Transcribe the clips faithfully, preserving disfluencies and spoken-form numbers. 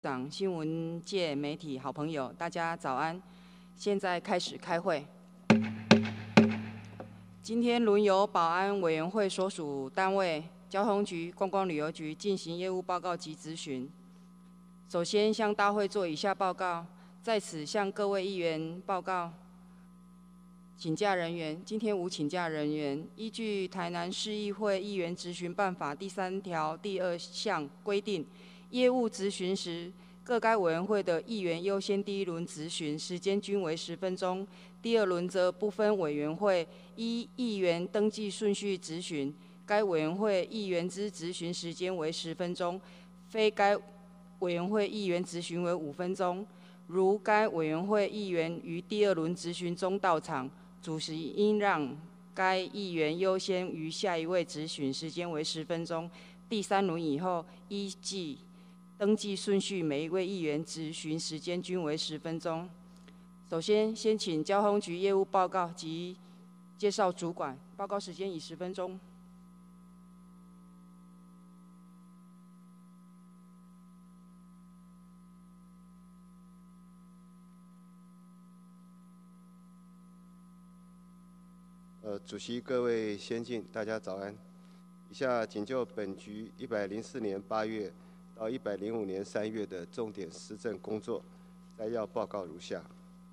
长、新闻界媒体好朋友，大家早安！现在开始开会。今天轮由保安委员会所属单位、交通局、观光旅游局进行业务报告及咨询。首先向大会做以下报告，在此向各位议员报告。请假人员，今天无请假人员。依据台南市议会议员质询办法第三条第二项规定，业务质询时，各该委员会的议员优先第一轮质询，时间均为十分钟；第二轮则不分委员会，依议员登记顺序质询。该委员会议员之质询时间为十分钟，非该委员会议员质询为五分钟。如该委员会议员于第二轮质询中到场，主席应让该议员优先于下一位质询，时间为十分钟。第三轮以后，依据登记顺序，每一位议员质询时间均为十分钟。首先，先请交通局业务报告及介绍主管，报告时间以十分钟。 呃，主席、各位先进，大家早安。以下仅就本局一百零四年八月到一百零五年三月的重点施政工作摘要报告如下：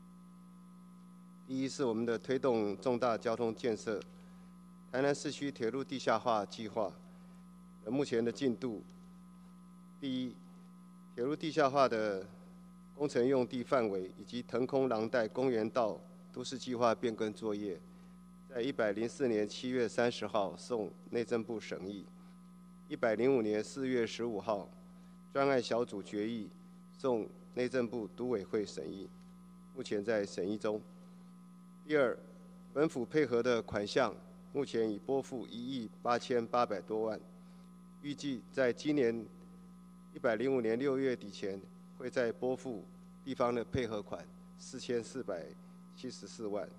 第一是我们的推动重大交通建设，台南市区铁路地下化计划的目前的进度。第一，铁路地下化的工程用地范围以及腾空廊带公园道都市计划变更作业，在一百零四年七月三十号送内政部审议，一百零五年四月十五号专案小组决议送内政部都委会审议，目前在审议中。第二，本府配合的款项目前已拨付一亿八千八百多万，预计在今年一百零五年六月底前会再拨付地方的配合款四千四百七十四万。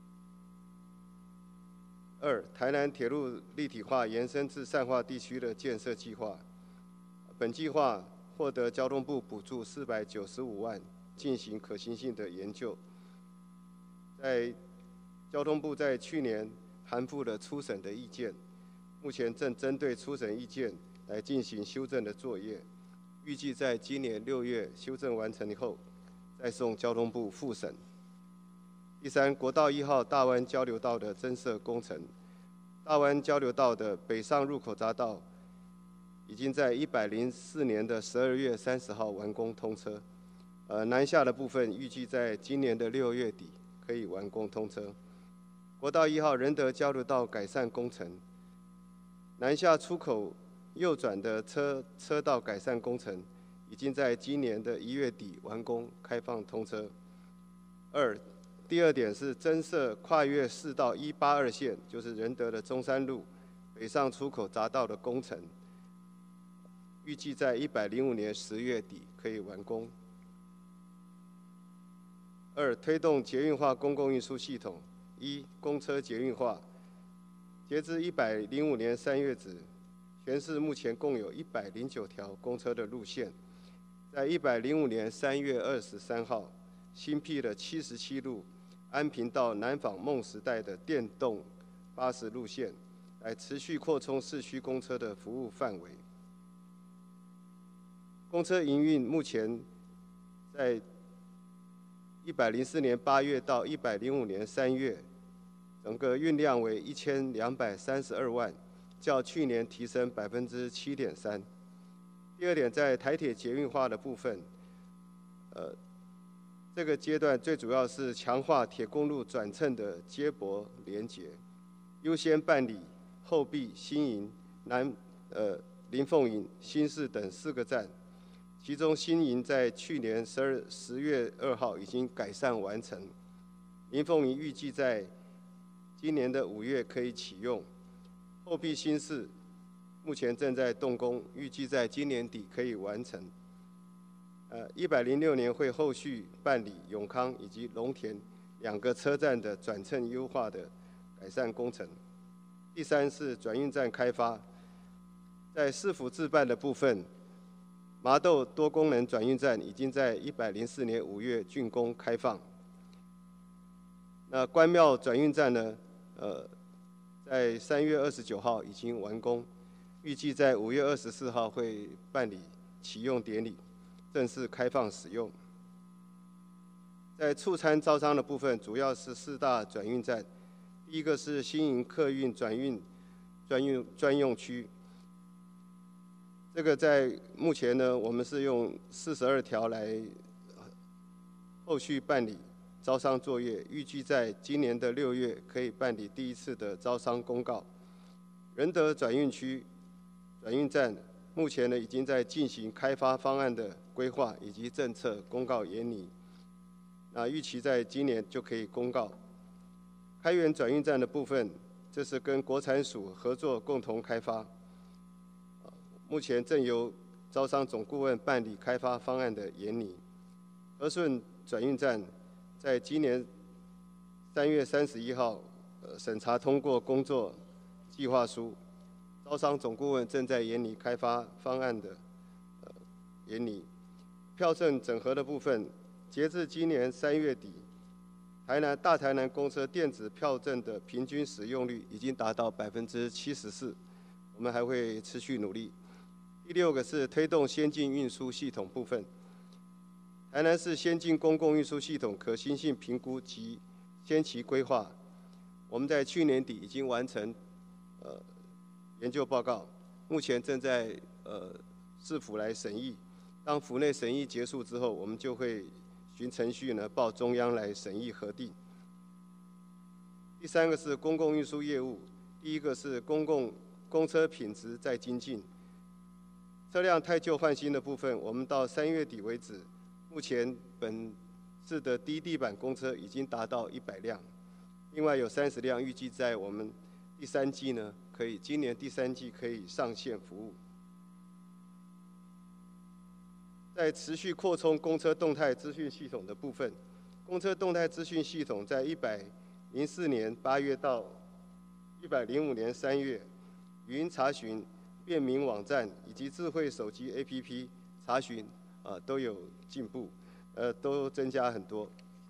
二，台南铁路立体化延伸至善化地区的建设计划，本计划获得交通部补助四百九十五万，进行可行性的研究。在交通部在去年函复了初审的意见，目前正针对初审意见来进行修正的作业，预计在今年六月修正完成以后，再送交通部复审。第三，国道一号大湾交流道的增设工程，大湾交流道的北上入口匝道已经在一百零四年的十二月三十号完工通车，呃，南下的部分预计在今年的六月底可以完工通车。国道一号仁德交流道改善工程，南下出口右转的车车道改善工程，已经在今年的一月底完工开放通车。二，第二点是增设跨越市道一八二线，就是仁德的中山路北上出口匝道的工程，预计在一百零五年十月底可以完工。二，推动捷运化公共运输系统。一，公车捷运化。截至一百零五年三月止，全市目前共有一百零九条公车的路线，在一百零五年三月二十三号新辟了七十七路安平到南纺梦时代的电动巴士路线，来持续扩充市区公车的服务范围。公车营运目前在一百零四年八月到一百零五年三月，整个运量为一千两百三十二万，较去年提升百分之七点三。第二点，在台铁捷运化的部分，呃，这个阶段最主要是强化铁公路转乘的接驳连结，优先办理后壁、新营、南呃林凤营、新市等四个站。其中新营在去年十二十月二号已经改善完成，林凤营预计在今年的五月可以启用，后壁新市目前正在动工，预计在今年底可以完成。呃，一百零六年会后续办理永康以及龙田两个车站的转乘优化的改善工程。第三是转运站开发，在市府自办的部分。 麻豆多功能转运站已经在一百零四年五月竣工开放。那关庙转运站呢，呃，在三月二十九号已经完工，预计在五月二十四号会办理启用典礼，正式开放使用。在促餐招商的部分，主要是四大转运站。第一个是新营客运转运专用专用区，这个在目前呢，我们是用四十二条来后续办理招商作业，预计在今年的六月可以办理第一次的招商公告。仁德转运区转运站目前呢已经在进行开发方案的规划以及政策公告研拟，那预期在今年就可以公告。开源转运站的部分，这是跟国产署合作共同开发，目前正由招商总顾问办理开发方案的研拟。和顺转运站在今年三月三十一号呃审查通过工作计划书，招商总顾问正在研拟开发方案的呃研拟。票证整合的部分，截至今年三月底。台南大台南公车电子票证的平均使用率已经达到百分之七十四，我们还会持续努力。第六个是推动先进运输系统部分，台南市先进公共运输系统可行性评估及先期规划，我们在去年底已经完成呃研究报告，目前正在呃市府来审议。当府内审议结束之后，我们就会循程序呢报中央来审议核定。第三个是公共运输业务，第一个是公共公车品质在精进，车辆汰旧换新的部分，我们到三月底为止，目前本市的低地板公车已经达到一百辆，另外有三十辆预计在我们第三季呢，可以今年第三季可以上线服务。在持续扩充公车动态资讯系统的部分，公车动态资讯系统在一百零四年八月到一百零五年三月，语音查询、便民网站以及智慧手机 A P P 查询啊、呃、都有进步，呃都增加很多。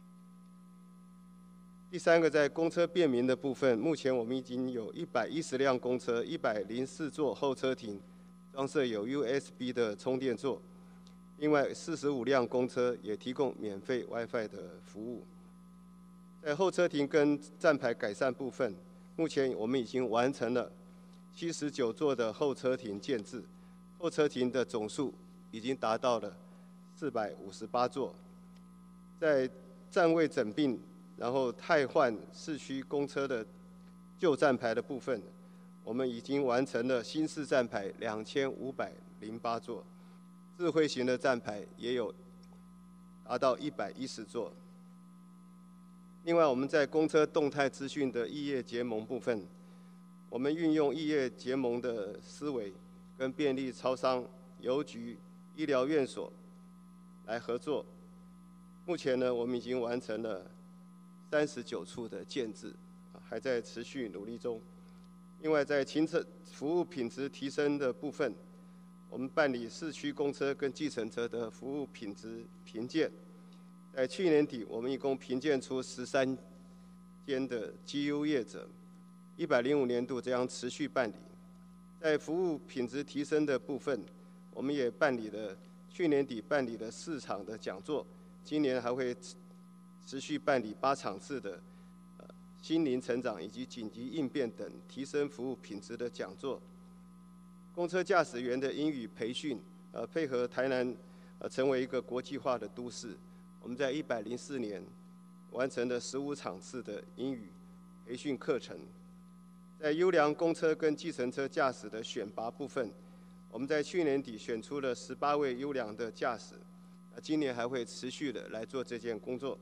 第三个，在公车便民的部分，目前我们已经有一百一十辆公车、一百零四座候车亭装设有 U S B 的充电座。另外，四十五辆公车也提供免费 WiFi 的服务。在候车亭跟站牌改善部分，目前我们已经完成了七十九座的候车亭建置，候车亭的总数已经达到了四百五十八座。在站位整并，然后汰换市区公车的旧站牌的部分，我们已经完成了新式站牌两千五百零八座。智慧型的站牌也有达到一百一十座。另外，我们在公车动态资讯的异业结盟部分，我们运用异业结盟的思维，跟便利超商、邮局、医疗院所来合作。目前呢，我们已经完成了三十九处的建制，还在持续努力中。另外，在行车服务品质提升的部分，我们办理市区公车跟计程车的服务品质评鉴，在去年底，我们一共评鉴出十三间的绩优业者，一百零五年度将持续办理。在服务品质提升的部分，我们也办理了去年底办理了四场的讲座，今年还会持续办理八场次的呃心灵成长以及紧急应变等提升服务品质的讲座。公车驾驶员的英语培训，呃，配合台南，呃，成为一个国际化的都市。我们在一百零四年完成了十五场次的英语培训课程。在优良公车跟计程车驾驶的选拔部分，我们在去年底选出了十八位优良的驾驶，呃，今年还会持续的来做这件工作。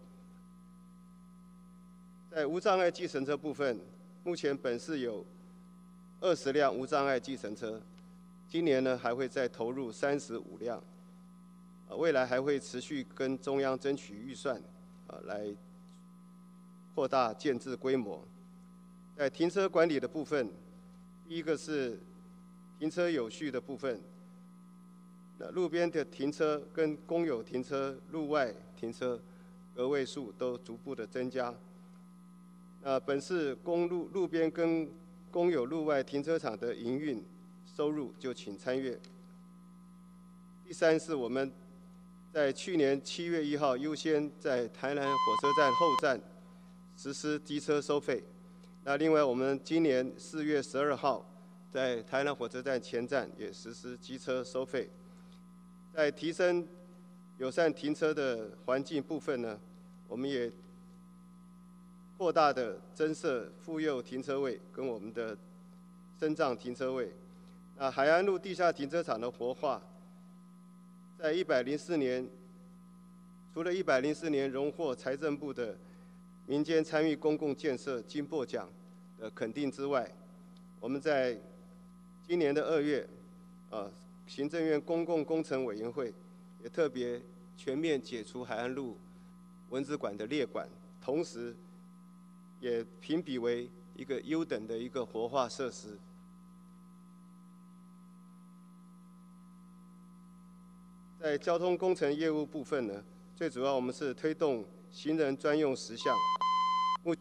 在无障碍计程车部分，目前本市有二十辆无障碍计程车。今年呢，还会再投入三十五辆，呃，未来还会持续跟中央争取预算，呃，来扩大建制规模。在停车管理的部分，第一个是停车有序的部分， 那路边的停车跟公有停车、路外停车个位数都逐步的增加。那本市公路路边跟公有路外停车场的营运收入，就请参阅。第三是我们在去年七月一号优先在台南火车站后站实施机车收费。那另外，我们今年四月十二号在台南火车站前站也实施机车收费。在提升友善停车的环境部分呢，我们也扩大的增设妇幼停车位跟我们的身障停车位。那海安路地下停车场的活化，在一百零四年，除了一百零四年荣获财政部的民间参与公共建设金擘奖的肯定之外，我们在今年的二月，啊。行政院公共工程委员会也特别全面解除海安路蚊子馆的列管，同时也评比为一个优等的一个活化设施。在交通工程业务部分呢，最主要我们是推动行人专用实项，目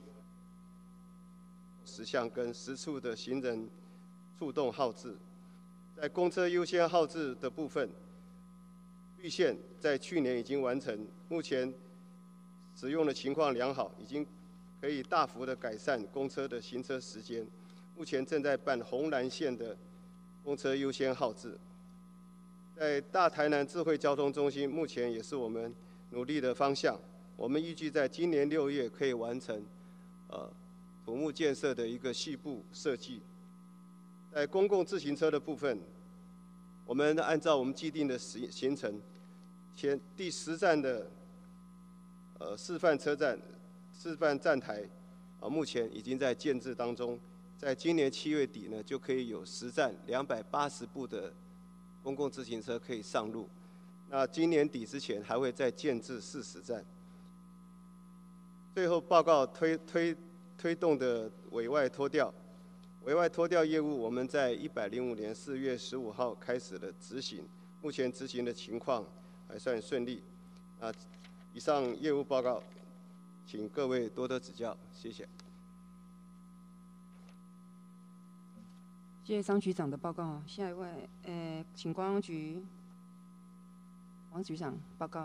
实项跟实处的行人触动号志。在公车优先号志的部分，绿线在去年已经完成，目前使用的情况良好，已经可以大幅的改善公车的行车时间。目前正在办红蓝线的公车优先号志。在大台南智慧交通中心，目前也是我们努力的方向。我们预计在今年六月可以完成呃土木建设的一个细部设计。在公共自行车的部分，我们按照我们既定的行行程，前第十站的呃示范车站、示范站台，啊目前已经在建制当中，在今年七月底呢，就可以有十站两百八十部的公共自行车可以上路。那今年底之前还会再建制四十站。最后报告推推推动的委外拖吊。委外拖吊业务，我们在一百零五年四月十五号开始了执行，目前执行的情况还算顺利。啊，以上业务报告，请各位多多指教，谢谢。 谢谢张局长的报告。下一位，呃，请观光局王局长报告。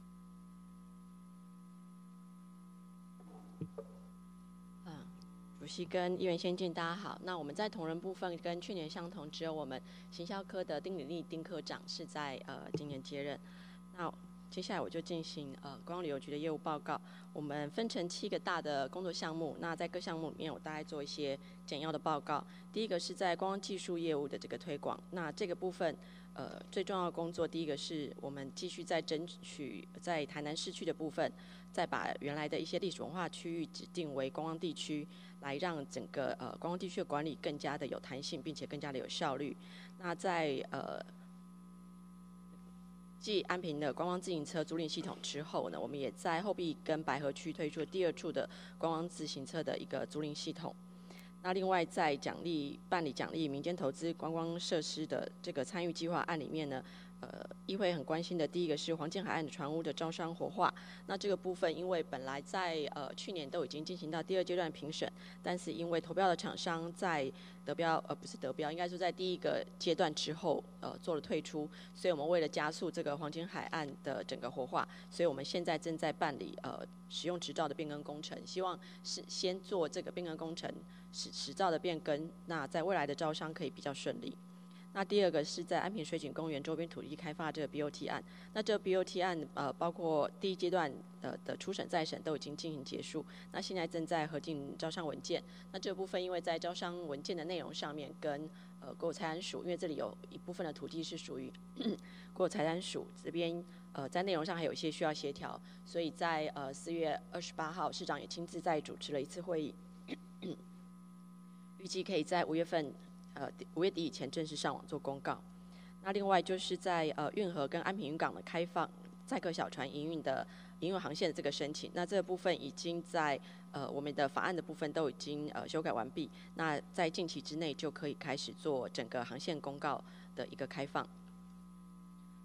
主席跟议员先进，大家好。那我们在同仁部分跟去年相同，只有我们行销科的丁礼丽丁科长是在呃今年接任。那接下来我就进行呃观光旅游局的业务报告。我们分成七个大的工作项目，那在各项目里面，我大概做一些简要的报告。第一个是在观光技术业务的这个推广，那这个部分呃最重要的工作，第一个是我们继续在争取在台南市区的部分，再把原来的一些历史文化区域指定为观光地区。来让整个呃观光地区的管理更加的有弹性，并且更加的有效率。那在呃继安平的观光自行车租赁系统之后呢，我们也在后壁跟白河区推出了第二处的观光自行车的一个租赁系统。那另外在奖励办理奖励民间投资观光设施的这个参与计划案里面呢，呃，议会很关心的第一个是黄金海岸的船屋的招商活化。那这个部分，因为本来在呃去年都已经进行到第二阶段评审，但是因为投标的厂商在得标呃不是得标，应该是在第一个阶段之后呃做了退出，所以我们为了加速这个黄金海岸的整个活化，所以我们现在正在办理呃使用执照的变更工程，希望是先做这个变更工程，使执照的变更，那在未来的招商可以比较顺利。那第二个是在安平水景公园周边土地开发这个 B O T 案，那这个 B O T 案呃包括第一阶段呃的初审再审都已经进行结束，那现在正在核定招商文件。那这部分因为在招商文件的内容上面跟呃国有财产署，因为这里有一部分的土地是属于国有财产署这边呃在内容上还有一些需要协调，所以在呃四月二十八号市长也亲自在主持了一次会议，预计可以在五月份。呃，五月底以前正式上网做公告。那另外就是在呃运河跟安平渔港的开放载客小船营运的营运航线的这个申请，那这个部分已经在呃我们的法案的部分都已经呃修改完毕，那在近期之内就可以开始做整个航线公告的一个开放。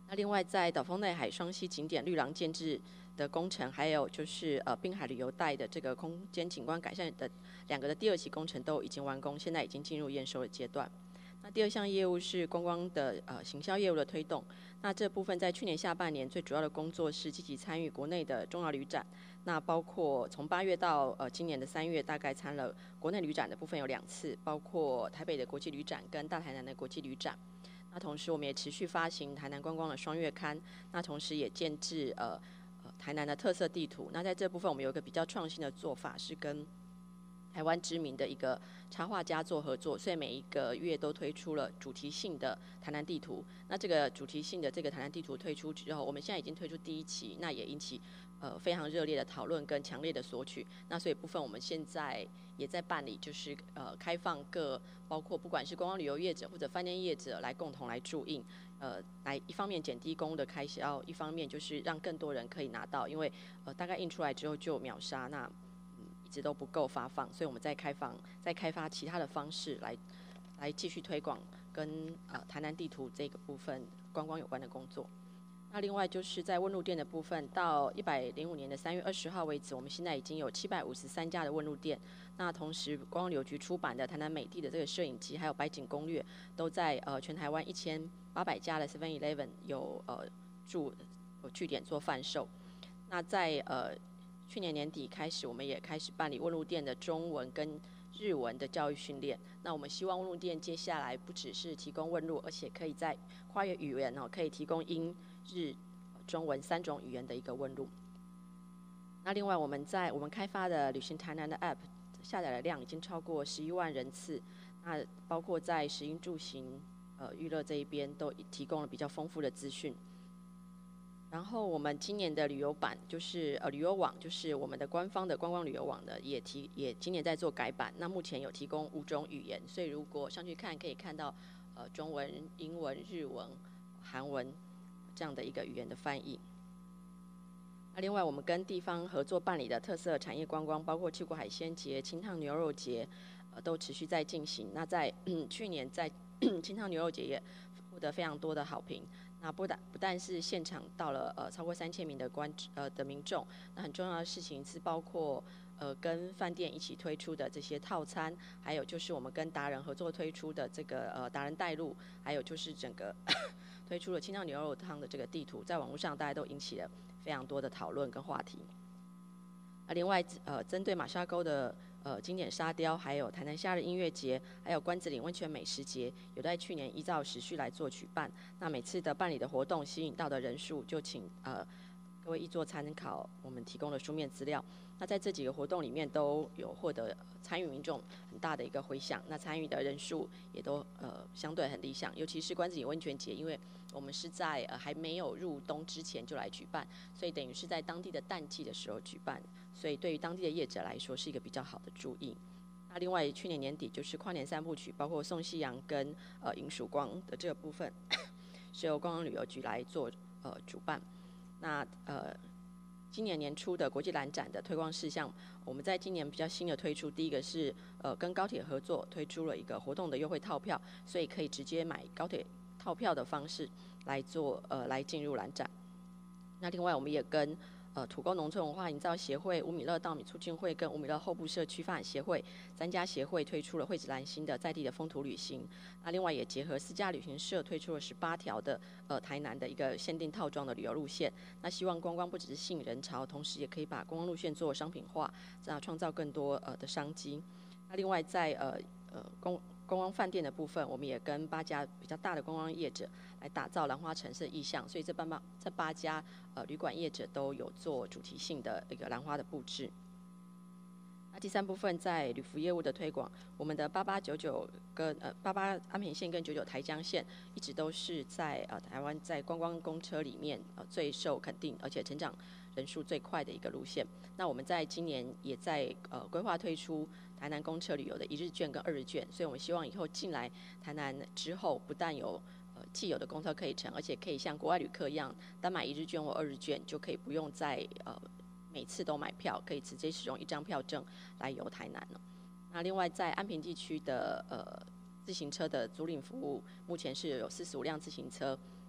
那另外在岛风内海双溪景点绿廊建制的工程，还有就是呃滨海旅游带的这个空间景观改善的两个的第二期工程都已经完工，现在已经进入验收的阶段。那第二项业务是观光的呃行销业务的推动。那这部分在去年下半年最主要的工作是积极参与国内的重要旅展。那包括从八月到呃今年的三月，大概参了国内旅展的部分有两次，包括台北的国际旅展跟大台南的国际旅展。那同时我们也持续发行台南观光的双月刊，那同时也建制呃呃台南的特色地图。那在这部分我们有一个比较创新的做法，是跟台湾知名的一个插画家做合作，所以每一个月都推出了主题性的台南地图。那这个主题性的这个台南地图推出之后，我们现在已经推出第一期，那也引起呃非常热烈的讨论跟强烈的索取。那所以部分我们现在也在办理，就是呃开放各包括不管是观光旅游业者或者饭店业者来共同来注印，呃来一方面减低公务的开销，一方面就是让更多人可以拿到，因为呃大概印出来之后就秒杀，那一直都不够发放，所以我们在开放在开发其他的方式来来继续推广跟呃台南地图这个部分观光有关的工作。那另外就是在问路店的部分，到一百零五年的三月二十号为止，我们现在已经有七百五十三家的问路店。那同时，观光旅游局出版的台南美地的这个摄影集，还有百景攻略，都在呃全台湾一千八百家的 seven eleven 有呃驻有据点做贩售。那在呃去年年底开始，我们也开始办理问路店的中文跟日文的教育训练。那我们希望问路店接下来不只是提供问路，而且可以在跨越语言哦，可以提供英、日、中文三种语言的一个问路。那另外我们在我们开发的旅行台南的 App 下载的量已经超过十一万人次。那包括在食衣住行、呃娱乐这一边都提供了比较丰富的资讯。然后我们今年的旅游版就是呃旅游网，就是我们的官方的观光旅游网的也提也今年在做改版。那目前有提供五种语言，所以如果上去看可以看到呃中文、英文、日文、韩文这样的一个语言的翻译。那另外我们跟地方合作办理的特色产业观光，包括七股海鲜节、清烫牛肉节，呃都持续在进行。那在、嗯、去年在清烫牛肉节也获得非常多的好评。那不但不但是现场到了呃超过三千名的观呃的民众，那很重要的事情是包括呃跟饭店一起推出的这些套餐，还有就是我们跟达人合作推出的这个呃达人带路，还有就是整个推出了清烫牛肉汤的这个地图，在网络上大家都引起了非常多的讨论跟话题。那另外呃针对马沙沟的呃经典沙雕，还有台南夏日音乐节，还有关子岭温泉美食节，有在去年依照时序来做举办。那每次的办理的活动吸引到的人数，就请呃各位一做参考我们提供的书面资料。那在这几个活动里面都有获得参与民众很大的一个回响，那参与的人数也都呃相对很理想，尤其是关子岭温泉节，因为我们是在呃还没有入冬之前就来举办，所以等于是在当地的淡季的时候举办，所以对于当地的业者来说是一个比较好的注意。那另外去年年底就是跨年三部曲，包括宋夕阳跟呃迎曙光的这个部分，是由观光旅游局来做呃主办。那呃今年年初的国际蓝展的推广事项，我们在今年比较新的推出，第一个是呃跟高铁合作推出了一个活动的优惠套票，所以可以直接买高铁套票的方式来做呃来进入蓝展。那另外我们也跟呃土工农村文化营造协会、五米乐稻米促进会跟五米乐后部社区发展协会三家协会推出了蕙质兰心的在地的风土旅行。那另外也结合四家旅行社推出了十八条的呃台南的一个限定套装的旅游路线。那希望观光不只是吸引人潮，同时也可以把观光路线做商品化，这样创造更多呃的商机。那另外在呃呃公观光饭店的部分，我们也跟八家比较大的观光业者来打造兰花城市的意象，所以这八八这八家呃旅馆业者都有做主题性的一个兰花的布置。那第三部分在旅服业务的推广，我们的八八九九跟呃八八安平线跟九九台江线一直都是在呃台湾在观光公车里面呃最受肯定，而且成长人数最快的一个路线。那我们在今年也在呃规划推出台南公车旅游的一日券跟二日券，所以我们希望以后进来台南之后，不但有呃既有的公车可以乘，而且可以像国外旅客一样，单买一日券或二日券就可以不用再呃每次都买票，可以直接使用一张票证来游台南了。那另外在安平地区的呃自行车的租赁服务，目前是有四十五辆自行车。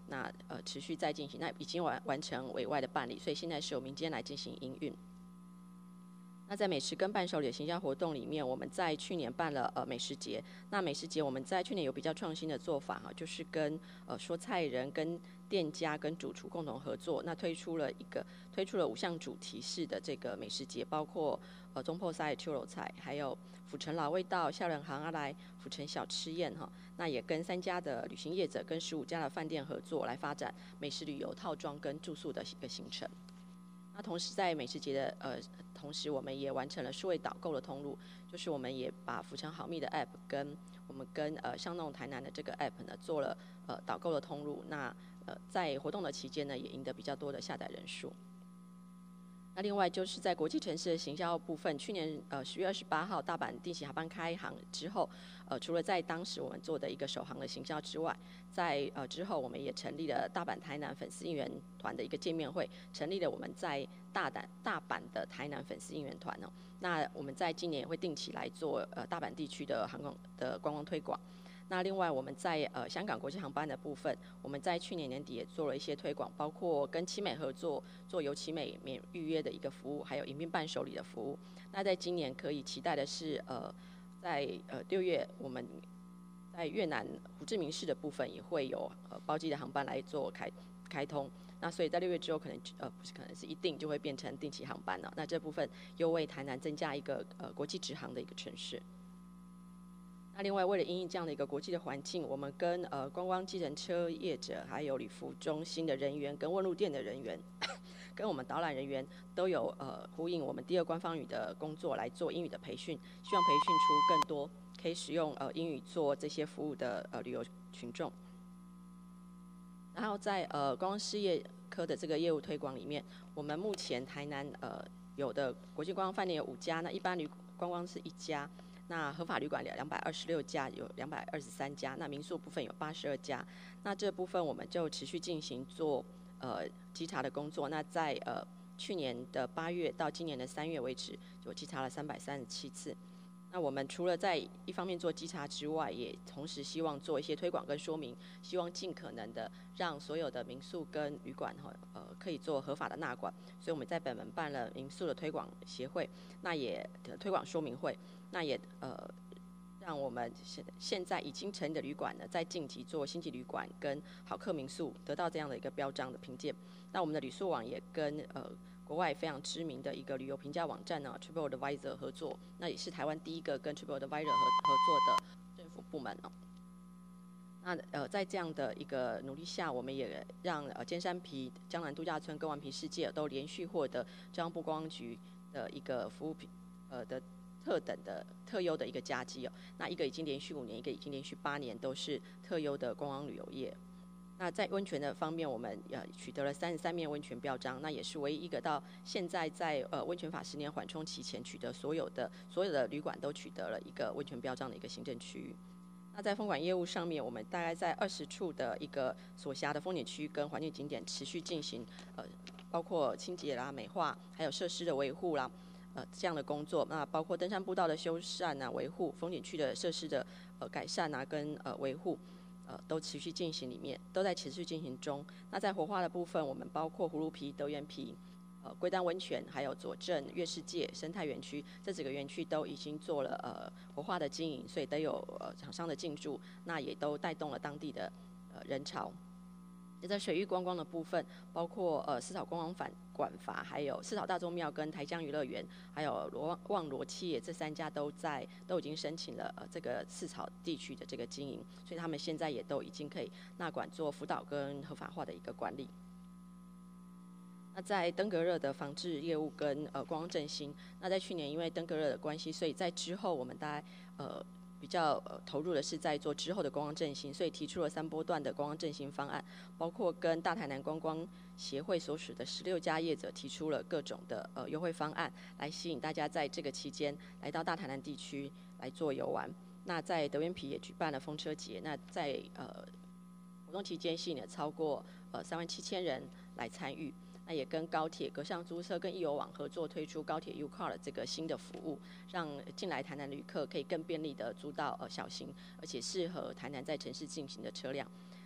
那呃持续在进行，那已经完完成委外的办理，所以现在是由民间来进行营运。那在美食跟伴手礼的行销活动里面，我们在去年办了呃美食节。那美食节我们在去年有比较创新的做法哈，就是跟呃说菜人、跟店家、跟主厨共同合作，那推出了一个推出了五项主题式的这个美食节，包括呃中破菜、秋楼菜，还有府城老味道、笑人行阿来、府城小吃宴哈。那也跟三家的旅行业者跟十五家的饭店合作，来发展美食旅游套装跟住宿的一个行程。那同时在美食节的呃同时，我们也完成了数位导购的通路，就是我们也把府城好蜜的 App 跟我们跟呃巷弄台南的这个 App 呢做了呃导购的通路。那呃在活动的期间呢，也赢得比较多的下载人数。那另外就是在国际城市的行销部分，去年呃十月二十八号大阪定期航班开航之后，呃除了在当时我们做的一个首航的行销之外，在呃之后我们也成立了大阪台南粉丝应援团的一个见面会，成立了我们在大阪大阪的台南粉丝应援团哦。那我们在今年也会定期来做呃大阪地区的航空的观光推广。那另外我们在呃香港国际航班的部分，我们在去年年底也做了一些推广，包括跟奇美合作做由奇美免预约的一个服务，还有迎宾伴手礼的服务。那在今年可以期待的是，呃，在呃六月我们在越南胡志明市的部分也会有呃包机的航班来做开开通。那所以在六月之后，可能呃不是可能是一定就会变成定期航班了。那这部分又为台南增加一个呃国际直航的一个城市。那另外，为了因应这样的一个国际的环境，我们跟呃观光计程车业者，还有旅服中心的人员，跟问路店的人员，跟我们导览人员都有呃呼应我们第二官方语的工作来做英语的培训，希望培训出更多可以使用呃英语做这些服务的呃旅游群众。然后在呃观光事业科的这个业务推广里面，我们目前台南呃有的国际观光饭店有五家，那一般旅观光是一家。那合法旅馆有两百二十六家，有两百二十三家，那民宿部分有八十二家。那这部分我们就持续进行做呃稽查的工作。那在呃去年的八月到今年的三月为止，就稽查了三百三十七次。那我们除了在一方面做稽查之外，也同时希望做一些推广跟说明，希望尽可能的让所有的民宿跟旅馆哈呃可以做合法的纳管。所以我们在本门办了民宿的推广协会，那也推广说明会。那也呃，让我们现现在已经成立的旅馆呢，在晋级做星级旅馆跟好客民宿，得到这样的一个标章的评鉴。那我们的旅宿网也跟呃国外非常知名的一个旅游评价网站呢 TripAdvisor 合作，那也是台湾第一个跟 TripAdvisor 合合作的政府部门哦。那呃，在这样的一个努力下，我们也让呃尖山皮、江南度假村跟顽皮世界都连续获得中央部观光局的一个服务品呃的。特等的特优的一个佳绩哦，那一个已经连续五年，一个已经连续八年都是特优的观光旅游业。那在温泉的方面，我们呃取得了三十三面温泉标章，那也是唯一一个到现在在呃温泉法十年缓冲期前取得所有的所有的旅馆都取得了一个温泉标章的一个行政区域。那在风管业务上面，我们大概在二十处的一个所辖的风景区跟环境景点持续进行呃包括清洁啦、美化，还有设施的维护啦。呃，这样的工作，那包括登山步道的修缮啊、维护，风景区的设施的呃改善啊，跟呃维护，呃都持续进行里面，都在持续进行中。那在活化的部分，我们包括葫芦皮、德元皮、呃龟丹温泉，还有左镇、月世界生态园区这几个园区都已经做了呃活化的经营，所以都有呃厂商的进驻，那也都带动了当地的呃人潮。在水域观光的部分，包括呃四草观光反管法，还有四草大众庙跟台江娱乐园，还有罗望罗企业这三家都在都已经申请了呃这个四草地区的这个经营，所以他们现在也都已经可以纳管做辅导跟合法化的一个管理。那在登革热的防治业务跟呃观光振兴，那在去年因为登革热的关系，所以在之后我们大概呃。比较呃投入的是在做之后的观光振兴，所以提出了三波段的观光振兴方案，包括跟大台南观光协会所属的十六家业者提出了各种的呃优惠方案，来吸引大家在这个期间来到大台南地区来做游玩。那在德元皮也举办了风车节，那在呃活动期间吸引了超过呃三万七千人来参与。那也跟高铁、格上租车跟易游网合作推出高铁 U-Car 的这个新的服务，让进来台南旅客可以更便利的租到呃小型而且适合台南在城市进行的车辆。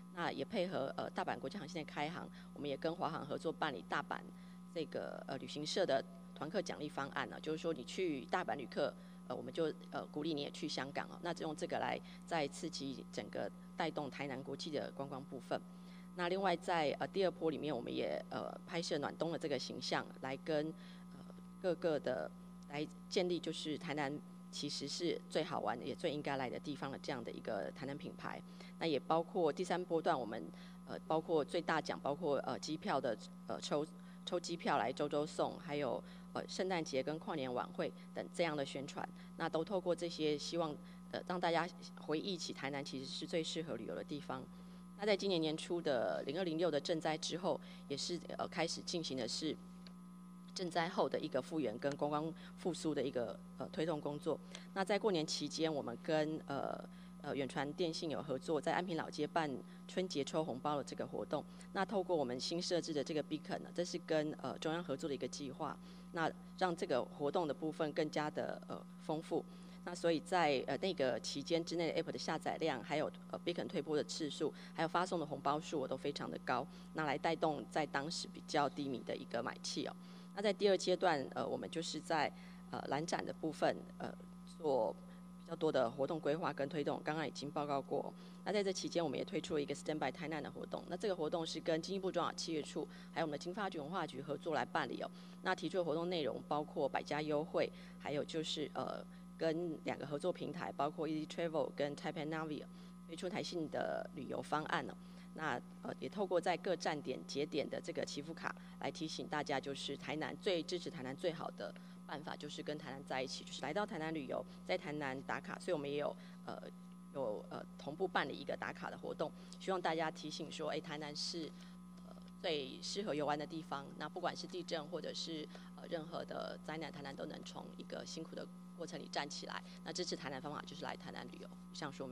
那也配合呃大阪国际航线的开航，我们也跟华航合作办理大阪这个呃旅行社的团客奖励方案呢、啊，就是说你去大阪旅客，呃我们就呃鼓励你也去香港啊，那就用这个来再刺激整个带动台南国际的观光部分。那另外在呃第二波里面，我们也呃拍摄暖冬的这个形象，来跟呃各个的来建立就是台南其实是最好玩也最应该来的地方的这样的一个台南品牌。那也包括第三波段，我们呃包括最大奖，包括呃机票的呃抽抽机票来周周送，还有呃圣诞节跟跨年晚会等这样的宣传，那都透过这些希望呃让大家回忆起台南其实是最适合旅游的地方。那在今年年初的零二零六的震灾之后，也是呃开始进行的是震灾后的一个复原跟观光复苏的一个呃推动工作。那在过年期间，我们跟呃呃远传电信有合作，在安平老街办春节抽红包的这个活动。那透过我们新设置的这个 Beacon 呢，这是跟呃中央合作的一个计划，那让这个活动的部分更加的呃丰富。那所以在呃那个期间之内的 App 的下载量，还有呃 Beacon 推播的次数，还有发送的红包数，我都非常的高，那来带动在当时比较低迷的一个买气哦。那在第二阶段，呃，我们就是在呃蓝展的部分，呃，做比较多的活动规划跟推动，刚刚已经报告过。那在这期间，我们也推出了一个 Stand by 台南的活动。那这个活动是跟经济部中小企业处，还有我们的经发局文化局合作来办理哦。那提出的活动内容包括百家优惠，还有就是呃。跟两个合作平台，包括 Easy Travel 跟 Taipei Navia 推出台信的旅游方案呢、哦。那呃也透过在各站点节点的这个祈福卡来提醒大家，就是台南最支持台南最好的办法就是跟台南在一起，就是来到台南旅游，在台南打卡。所以我们也有呃有呃同步办理一个打卡的活动，希望大家提醒说，哎，台南是呃最适合游玩的地方。那不管是地震或者是呃任何的灾难，台南都能从一个辛苦的过程里站起来。那支持台南方法就是来台南旅游。以上说明。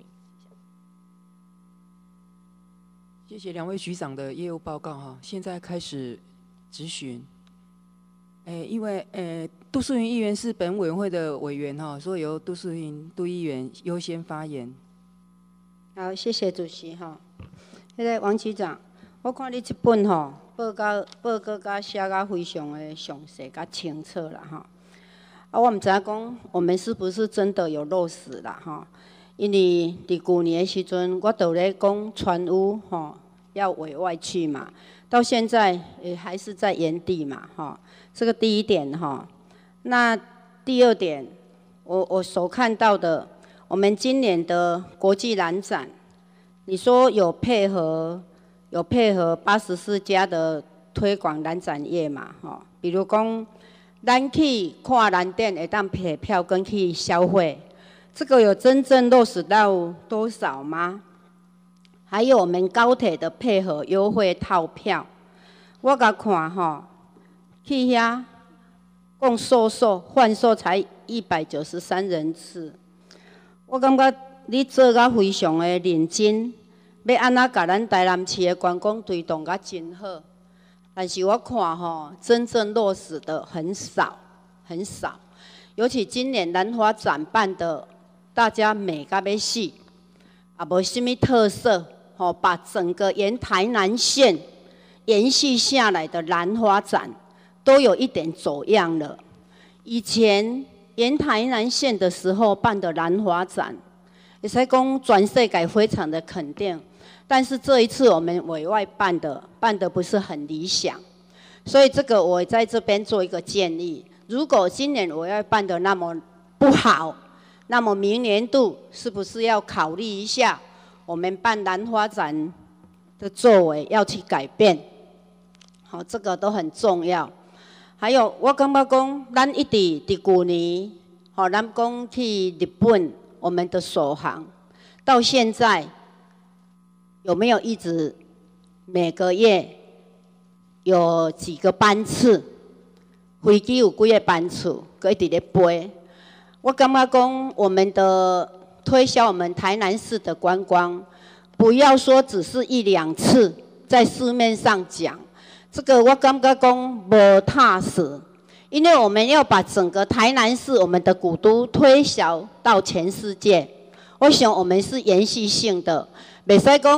谢谢两位局长的业务报告哈。现在开始质询。诶，因为诶杜淑云议员是本委员会的委员哈，所以由杜淑云杜议员优先发言。 好，谢谢主席哈。迄个王局长，我看你这本吼报告报告甲写甲非常的详细甲清楚啦哈。啊，我唔知影讲我们是不是真的有落实啦哈？因为伫旧年的时阵，我都咧讲船务吼要委外去嘛，到现在也还是在原地嘛哈。这个第一点哈。那第二点，我我所看到的，我们今年的国际蓝展，你说有配合有配合八十四家的推广蓝展业嘛哈？比如讲。咱去看蓝展会当买票跟去消费，这个有真正落实到多少吗？还有我们高铁的配合优惠套票，我甲看吼，去遐共售售换售才一百九十三人次，我感觉你做甲非常的认真，要安怎甲咱台南市的观光推动甲真好。但是我看吼，真正落实的很少，很少。尤其今年兰花展办的，大家美甲要死，也无什么特色，吼，把整个沿台南县延续下来的兰花展，都有一点走样了。以前沿台南县的时候办的兰花展，也是讲全世界非常的肯定。但是这一次我们委外办的，办的不是很理想，所以这个我在这边做一个建议：如果今年委外办的那么不好，那么明年度是不是要考虑一下，我们办兰花展的作为要去改变？好，这个都很重要。还有，我感觉讲，咱一直伫旧年，好，咱讲去日本，我们的首航，到现在。有没有一直每个月有几个班次？飞机有几个班次？佮一直咧飞。我感觉讲，我们的推销我们台南市的观光，不要说只是一两次在市面上讲，这个我感觉讲无踏实。因为我们要把整个台南市我们的古都推销到全世界。我想我们是延续性的。袂使讲哎，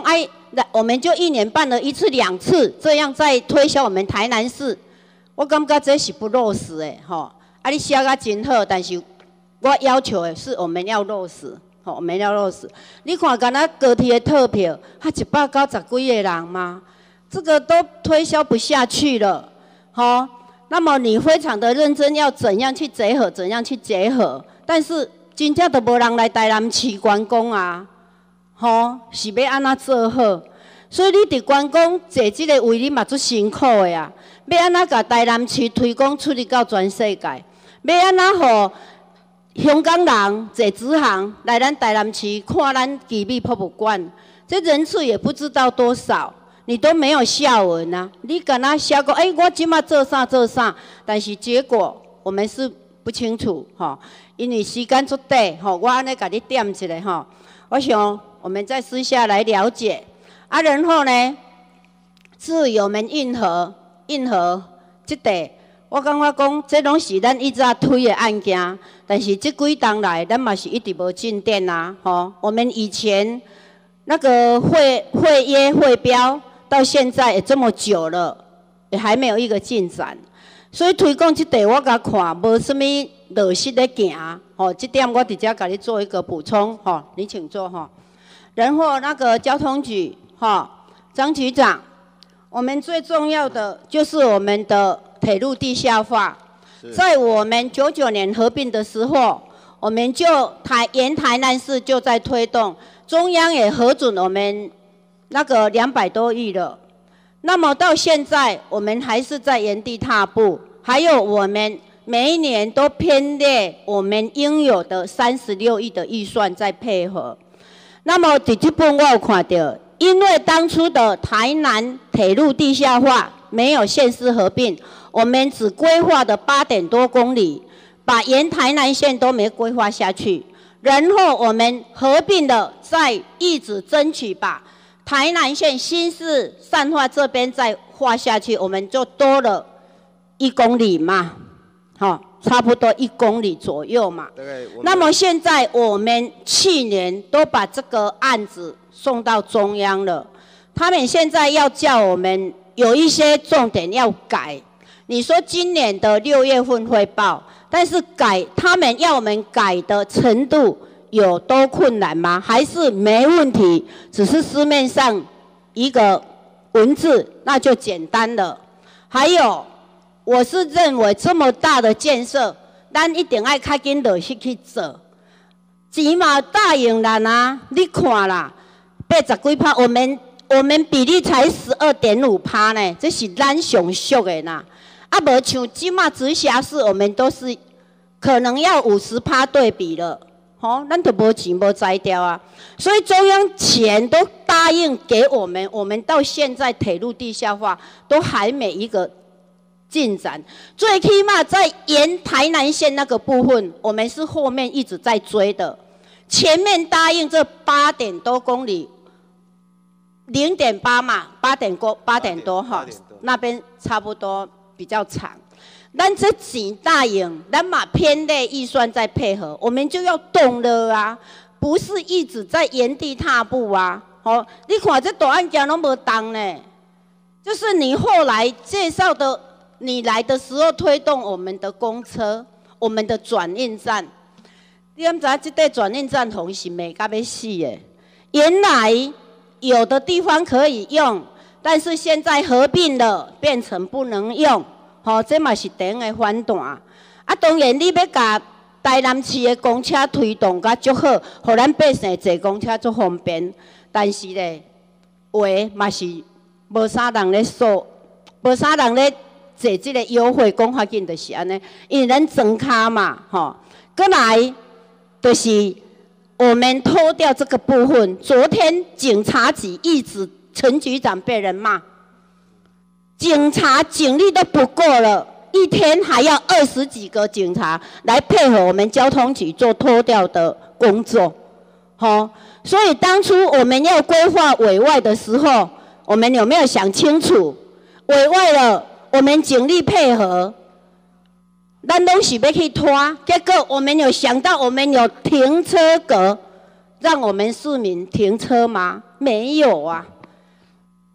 来我们就一年办了一次两次，这样在推销我们台南市。我感觉这是不落实的吼。啊，你写甲真好，但是我要求的是我们要落实，吼，我们要落实。你看，敢若高铁的特票，还一百九十几个人吗？这个都推销不下去了，吼。那么你非常的认真，要怎样去结合，怎样去结合？但是真正都无人来台南市观光啊，吼，是要安怎做好？所以你伫观光坐这个位，你嘛足辛苦的啊。要安怎甲台南市推广出去到全世界？要安怎互香港人坐直航来咱台南市看咱奇美博物馆？这人次也不知道多少。你都没有下文啊！你敢若写过，哎、欸，我即马做啥做啥，但是结果我们是不清楚哈，因为时间足短吼，我安尼甲你点一下吼，我想我们再私下来了解啊，然后呢，自由门运河运河这块，我感觉讲这拢是咱一直推的案件，但是这几档来，咱嘛是一直无进展啊，吼，我们以前那个会会约会标。到现在也这么久了，也还没有一个进展，所以推广这块我甲看无什么落实咧行，吼，这点我直接甲你做一个补充，吼，你请坐哈。然后那个交通局，哈，张局长，我们最重要的就是我们的铁路地下化，在我们九九年合并的时候，我们就台沿台南市就在推动，中央也核准我们。那个两百多亿了，那么到现在我们还是在原地踏步，还有我们每一年都编列我们应有的三十六亿的预算在配合。那么在这本我有看到，因为当初的台南铁路地下化没有县市合并，我们只规划的八点多公里，把沿台南线都没规划下去，然后我们合并的再一直争取把。台南县新市善化这边再画下去，我们就多了一公里嘛，好，差不多一公里左右嘛。那么现在我们去年都把这个案子送到中央了，他们现在要叫我们有一些重点要改。你说今年的六月份汇报，但是改他们要我们改的程度。有多困难吗？还是没问题？只是市面上一个文字，那就简单了。还有，我是认为这么大的建设，咱一定要较紧落去去做。钱嘛答应啦啊，你看啦，八十几趴，我们我们比例才十二点五趴呢，这是咱上俗的呐。啊，无像即马直辖市，我们都是可能要五十趴对比了。哦，咱都无钱无摘掉啊，所以中央钱都答应给我们，我们到现在铁路地下化都还没一个进展。最起码在沿台南线那个部分，我们是后面一直在追的。前面答应这八点多公里，零点八嘛，八点多八点多哈，那边差不多比较长。咱这钱答应，咱嘛偏类预算再配合，我们就要动了啊！不是一直在原地踏步啊！哦，你看这大案件拢无动呢，就是你后来介绍的，你来的时候推动我们的公车，我们的转运站，你敢知影这块转运站同是美甲要死的？原来有的地方可以用，但是现在合并了，变成不能用。吼，这嘛是第一个反弹。啊，当然你要甲台南市的公车推动甲足好，互咱百姓坐公车足方便。但是咧，话嘛是无啥人咧说，无啥人咧坐这个优惠，讲法紧就是安尼，因为咱装卡嘛，吼。过来就是我们脱掉这个部分。昨天警察局一直陈局长被人骂。警察警力都不够了，一天还要二十几个警察来配合我们交通局做拖吊的工作，好，所以当初我们要规划委外的时候，我们有没有想清楚？委外了，我们警力配合，咱东西要去拖，结果我们有想到我们有停车格，让我们市民停车吗？没有啊。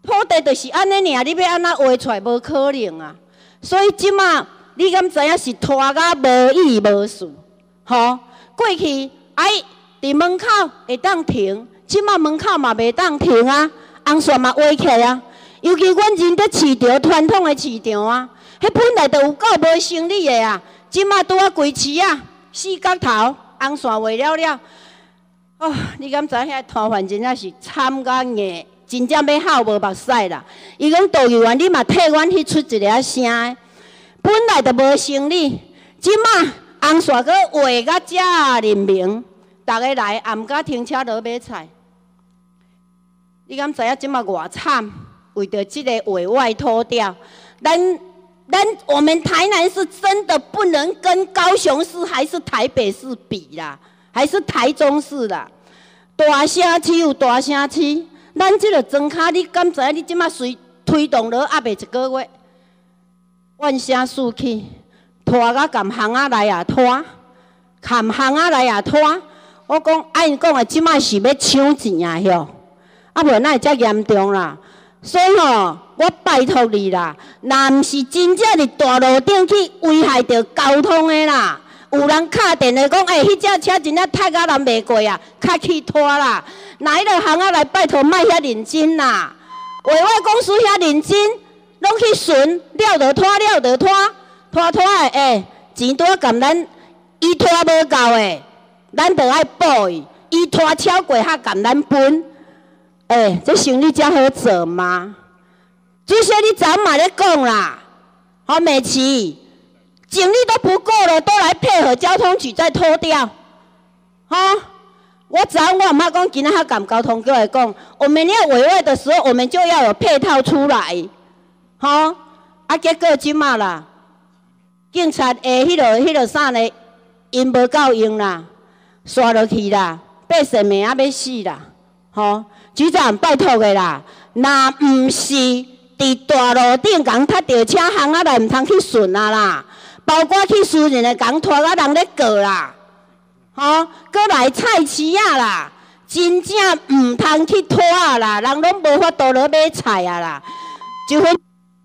土地就是安尼尔，你要安怎画出来无可能啊！所以即马你敢知影是拖甲无意无事，吼？过去爱伫门口会当停，即马门口嘛袂当停啊，红线嘛画起啊。尤其阮认得市场传统的市场啊，迄本来就有够无生理的啊，即马拄啊规市啊，四角头红线画了了。哦，你敢知影遐摊贩真正是惨甲硬，真正要哭无目屎啦！伊讲导游员，你嘛替阮去出一个声的，本来就无生理，即马红线阁画甲遮认明，逐个来暗甲停车落买菜。你敢知影即马偌惨？为着这个委外脱掉，咱咱我们台南市真的不能跟高雄市还是台北市比啦，还是台中市啦。大城市有大城市，咱这个庄卡，你敢知影？你即马随推动了还袂一个月，万声四起，拖甲含巷仔来也拖，含巷仔来也拖。我讲按讲的，即马是要抢钱啊！吼，啊无哪会遮严重啦？所以吼，我拜托你啦，若毋是真正伫大路顶去危害到交通的啦，有人敲电话讲，哎、欸，迄只车真正太甲人袂过啊，较去拖啦。哪迄个行啊来拜托，莫遐认真啦。委外公司遐认真，拢去巡，了就拖，了就拖，拖拖的，哎、欸，钱多共咱伊拖无够诶，咱就爱补伊，伊拖超过较共咱分。哎、欸，这生意才好做吗？主席，你昨嘛咧讲啦，好美琪，警力都不够了，都来配合交通局再拖掉，哈、哦？我昨我妈讲，今仔他赶交通局来讲，我们要委外的时候，我们就要有配套出来，哈、哦？啊，结果即嘛啦，警察诶，迄、那个、迄、那个啥呢？因无够用啦，刷落去啦，百姓命啊要死啦，吼、哦？局长，拜托的啦，若毋是伫大路顶共踢着车行啊来，毋通去巡啊啦，包括去私人的共拖啊人咧过啦，吼，搁来菜市啊啦，真正毋通去拖啊啦，人拢无法度落买菜啊啦，就分。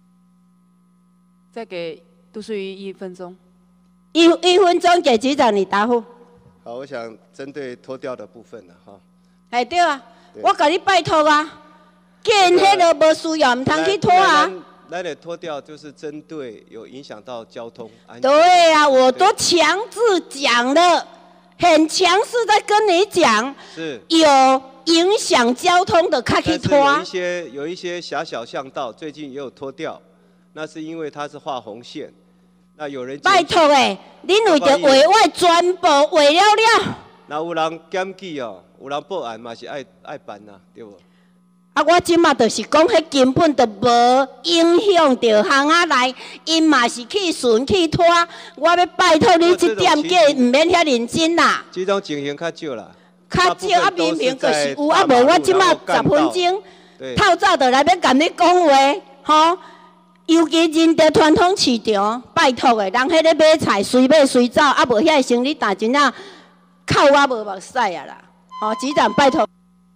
再给杜淑仪一分钟。 一一分钟给局长你答复。 好，我想针对脱掉的部分了哈。 哎，对啊。我甲你拜托啊，既然迄个无需要，唔通去拖啊。 咱的脱掉就是针对有影响到交通安全。 对啊，我都强制讲了，很强势在跟你讲。 是。 有影响交通的，开去拖。 有一些有一些狭小巷道，最近也有脱掉，那是因为它是画红线，那有人。 拜托诶，恁为着委外全部画了了。 那有人检举哦。有人报案嘛是爱爱办呐，对无？ 啊，我即马就是讲，迄根本就无影响到巷仔内，因嘛是去巡去拖。我要拜托你这点，叫唔免遐认真啦。 这种情形较少啦。 较少啊，明明就是有啊，无我即马十分钟透早就来要甲你讲话，吼。尤其认得传统市场，拜托的，人迄咧买菜随买随走，啊无遐生理大真正扣我无目屎啊啦。好，局长拜托。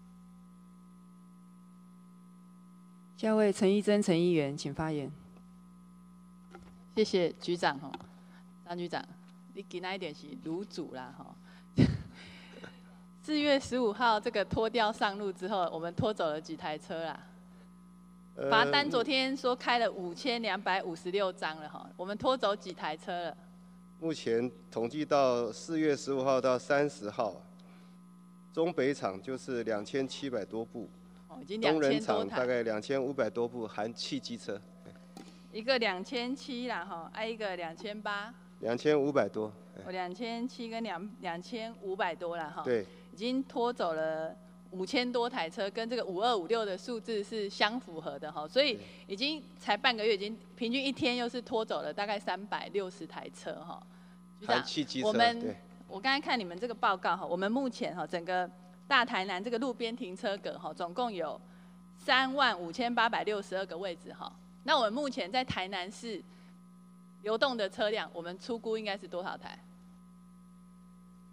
下位陈义珍陈议员，请发言。 谢谢局长吼，张局长，你今仔一点是卤煮啦吼。四月十五号这个拖吊上路之后，我们拖走了几台车啦？罚单昨天说开了五千两百五十六张了哈，我们拖走几台车了？ 目前统计到四月十五号到三十号。中北场就是两千七百多部， 哦、已经东人多场大概两千五百多部，含汽机车。 一个两千七啦哈，挨一个两千八。 两千五百多。 我两千七跟两两千五百多啦哈。 对。 已经拖走了五千多台车，跟这个五二五六的数字是相符合的哈，所以已经才半个月，已经平均一天又是拖走了大概三百六十台车哈。局长，我们。我刚才看你们这个报告哈，我们目前哈整个大台南这个路边停车格哈，总共有三万五千八百六十二个位置哈。那我们目前在台南市流动的车辆，我们初估应该是多少台？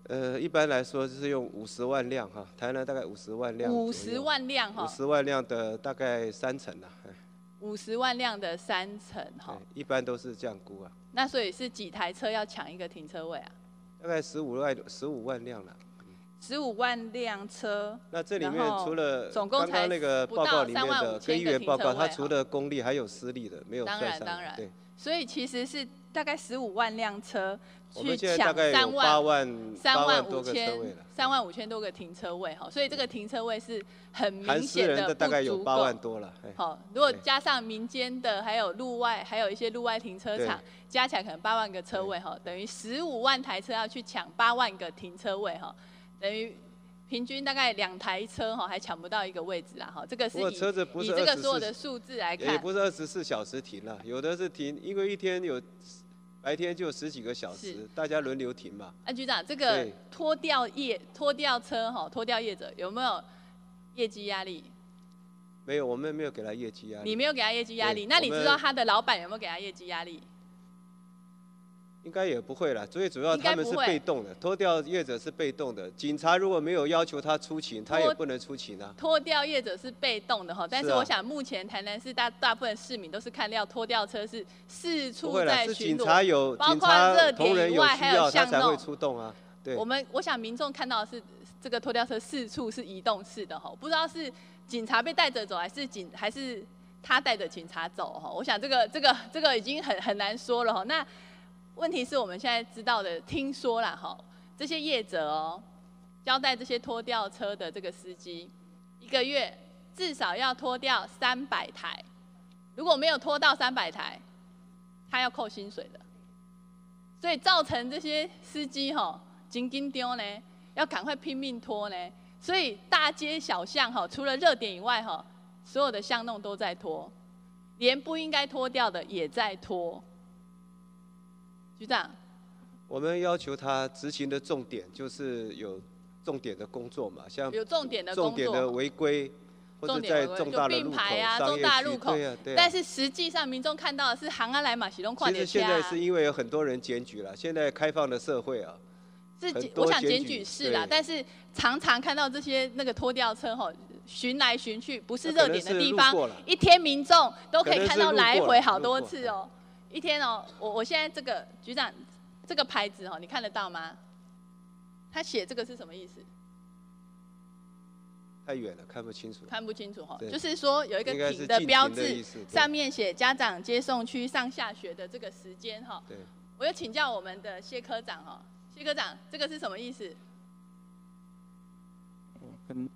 呃，一般来说就是用五十万辆哈，台南大概五十万辆。 五十万辆哈。 五十万辆的大概三成啦。 五十万辆的三成哈。 一般都是这样估啊。 那所以是几台车要抢一个停车位啊？ 大概十五万十五万辆了。 十五万辆车。 那这里面除了总共才刚刚那个报告里面的跟议员报告，它除了了公立还有私立的，没有算上。 当然当然。 对。 所以其实是大概十五万辆车去抢三万三万五千三万五千多个停车位哈，所以这个停车位是很明显的不足够。 含私人的大概有八万多了。 好，如果加上民间的，还有路外，还有一些路外停车场，加起来可能八万个车位哈，等于十五万台车要去抢八万个停车位哈，等于。平均大概两台车哈，还抢不到一个位置啦哈，这个是以车子不是以这个所有的数字来看， 也不是二十四小时停了，有的是停，因为一天有白天就有十几个小时，大家轮流停嘛。 安局长，这个拖吊业拖吊车哈，拖吊业者有没有业绩压力？ 没有，我们没有给他业绩压力。 你没有给他业绩压力，那你知道他的老板有没有给他业绩压力？ 应该也不会啦，最主要他们是被动的，拖吊业者是被动的。警察如果没有要求他出勤，他也不能出勤啊。 拖吊业者是被动的哈，但是我想目前台南市大大部分市民都是看到拖吊车是四处在巡逻，包括热点以外还有巷弄会出动啊。对。 我们我想民众看到的是这个拖吊车四处是移动式的哈，不知道是警察被带着走，还是警还是他带着警察走哈。我想这个这个这个已经很很难说了哈。那问题是我们现在知道的，听说啦哈，这些业者哦，交代这些拖吊车的这个司机，一个月至少要拖吊三百台，如果没有拖到三百台，他要扣薪水的。所以造成这些司机哈，紧紧丢呢，要赶快拼命拖呢。所以大街小巷哈，除了热点以外哈，所有的巷弄都在拖，连不应该拖掉的也在拖。局长， 我们要求他执行的重点就是有重点的工作嘛，像有重点的工作， 重点的违规，或者在重大的路口、 啊、 商业区， 对啊，对啊。但是实际上民众看到的是行啊来嘛，启动快点。 其实现在是因为有很多人检举了，现在开放的社会啊， 是我想检举是啦，但是常常看到这些那个拖吊车吼巡来巡去，不是热点的地方，一天民众都可以看到来回好多次哦。一天哦，我我现在这个局长这个牌子哦，你看得到吗？他写这个是什么意思？ 太远了，看不清楚。 看不清楚哈，就是说有一个停的标志，上面写家长接送区上下学的这个时间哈。对。我要请教我们的谢科长哈，谢科长，这个是什么意思？ 跟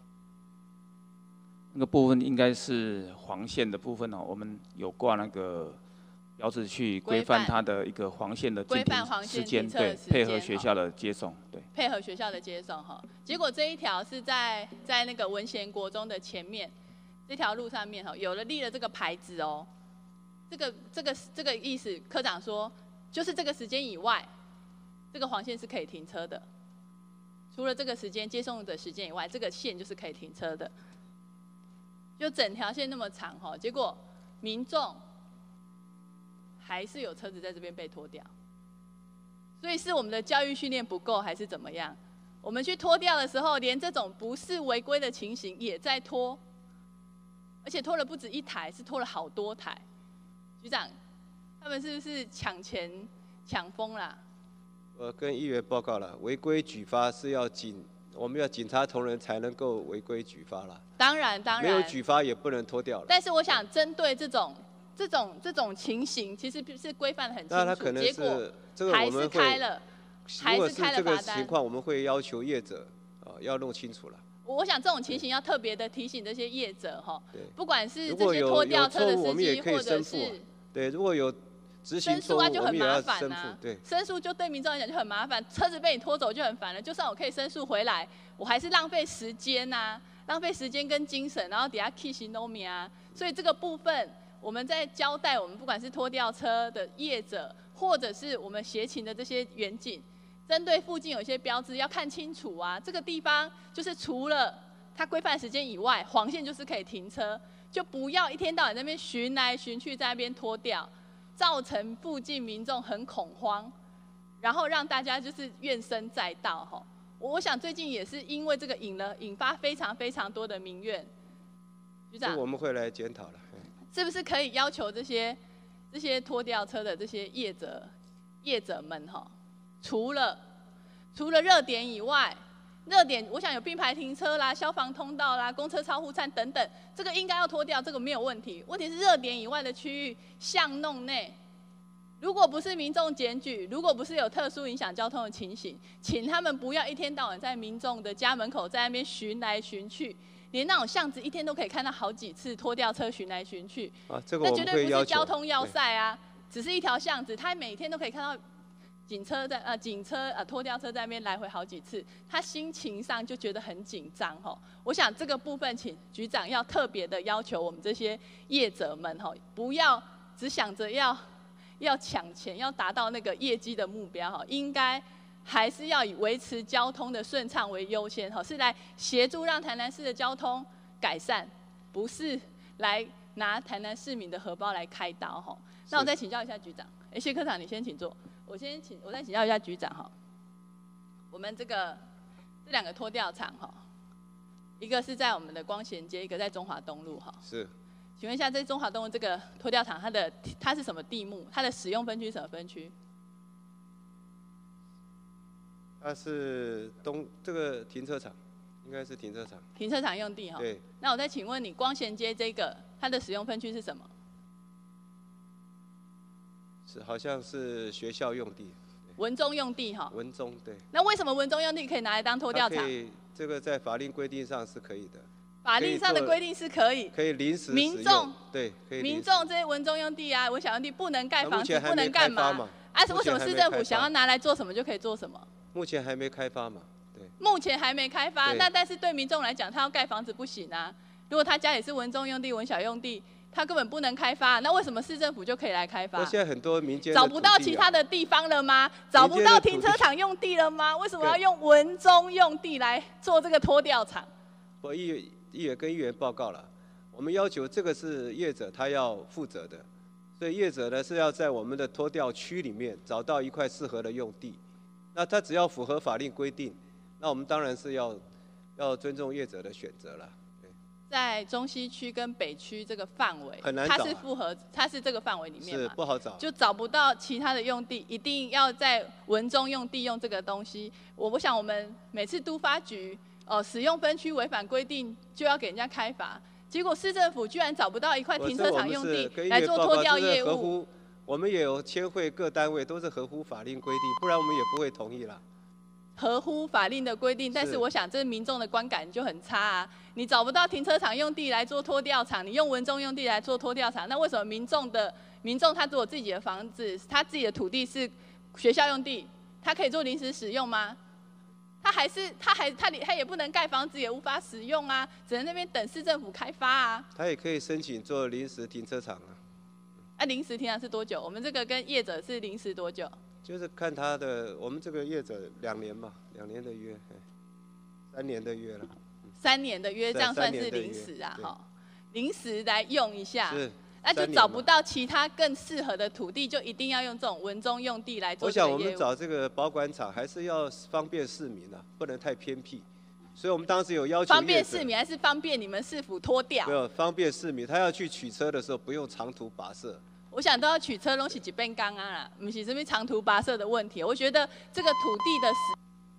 那个部分应该是黄线的部分哦，我们有挂那个标志去规范它的一个黄线的进停时间，对，配合学校的接送，对， 配合学校的接送哈。结果这一条是在在那个文贤国中的前面这条路上面哈，有了立了这个牌子哦。这个这个这个意思，科长说，就是这个时间以外，这个黄线是可以停车的。除了这个时间接送的时间以外，这个线就是可以停车的。就整条线那么长哈，结果民众还是有车子在这边被拖掉，所以是我们的教育训练不够，还是怎么样？我们去拖掉的时候，连这种不是违规的情形也在拖，而且拖了不止一台，是拖了好多台。局长，他们是不是抢钱抢疯啦？ 我跟议员报告了，违规举发是要警，我们要警察同仁才能够违规举发啦。 当然，当然， 没有举发也不能拖掉了。 但是我想针对这种。这种这种情形其实是规范得很清楚，结果还是开了，还是开了罚单。 如果是这个情况，我们会要求业者啊要弄清楚了。 我想这种情形要特别的提醒这些业者哈，不管是这些拖吊车的司机，或者是对，如果有执行错误，我们也要申诉。对， 申诉就对民众来讲就很麻烦，车子被你拖走就很烦了。就算我可以申诉回来，我还是浪费时间呐，浪费时间跟精神，然后底下 key 行动名啊，所以这个部分。我们在交代我们不管是拖吊车的业者，或者是我们协勤的这些员警，针对附近有一些标志要看清楚啊。这个地方就是除了它规范时间以外，黄线就是可以停车，就不要一天到晚在那边巡来巡去，在那边拖吊，造成附近民众很恐慌。 然后让大家就是怨声载道哈。我想最近也是因为这个引了引发非常非常多的民怨。局长， 我们会来检讨了。 是不是可以要求这些这些拖吊车的这些业者业者们哈，除了除了热点以外，热点我想有并排停车啦、消防通道啦、公车超护站等等，这个应该要拖掉，这个没有问题。问题是热点以外的区域巷弄内。如果不是民众检举，如果不是有特殊影响交通的情形，请他们不要一天到晚在民众的家门口在那边巡来巡去，连那种巷子一天都可以看到好几次拖吊车巡来巡去。 啊，这个我们会要求。 那绝对不是交通要塞啊，只是一条巷子，他每天都可以看到警车在呃警车呃拖吊车在那边来回好几次，他心情上就觉得很紧张吼。我想这个部分，请局长要特别的要求我们这些业者们吼，不要只想着要。要抢钱，要达到那个业绩的目标哈，应该还是要以维持交通的顺畅为优先哈，是来协助让台南市的交通改善，不是来拿台南市民的荷包来开刀哈。那我再请教一下局长，哎，谢科长你先请坐，我先请我再请教一下局长哈。我们这个这两个拖吊场哈，一个是在我们的光贤街，一个在中华东路哈。 是。 请问一下，这中华东路这个拖吊场，它的它是什么地目？它的使用分区是什么分区？ 它是东这个停车场，应该是停车场。 停车场用地哈。 对。 那我再请问你，光贤街这个它的使用分区是什么？ 是好像是学校用地。 文中用地哈。 文中对。 那为什么文中用地可以拿来当拖吊场？ 可以，这个在法令规定上是可以的。 法令上的规定是可以， 可以临时民众对，可以民众这些文中用地啊、文小用地不能盖房子，不能干嘛？啊，为什么市政府想要拿来做什么就可以做什么？ 目前还没开发嘛，对。 目前还没开发，那但是对民众来讲，他要盖房子不行啊。如果他家也是文中用地、文小用地，他根本不能开发，那为什么市政府就可以来开发？ 现在很多民间找不到其他的地方了吗？找不到停车场用地了吗？为什么要用文中用地来做这个拖吊场？ 我议议员跟议员报告了，我们要求这个是业者他要负责的，所以业者呢是要在我们的拖吊区里面找到一块适合的用地，那他只要符合法令规定，那我们当然是要要尊重业者的选择了。 在中西区跟北区这个范围， 很难找啊， 它是符合，它是这个范围里面嘛， 是不好找， 就找不到其他的用地，一定要在文中用地用这个东西。我不想我们每次都发局。哦，使用分区违反规定就要给人家开罚，结果市政府居然找不到一块停车场用地来做拖吊业务。 我们也有签会各单位都是合乎法令规定，不然我们也不会同意啦。 合乎法令的规定，但是我想这民众的观感就很差啊！你找不到停车场用地来做拖吊场，你用文中用地来做拖吊场，那为什么民众的民众他如果自己的房子，他自己的土地是学校用地，他可以做临时使用吗？他还是他还他他也不能盖房子，也无法使用啊，只能那边等市政府开发啊。 他也可以申请做临时停车场啊。 啊，临时停车是多久？我们这个跟业者是临时多久？ 就是看他的，我们这个业者两年嘛，两年的约，三年的约了。 三年的约，这样算是临时啊，哈，临时来用一下。 是。 那就找不到其他更适合的土地，就一定要用这种文中用地来做这个业务。 我想我们找这个保管厂还是要方便市民啊，不能太偏僻。所以我们当时有要求。 方便市民还是方便你们市府拖吊？ 没有，方便市民，他要去取车的时候不用长途跋涉。 我想都要取车，拢是一边刚啊啦，不是什么长途跋涉的问题。我觉得这个土地的使。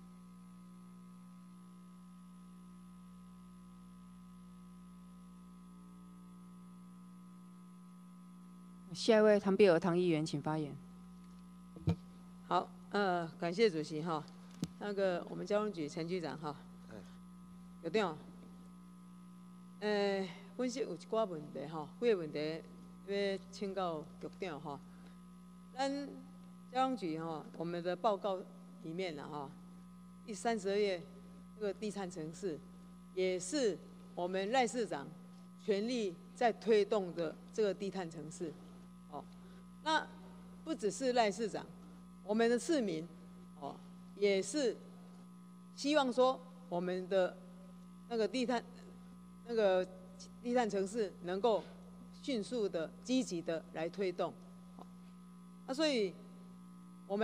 下一位唐碧娥唐议员，请发言。 好，呃，感谢主席哈。那个我们交通局陈局长哈，局长，呃，分析有一寡问题哈，几个问题要请教局长哈。咱交通局哈，我们的报告里面了哈，第三十二页这个地产城市，也是我们赖市长全力在推动的这个低碳城市。那不只是赖市长，我们的市民，哦，也是希望说我们的那个地碳、那个低碳城市能够迅速的、积极的来推动。那所以，我们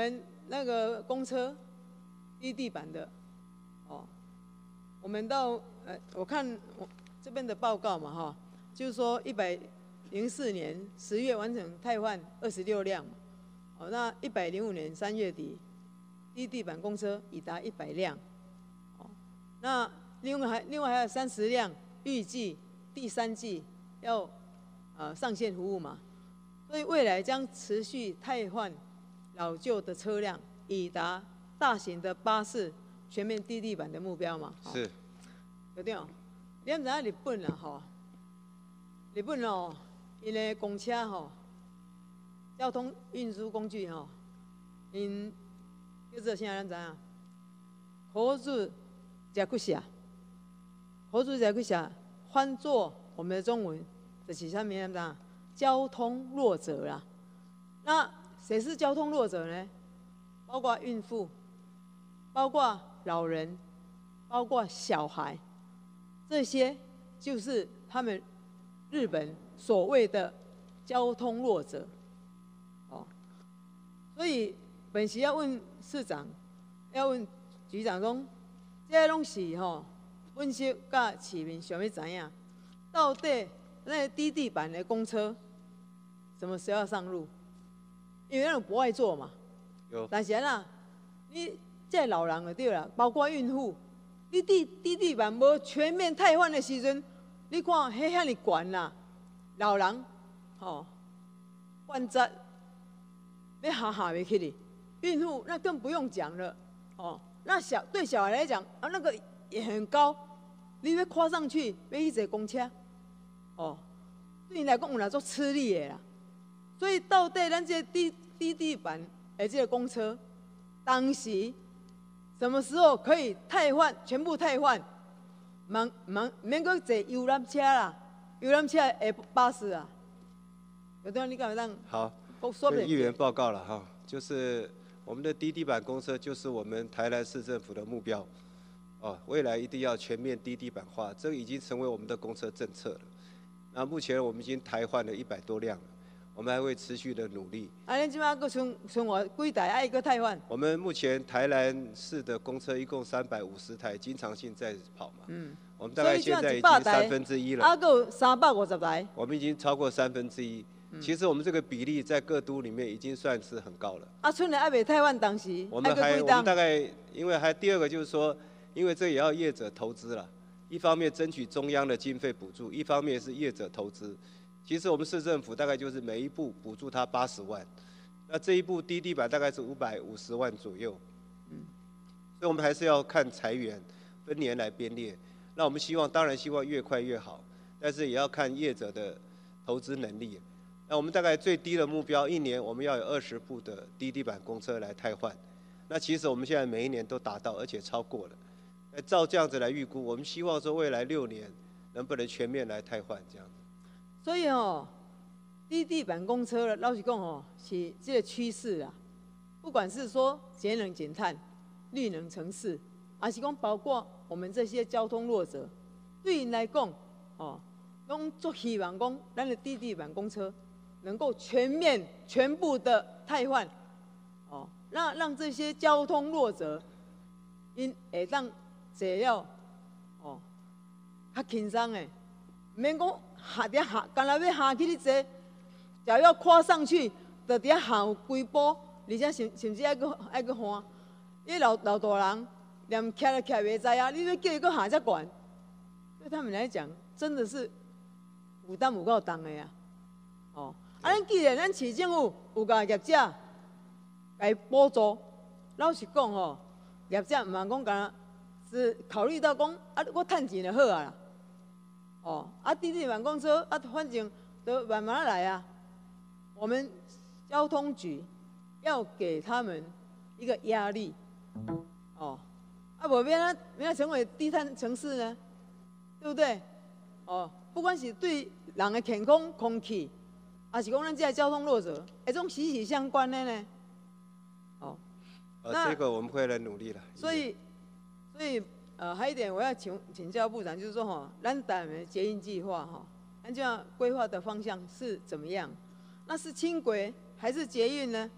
那个公车低地板的，哦，我们到呃，我看我这边的报告嘛哈，就是说一百零四年十月完成汰换二十六辆，哦，那一百零五年三月底，低地板公车已达一百辆，哦，那另外还另外还有三十辆，预计第三季要呃上线服务嘛，所以未来将持续汰换老旧的车辆，以达大型的巴士全面低地板的目标嘛。 是。 对对，你唔知影日本啊吼，日本哦，因的公车吼，交通运输工具吼，因叫做啥？咱知影？口子加骨下，口子加骨下，翻作我们的中文就是啥物？咱知影？交通弱者啦。那谁是交通弱者呢？包括孕妇，包括老人，包括小孩，这些就是他们日本所谓的交通弱者。哦，所以本席要问市长，要问局长说，这些拢是吼，分析甲市民想要知影，到底那低地板的公车什么时候要上路？因为那种不爱坐嘛。 有。 但是啊，你这老人就对啦，包括孕妇，你地低地板无全面汰换的时阵，你看迄遐尼悬啦，老人吼，患者要下下袂起哩，孕妇那更不用讲了，哦，那小对小孩来讲啊，那个也很高，你要跨上去要去坐公车，哦，对你来讲有哪做吃力的啦。所以到底咱这低低地板的这个公车，当时什么时候可以汰换，全部汰换？免免免搁坐游览车啦，游览车的巴士啊。有段你敢会当？ 好， 跟议员报告了哈，就是我们的低地板公车就是我们台南市政府的目标，哦，未来一定要全面低地板化，这个已经成为我们的公车政策了。那目前我们已经汰换了一百多辆了。我们还会持续的努力。 啊，恁即摆搁剩剩偌几台爱搁汰换？ 我们目前台南市的公车一共三百五十台，经常性在跑嘛。嗯。我们大概现在已经三分之一了。 啊，搁有三百五十台。 我们已经超过三分之一。嗯、其实我们这个比例在各都里面已经算是很高了。 啊，剩的还未汰换当时。 我们还我们大概因为还第二个就是说，因为这也要业者投资了，一方面争取中央的经费补助，一方面是业者投资。其实我们市政府大概就是每一步补助他八十万，那这一步低地板大概是五百五十万左右，嗯，所以我们还是要看财源，分年来编列。那我们希望当然希望越快越好，但是也要看业者的投资能力。那我们大概最低的目标，一年我们要有二十部的低地板公车来汰换。那其实我们现在每一年都达到，而且超过了。那照这样子来预估，我们希望说未来六年能不能全面来汰换这样子。 所以哦，低地板公车老实讲哦，是这个趋势啦。不管是说节能减碳、绿能城市，还是讲包括我们这些交通弱者，对因来讲哦，拢足希望讲咱的低地板公车能够全面、全部的汰换，哦，那让这些交通弱者因会当坐了哦，较轻松的，免讲。下底下，干那要下去你坐，只要跨上去，就底下下有几步，而且甚甚至爱搁爱搁换。因为老老大人连徛都徛袂知啊，你要叫伊搁下遮悬，对他们来讲真的是负担有够重的呀。哦，啊，咱既然咱市政府有甲业者来补助，老实讲吼，业者毋通讲干是考虑到讲啊，我趁钱就好啊啦。哦，啊，低地板公车啊，反正都慢慢来啊。我们交通局要给他们一个压力，哦，啊，无免啊，免啊成为低碳城市呢，对不对？哦，不管是对人的健康、空气，还是讲咱这些交通弱者，这种息息相关的呢。哦， 呃，这个我们会来努力了。 所以，所以。呃，还有一点我要请请教部长，就是说哈，咱台的捷运计划哈，咱这样规划的方向是怎么样？那是轻轨还是捷运呢？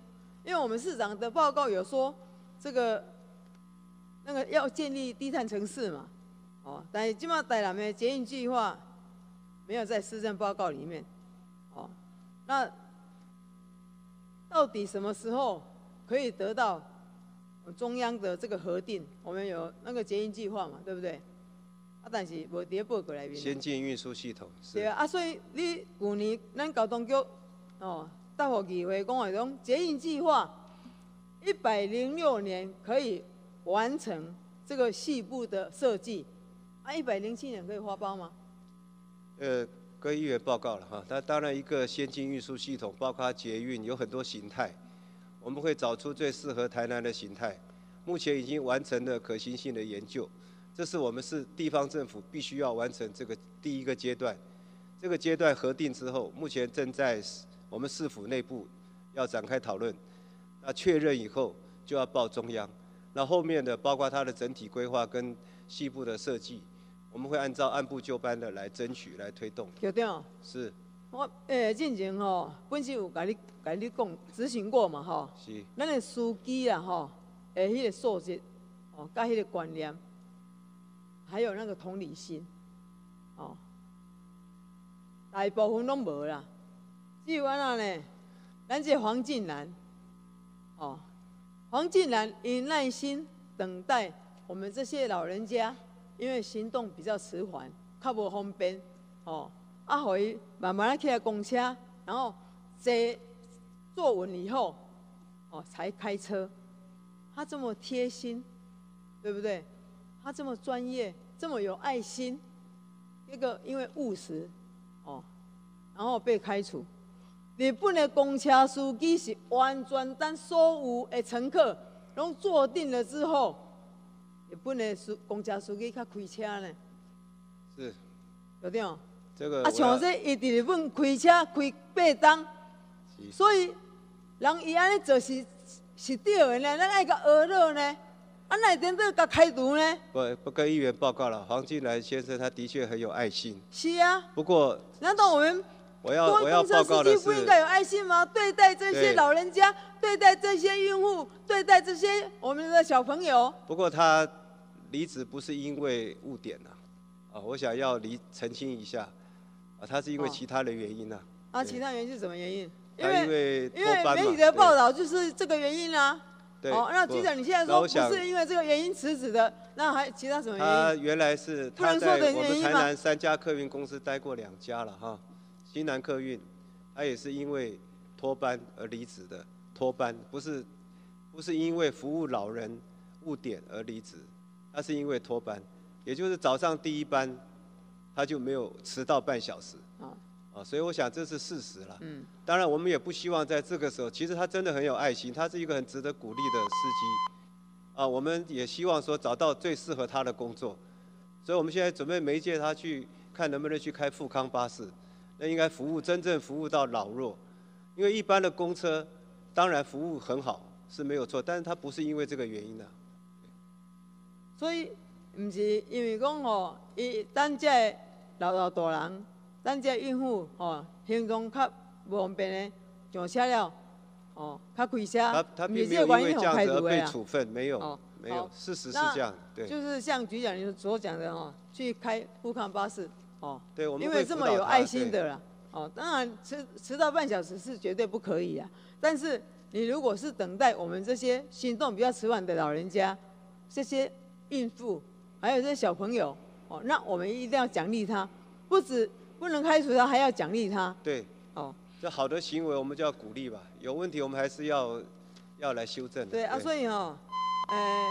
因为我们市长的报告有说，这个那个要建立低碳城市嘛，哦，但是今嘛台南的捷运计划没有在施政报告里面，哦，那到底什么时候可以得到中央的这个核定？我们有那个捷运计划嘛，对不对？啊，但是无伫报告内面。 先进运输系统。 对啊，啊，所以你去年咱交通局哦。答复议会讲话讲，捷运计划一百零六年可以完成这个细部的设计，啊，一百零七年可以发包吗？ 呃，跟议员报告了哈。那当然，一个先进运输系统，包括捷运有很多形态，我们会找出最适合台南的形态。目前已经完成了可行性的研究，这是我们是地方政府必须要完成这个第一个阶段。这个阶段核定之后，目前正在我们市府内部要展开讨论，那确认以后就要报中央。那后面的包括它的整体规划跟细部的设计，我们会按照按部就班的来争取来推动。 局长， 是。 我诶，进前吼，本身有甲你甲你讲执行过嘛吼。 是。 咱的司机啊吼，诶，迄个素质，哦，甲迄个观念，还有那个同理心，哦，大部分拢无啦。只有安那呢？咱这黄进兰，哦，黄进兰以耐心等待我们这些老人家，因为行动比较迟缓，较无方便，哦，啊，互伊慢慢起来公车，然后坐坐稳以后，哦，才开车。他这么贴心，对不对？他这么专业，这么有爱心，一个因为务实，哦，然后被开除。日本的公车司机是完全等所有的乘客拢坐定了之后，日本的司公车司机才开车呢。 是。 有对哦。 这个。 啊，像这伊伫日本开车开八档，所以人伊安尼做是是对的呢，咱爱甲学乐呢。啊，哪点都甲开除呢？ 不不跟议员报告了，黄进来先生他的确很有爱心。 是啊。 不过。 难道我们？ 我要我要报告的是， 不应该有爱心吗？对待这些老人家，对待这些孕妇，对待这些我们的小朋友。 不过他离职不是因为误点呐，啊，我想要离澄清一下，啊，他是因为其他的原因呐。 啊，其他原因是什么原因？ 因为因为媒体的报道就是这个原因啊。 对。 哦，那局长你现在说不是因为这个原因辞职的，那还其他什么原因？ 他原来是他在我们台南三家客运公司待过两家了哈。新南客运，他也是因为脱班而离职的，脱班不是不是因为服务老人误点而离职，他是因为脱班，也就是早上第一班他就没有迟到半小时，啊，啊，所以我想这是事实了。嗯，当然我们也不希望在这个时候，其实他真的很有爱心，他是一个很值得鼓励的司机，啊，我们也希望说找到最适合他的工作，所以我们现在准备媒介他去看能不能去开富康巴士。那应该服务真正服务到老弱，因为一般的公车当然服务很好是没有错，但是它不是因为这个原因的、啊。 所以不是因为讲吼，伊咱这老老大人，咱这孕妇吼，行动较无方便的上车了，哦，较开车， 他他并没有因为这样子而被处分，没有，哦、没有，事实是这样，对。 就是像局长你所讲的哈，去开富康巴士。哦， 对，我们因为这么有爱心的啦，哦，当然迟迟到半小时是绝对不可以啊。但是你如果是等待我们这些行动比较迟缓的老人家、这些孕妇，还有这些小朋友，哦，那我们一定要奖励他，不止不能开除他，还要奖励他。 对，哦，这好的行为我们就要鼓励吧，有问题我们还是要要来修正。 对啊，所以哦，呃，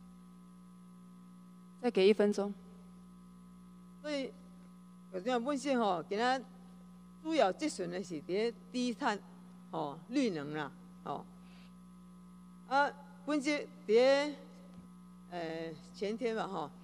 再给一分钟。 所以。有这样本身吼，今仔主要执行的是伫低碳、吼绿能啦，吼。啊，本身伫呃前天吧，吼，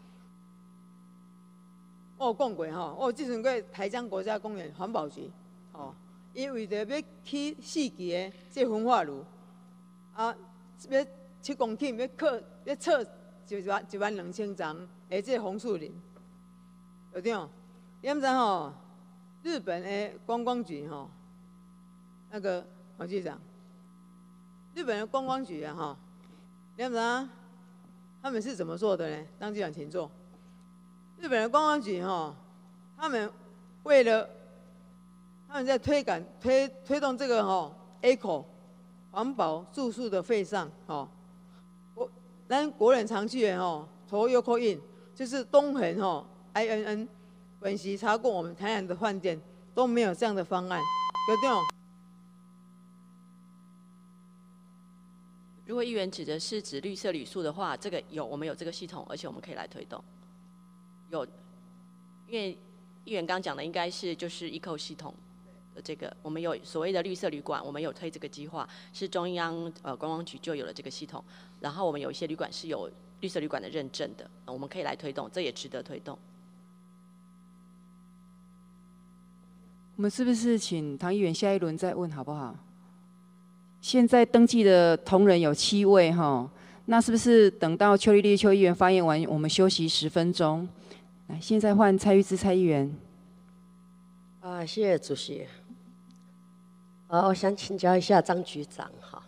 我有讲过吼，我有执行过台江国家公园环保局，吼，因为着要起四期的这焚化炉，啊，要七公顷，要克要测一万一万两千丛的这红树林，有对哦。你毋知吼，日本的观光局吼，那个黄局长， 日本的观光局啊，哈，你知道他们是怎么做的呢？张局长，请坐。日本的观光局哈，他们为了他们在推广推推动这个哈 eco 环保住宿的费上，哈，我咱国人常去的哈，Toyoko Inn 就是东横哈 I N N， 本席查过我们台南的饭店都没有这样的方案，有这种。 如果议员指的是指绿色旅宿的话，这个有我们有这个系统，而且我们可以来推动。有，因为议员刚讲的应该是就是 eco 系统的这个，我们有所谓的绿色旅馆，我们有推这个计划，是中央呃观光局就有了这个系统，然后我们有一些旅馆是有绿色旅馆的认证的，我们可以来推动，这也值得推动。 我们是不是请唐议员下一轮再问好不好？现在登记的同仁有七位哈，那是不是等到邱丽丽邱议员发言完，我们休息十分钟？来，现在换蔡玉芝蔡议员。 啊，谢谢主席。啊，我想请教一下张局长哈。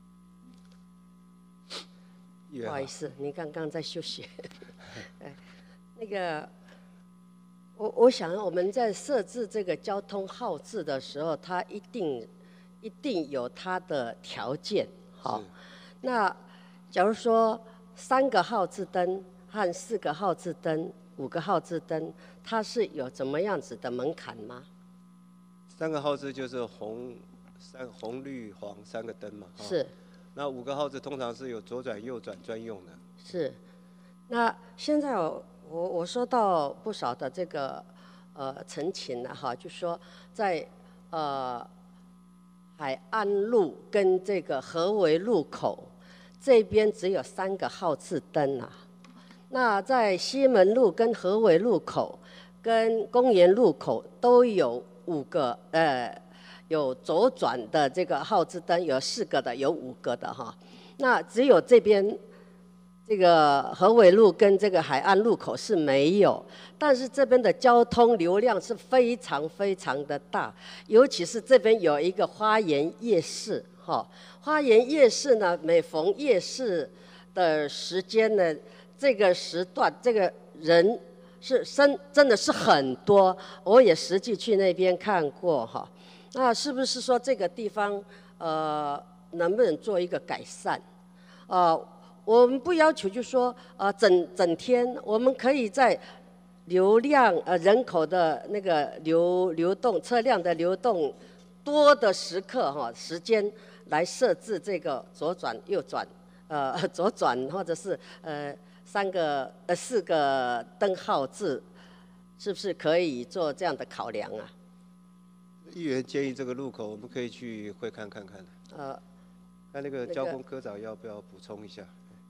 不好意思，你刚刚在休息。那个，我我想我们在设置这个交通号志的时候，它一定一定有它的条件，好。那假如说三个号志灯和四个号志灯、五个号志灯，它是有怎么样子的门槛吗？ 三个号志就是红、三红、绿、黄三个灯嘛。 是。 那五个号志通常是有左转、右转专用的。 是。那现在我我我收到不少的这个呃陈情了哈，就说在呃海岸路跟这个河围路口这边只有三个号志灯啊。那在西门路跟河围路口跟公园路口都有五个呃有左转的这个号志灯，有四个的，有五个的哈。那只有这边这个河围路跟这个海岸路口是没有，但是这边的交通流量是非常非常的大，尤其是这边有一个花园夜市哈。花园夜市呢，每逢夜市的时间呢，这个时段这个人是真真的是很多，我也实际去那边看过哈。那是不是说这个地方呃能不能做一个改善？呃，我们不要求就说呃整整天，我们可以在流量呃人口的那个流流动车辆的流动多的时刻哈时间来设置这个左转右转呃左转或者是呃三个呃四个灯号志，是不是可以做这样的考量啊？ 议员建议这个路口，我们可以去会看看看。 呃， 看那个交通科长要不要补充一下？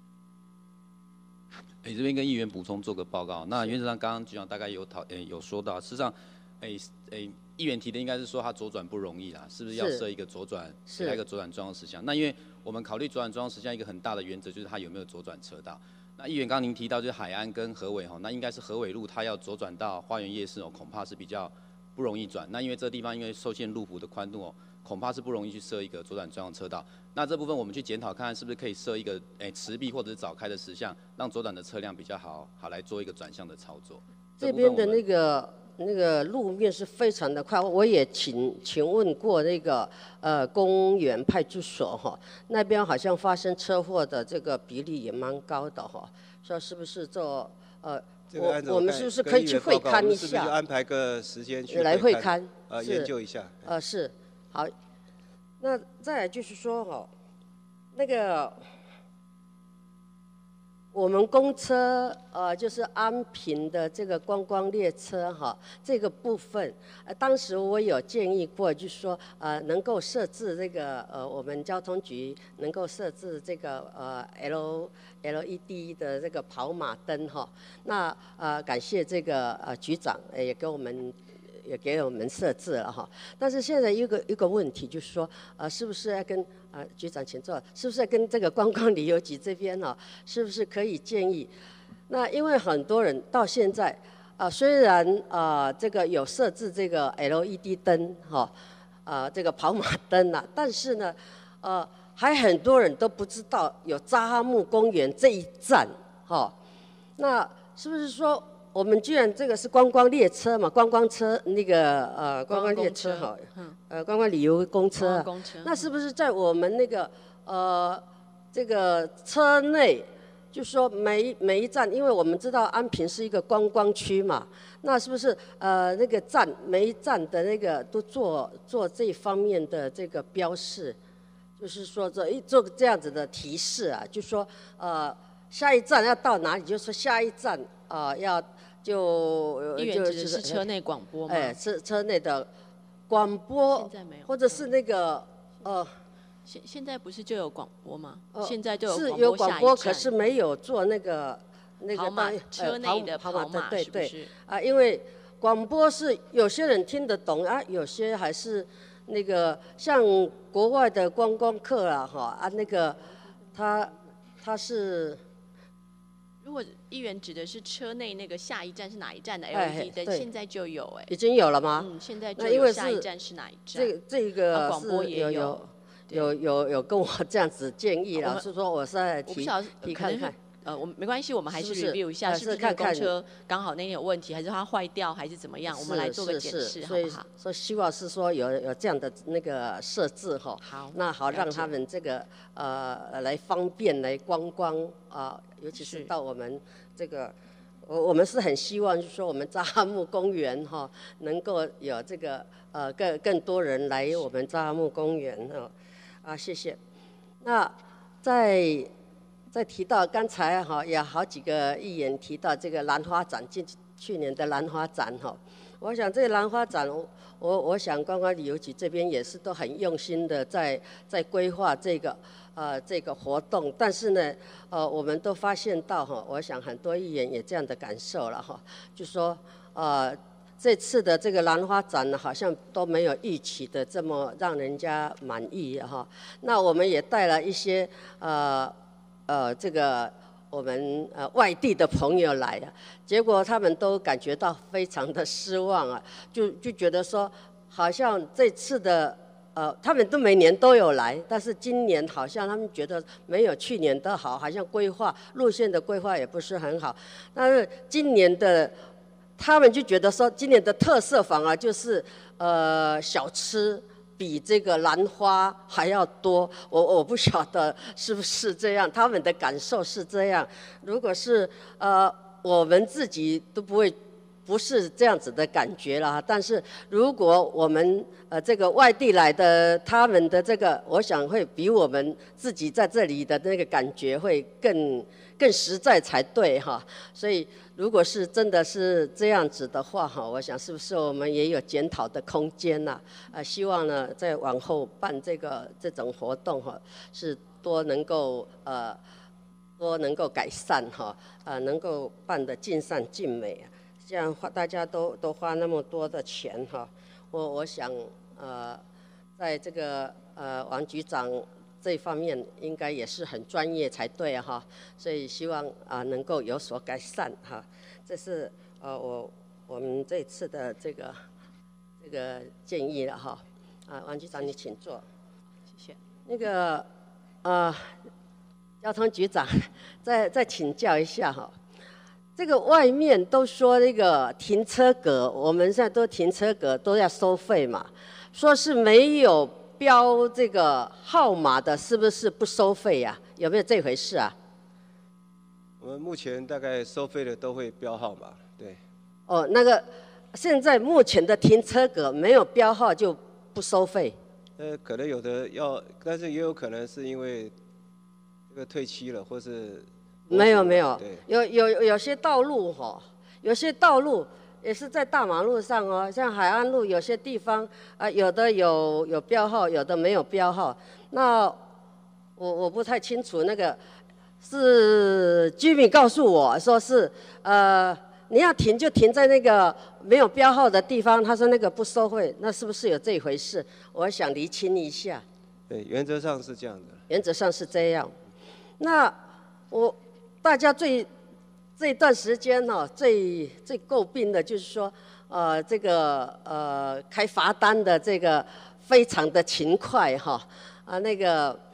哎，这边跟议员补充做个报告。那原则上，刚刚局长大概有讨，诶有说到，事实上，哎哎，议员提的应该是说他左转不容易啦，是不是要设一个左转，给他一个左转专用实项？那因为我们考虑左转专用实项一个很大的原则就是它有没有左转车道。那议员刚刚您提到就是海岸跟河尾哈，那应该是河尾路它要左转到花园夜市哦，恐怕是比较不容易转。那因为这个地方因为受限路幅的宽度哦，恐怕是不容易去设一个左转专用车道。那这部分我们去检讨看看是不是可以设一个诶迟闭或者是早开的时项，让左转的车辆比较好好来做一个转向的操作。 这边的那个那个路面是非常的快，我也请请问过那个呃公园派出所哈，那边好像发生车祸的这个比例也蛮高的哈，说是不是做呃？ 这个按照我我们是不是可以去会勘一下？ 是不是就安排个时间去来会勘？ 呃，研究一下。 呃，是，好。那再来就是说哈，那个我们公车呃，就是安平的这个观光列车哈，这个部分，呃，当时我有建议过，就是说呃，能够设置这个呃，我们交通局能够设置这个呃 L L E D 的这个跑马灯哈。那呃，感谢这个呃局长也给我们。也给我们设置了哈，但是现在一个一个问题就是说，呃，是不是要跟呃局长请坐，是不是要跟这个观光旅游局这边呢、哦，是不是可以建议？那因为很多人到现在，啊、呃，虽然啊、呃、这个有设置这个 L E D 灯哈，啊、呃、这个跑马灯啊，但是呢，呃还很多人都不知道有扎哈木公园这一站，哈，那是不是说我们居然这个是观光列车嘛？观光车那个呃观光列车哈，呃观光旅游公车啊，那是不是在我们那个呃这个车内，就说每每一站，因为我们知道安平是一个观光区嘛，那是不是呃那个站每一站的那个都做做这方面的这个标示？就是说这一做这样子的提示啊，就说呃下一站要到哪里，就说下一站啊、呃、要就议员指的是车内广播吗？ 哎，车车内的广播， 现在没有， 或者是那个呃， 现现在不是就有广播吗？ 呃、 现在就有是有广播，可是没有做那个那个跑马车内的跑马， 对对是啊，因为广播是有些人听得懂啊，有些还是。那个像国外的观光客啊，哈啊，那个他他是， 如果议员指的是车内那个下一站是哪一站的 L E D 灯，现在就有哎， 已经有了吗？ 嗯，现在就有下一站是哪一站？ 这这个广播也有有有有有跟我这样子建议了，是说我是在提提看看。 呃，我没关系，我们还是 review 一下，是不是这个公车刚好那天有问题，还是它坏掉，还是怎么样？我们来做个检视，好不好？ 所以希望是说有有这样的那个设置哈， 好， 那好让他们这个呃来方便来观光啊，尤其是到我们这个，我我们是很希望就是说我们扎哈木公园哈能够有这个呃更更多人来我们扎哈木公园哈啊，谢谢。那在。再提到刚才哈，有好几个议员提到这个兰花展，去去年的兰花展哈，我想这个兰花展，我我想观光旅游局这边也是都很用心的在在规划这个呃这个活动，但是呢，呃我们都发现到哈，我想很多议员也这样的感受了哈，就说呃这次的这个兰花展呢，好像都没有预期的这么让人家满意哈。那我们也带了一些呃。呃，这个我们呃外地的朋友来啊，结果他们都感觉到非常的失望啊，就就觉得说，好像这次的呃，他们都每年都有来，但是今年好像他们觉得没有去年的好，好像规划路线的规划也不是很好，但是今年的他们就觉得说，今年的特色反而就是呃小吃。比这个兰花还要多，我我不晓得是不是这样，他们的感受是这样。如果是呃我们自己都不会，不是这样子的感觉了。但是如果我们呃这个外地来的，他们的这个，我想会比我们自己在这里的那个感觉会更更实在才对哈。所以。如果是真的是这样子的话哈，我想是不是我们也有检讨的空间呐？呃，希望呢在往后办这个这种活动哈，是多能够呃多能够改善哈，呃能够办得尽善尽美，这样花大家都都花那么多的钱哈，我我想呃在这个呃王局长。这方面应该也是很专业才对哈，所以希望啊能够有所改善哈。这是呃我我们这次的这个这个建议了哈。啊，王局长你请坐。 谢谢。 那个呃交通局长再再请教一下哈。这个外面都说那个停车格，我们现在都停车格都要收费嘛，说是没有。标这个号码的，是不是不收费呀、啊？有没有这回事啊？ 我们目前大概收费的都会标号码，对。 哦，那个现在目前的停车格没有标号就不收费。 呃，可能有的要，但是也有可能是因为这个退期了，或是没有没有，有有有些道路哈、哦，有些道路。也是在大马路上哦，像海岸路有些地方啊、呃，有的有有标号，有的没有标号。那我我不太清楚，那个是居民告诉我说是呃，你要停就停在那个没有标号的地方，他说那个不收费，那是不是有这一回事？我想厘清一下。 对，原则上是这样的。 原则上是这样。那我大家最。这段时间呢、哦，最最诟病的就是说，呃，这个呃开罚单的这个非常的勤快哈，啊那个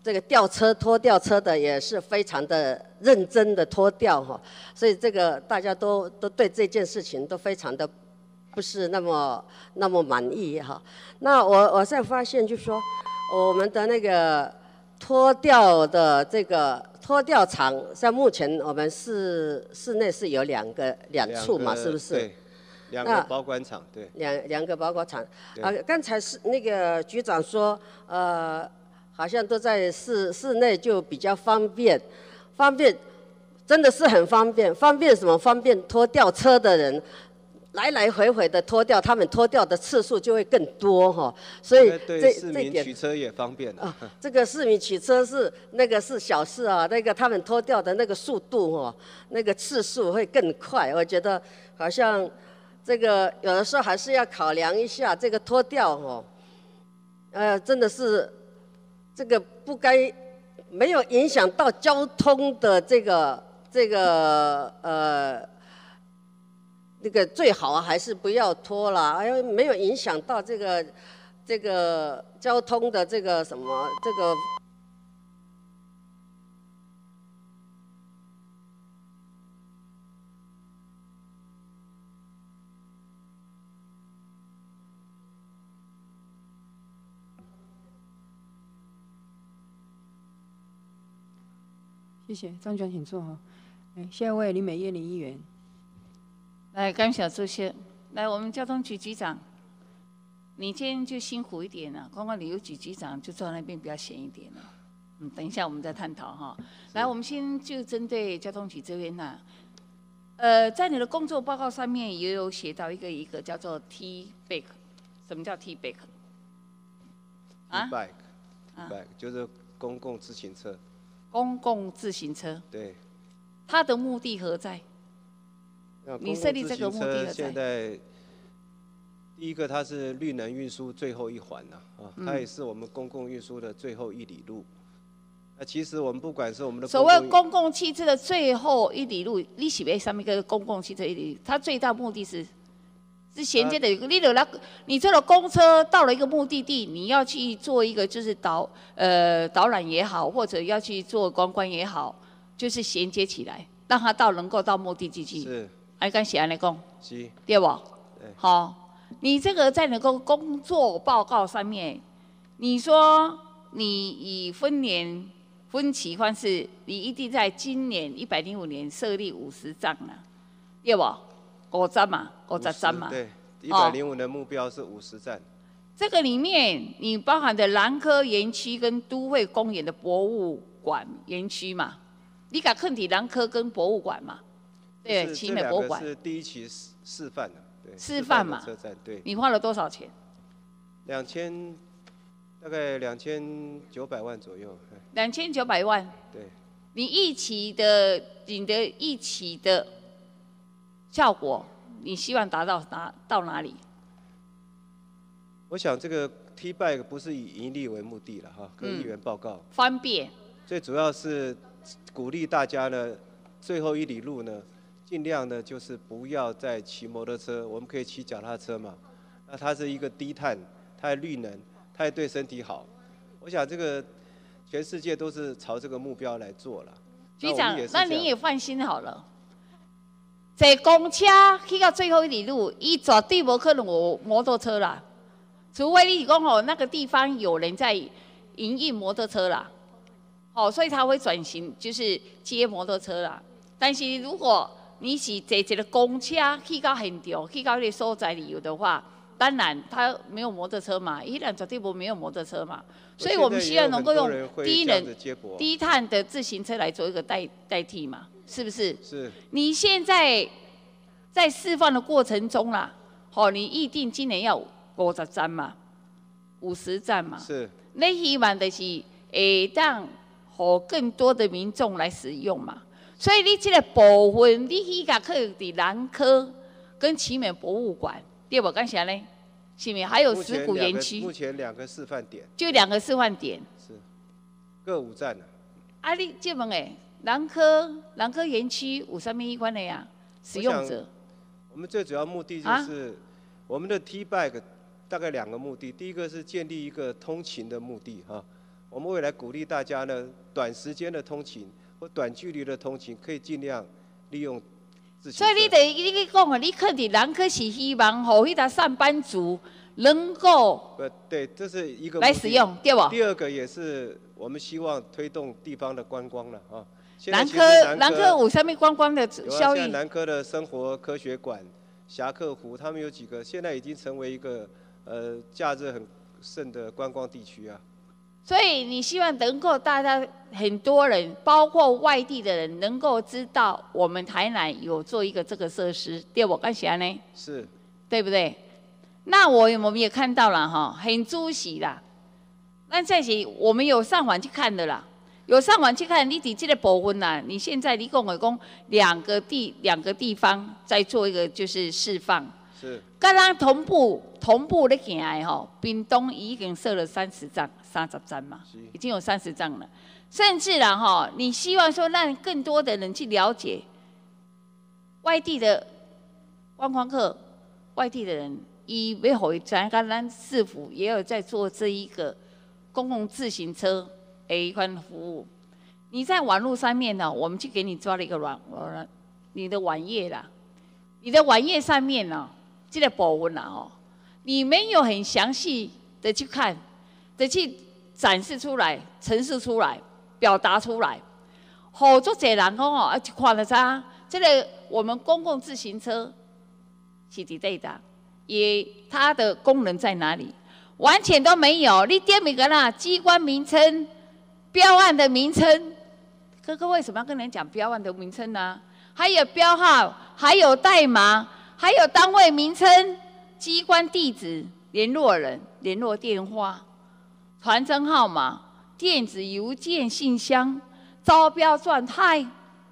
这个吊车拖吊车的也是非常的认真的拖吊哈，所以这个大家都都对这件事情都非常的不是那么那么满意哈。那我我现在发现就是说，我们的那个拖吊的这个拖吊场，像目前我们室室内是有两个两处嘛，是不是？ 对，两个保管场，对。 两两个保管场啊，刚才是那个局长说，呃。好像都在室室内就比较方便，方便真的是很方便。方便什么？方便拖吊车的人来来回回的拖吊，他们拖吊的次数就会更多哈。所以这对市民取车也方便啊。这个市民取车是那个是小事啊，那个他们拖吊的那个速度哦，那个次数会更快。我觉得好像这个有的时候还是要考量一下这个拖吊哦，呃，真的是。这个不该没有影响到交通的这个这个呃那个最好还是不要拖了，因为没有影响到这个这个交通的这个什么这个。 谢谢张局长，请坐哈。哎，下一位林美燕林议员。 来，感谢主席。来，我们交通局局长，你今天就辛苦一点了。观光旅游局局长就坐在那边比较闲一点了。嗯，等一下我们再探讨哈。来，我们先就针对交通局这边呢，呃，在你的工作报告上面也有写到一个一个叫做 T bike， 什么叫 T bike？ 啊 ？bike， bike 就是公共自行车。 公共自行车， 对， 它的目的何在？你设立这个目的何在？ 现在第一个，它是绿能运输最后一环呐，啊，它也是我们公共运输的最后一里路。那其实我们不管是我们的所谓公共汽车的最后一里路，你是为上面一个公共汽车一里路，它最大目的是是衔接的一个，你了你这个公车到了一个目的地，你要去做一个就是导呃导览也好，或者要去做观光也好，就是衔接起来，让它到能够到目的地去。 是。 按刚写安来讲。 是。 对不？ 对。 好，你这个在那个工作报告上面，你说你以分年分期方式，你一定在今年一百零五年设立五十站了，对不？五站嘛，五十站嘛。 对，一百零五的目标是五十站。 这个里面，你包含的南科园区跟都会公园的博物馆园区嘛，你敢肯定南科跟博物馆嘛？对，奇美博物馆。 是第一期示范的，对。 示范嘛。 车站对。 你花了多少钱？ 两千，大概两千九百万左右。 两千九百万。 对。 你一期的，你的一期的。效果，你希望达到哪到哪里？ 我想这个 T bike 不是以盈利为目的了哈，跟议员报告。 嗯、方便。 最主要是鼓励大家呢，最后一里路呢，尽量呢就是不要再骑摩托车，我们可以骑脚踏车嘛。那它是一个低碳，它还绿能，它还对身体好。我想这个全世界都是朝这个目标来做了。 局长，那你也放心好了。坐公车去到最后一里路，伊绝对无可能有摩托车啦，除非你讲哦那个地方有人在营运摩托车啦，哦，所以他会转型就是接摩托车啦。但是如果你是坐一个公车去到现场，去到那个所在旅游的话，当然他没有摩托车嘛，依然绝对不没有摩托车嘛，所以我们希望能够用低能、低碳的自行车来做一个代代替嘛。是不是？ 是。 你现在在示范的过程中啦，好，你预定今年要五十站嘛，五十站嘛。 是。 你希望的是会让和更多的民众来使用嘛，所以你这个部分，你去甲可以伫南科跟奇美博物馆，对不？刚才呢，奇美还有石鼓园区。 目前两个示范点。 就两个示范点。 是。各五站啊。 啊，你这问诶？南科南科园区有什么相关的呀？使用者， 我们最主要目的就是啊、 我们的 T bike 大概两个目的，第一个是建立一个通勤的目的哈。 我们未来鼓励大家呢，短时间的通勤或短距离的通勤，可以尽量利用自行车。 所以你得你讲啊，你肯定人可是希望让迄个上班族能够不对，这是一个来使用，对不？ 第二个也是我们希望推动地方的观光了啊。 南科南科有什么观光的效益？ 有啊，南科的生活科学馆、侠客湖，他们有几个现在已经成为一个呃假日很盛的观光地区啊。 所以你希望能够大家很多人，包括外地的人，能够知道我们台南有做一个这个设施，对不？干啥呢？ 是， 对不对？那我我们也看到了哈，很出席啦。那这些我们有上网去看的啦。有上网去看，你伫这个部分呐，你现在你跟我讲两个地两个地方在做一个就是释放， 是， 跟咱同步同步咧行的吼，屏东已经设了三十站、三十站嘛，已经有三十站了，甚至啦哈，你希望说让更多的人去了解外地的观光客、外地的人，以为好咱跟咱市府也有在做这一个公共自行车。一款服务，你在网络上面呢，我们去给你抓了一个网，你的网页啦，你的网页上面呢，这个部分啦哦，你没有很详细的去看，的去展示出来、陈述出来、表达出来，好多侪人讲哦，啊，看了啥？这个我们公共自行车是伫对的，也它的功能在哪里？完全都没有，你点名个啦，机关名称。标案的名称，哥哥为什么要跟人讲标案的名称呢？还有标号，还有代码，还有单位名称、机关地址、联络人、联络电话、传真号码、电子邮件信箱、招标状态、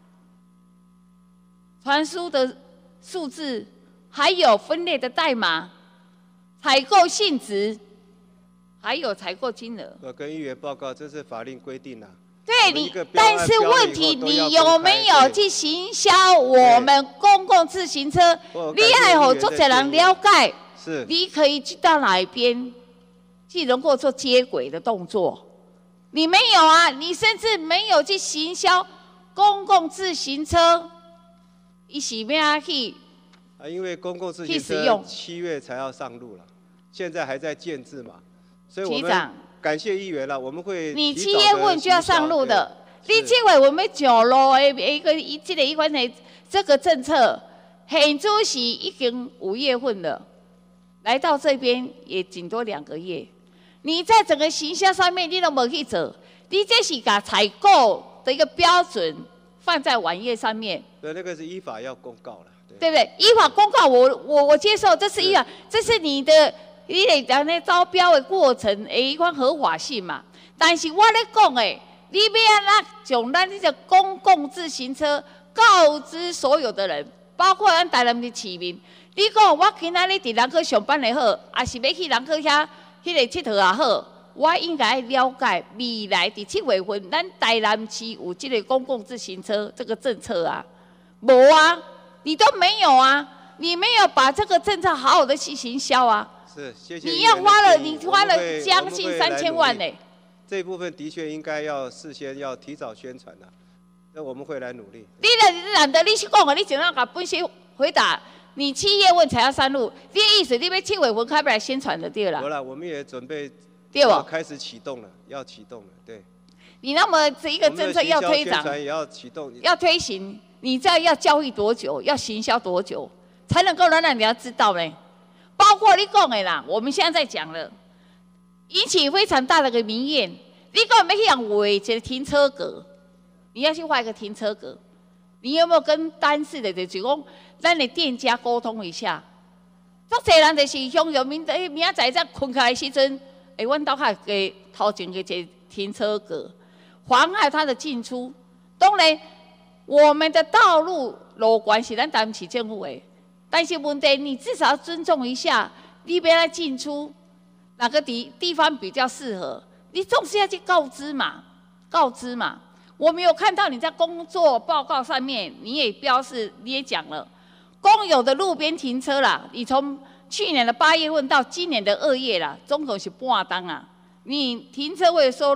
传输的数字，还有分类的代码、采购性质。还有采购金额， 我跟议员报告，这是法令规定啦。 对你，但是问题你有没有去行销我们公共自行车？你爱好做者人了解， 是， 你可以去到哪一边，去能够做接轨的动作。你没有啊，你甚至没有去行销公共自行车，一起咩去？ 啊，因为公共自行车七月才要上路了，现在还在建制嘛。所以我们感谢议员了，我们会你七月份就要上路的，你这回我们上路的一个一这个一款的这个政策，很主席已经五月份了，来到这边也仅多两个月，你在整个行销上面你都没去做，你这是把采购的一个标准放在网页上面。 对，那个是依法要公告了， 对不对？依法公告我我我接受，这是依法，这是你的。你得讲那招标的过程，诶，一款合法性嘛。但是我咧讲诶，你要安怎将咱这个公共自行车告知所有的人，包括咱台南的市民。你讲我今仔日伫人科上班也好，还是要去人科遐迄个佚佗也好，我应该了解未来伫七月份，咱台南市有这个公共自行车这个政策啊，无啊，你都没有啊，你没有把这个政策好好的去行销啊。 是，谢谢。 你要花了，你花了将近三千万呢。 这一部分的确应该要事先要提早宣传的，那我们会来努力。 你懒懒得你去讲啊，你怎样把本身回答？你七月份才要上路，你的意思你要七月份开不来宣传的对了。 有了，我们也准备对吧？ 开始启动了，要启动了，对。 你那么这一个政策要推展， 也要启动， 要推行，你这样要教育多久？要行销多久？才能够让人家知道呢？包括你讲的啦，我们现在在讲了，引起非常大的一个民怨。你讲要去养画一个停车格，你要去画一个停车格，你有没有跟当事的就是讲，咱的店家沟通一下？足侪人就是向有明诶，明仔载在困开的时阵，诶，阮兜下个头前个一个停车格，妨碍他的进出。当然，我们的道路路管是咱台南市政府的。但是问题，你至少要尊重一下，你别来进出哪个地地方比较适合，你总是要去告知嘛，告知嘛。我没有看到你在工作报告上面，你也标示，你也讲了，公有的路边停车啦，你从去年的八月份到今年的二月啦，总共是半档啊。你停车位的收入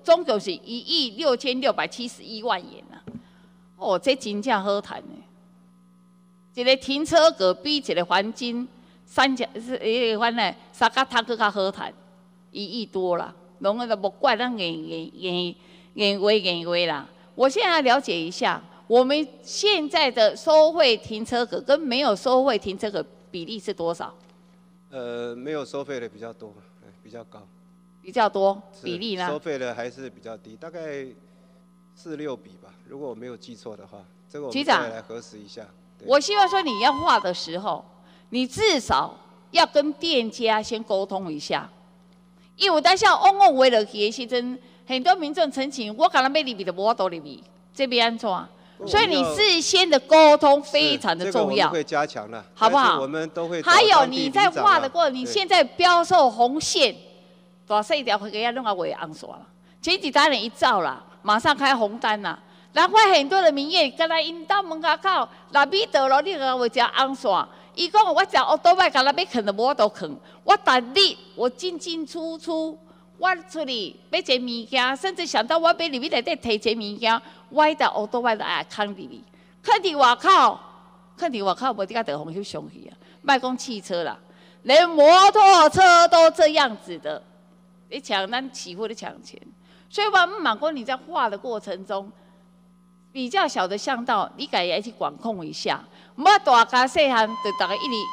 总共是一亿六千六百七十一万元啊！哦，这真正好谈呢。一个停车格比一个环境三角是一个环呢，三角塔更较好谈，一亿多啦。拢个都莫怪咱眼眼眼眼微眼微啦。我现在了解一下，我们现在的收费停车格跟没有收费停车格比例是多少？ 呃，没有收费的比较多，比较高。 比较多，比例呢？ 收费的还是比较低，大概四六比吧。如果我没有记错的话，这个我们再来核实一下。 我希望说你要画的时候，你至少要跟店家先沟通一下，因为当下嗡嗡为了去的时阵，很多民众陈情，我敢若要入去就无法度入去，这边安怎？所以你事先的沟通非常的重要。 这个我们会加强的， 好不好？ 我们都会。 还有你在画的过程，你现在标售红线，大细条给人家弄啊为红线了，前几单人一照啦，马上开红单啦。难怪很多的民业，刚才因到门口口，那米道路你个为只红线，伊讲我只乌多摆，干那要啃的无都啃，我等你，我进进出出，我出去买一个物件，甚至想到我买入去内底摕一个物件，我迄搭乌多摆就爱扛入去，扛伫外口，扛伫外口无得甲地方翕上去啊！莫讲汽车啦，连摩托车都这样子的，你抢咱起步的抢钱，所以我们满公你在画的过程中。比较小的巷道，你家也去管控一下，唔好大家细汉就大家一直。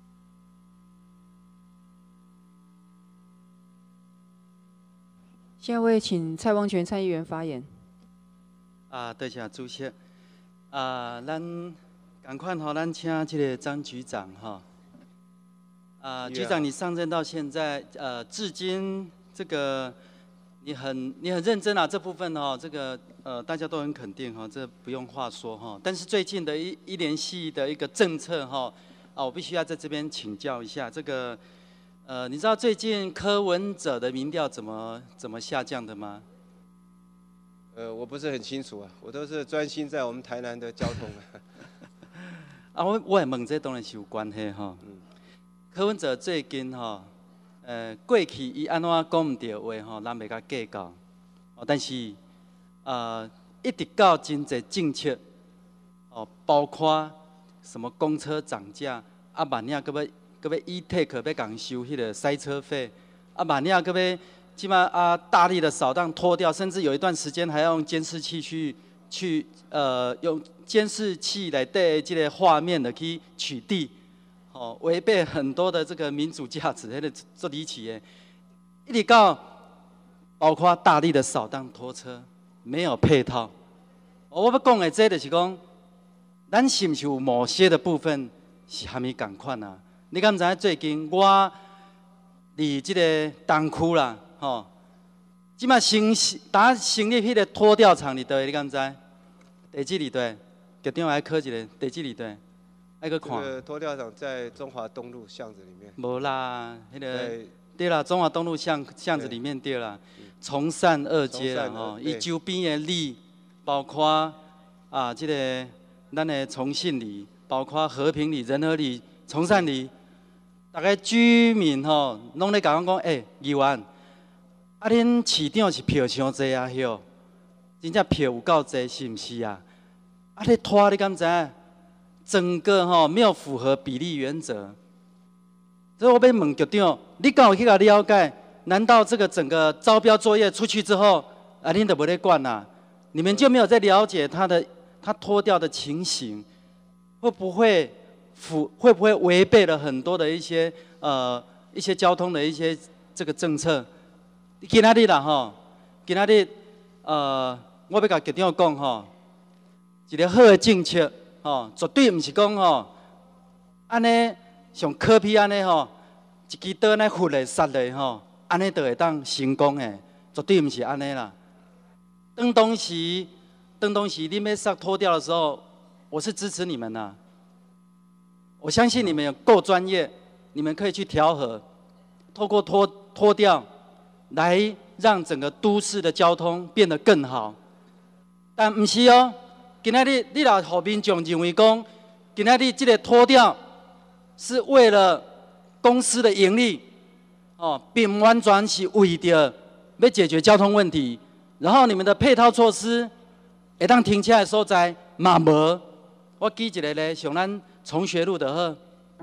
下位请蔡旺全参议员发言。 啊，多谢主席。啊，咱赶快吼，咱请这个张局长哈。啊，局长，你上任到现在，呃，至今这个。你很你很认真啊，这部分哈，这个呃大家都很肯定哈，这不用话说哈。但是最近的一一连系的一个政策哈，啊，我必须要在这边请教一下这个，呃，你知道最近柯文哲的民调怎么怎么下降的吗？ 呃，我不是很清楚啊，我都是专心在我们台南的交通啊。 啊，我我也问这当然是有关系哈。嗯。柯文哲最近哈。呃，过去伊安怎讲唔对话吼，咱袂甲计较。哦，但是呃，一直到真侪政策，哦，包括什么公车涨价，啊，万领搁要搁要 E-Take 要共收迄个塞车费，啊，万领搁要即马啊大力的扫荡拖掉，甚至有一段时间还要用监视器去去呃用监视器来对这个画面的去取缔。哦，违背很多的这个民主价值，迄个做离奇的，一直到包括大力的扫荡拖车，没有配套。我要讲的这就是讲，咱是不是有某些的部分是还没共款啊？你敢知影最近我离这个东区啦，吼、哦，即马成打成立迄个拖吊厂伫倒，你敢知？地址伫倒，局长来考一个地址伫倒。那个看， 这个拖吊场在中华东路巷子里面。 无啦，那个对啦，中华东路巷巷子里面对啦，崇善二街啦吼，伊周边的里，包括啊，这个咱的崇信里，包括和平里、仁和里、崇善里，大概居民吼，拢咧甲我讲，诶，议员，啊，恁市长是票伤济啊，吼，真正票有够济，是毋是啊？啊，你拖你敢知影？整个哈没有符合比例原则，所以我要问局长，你敢有去甲了解？难道这个整个招标作业出去之后，啊，恁就不咧管啦？你们就没有在了解他的他脱掉的情形，会不会符会不会违背了很多的一些呃一些交通的一些这个政策？今仔日啦吼，今仔日呃，我要甲局长讲吼，一个好的政策。哦，绝对唔是讲吼，安尼像科比安尼吼，一支刀安尼划来杀来吼，安尼就会当成功诶，绝对唔是安尼啦。当当时，当当时你们上脱掉的时候，我是支持你们呐。我相信你们有够专业，你们可以去调和，透过脱脱掉来让整个都市的交通变得更好。但唔是哦。今仔日你若互民众认为讲，今仔日这个拖吊是为了公司的盈利，哦，并不完全是为着要解决交通问题， 然后你们的配套措施，会当停车的所在嘛无。我举一个咧，像咱崇学路就好，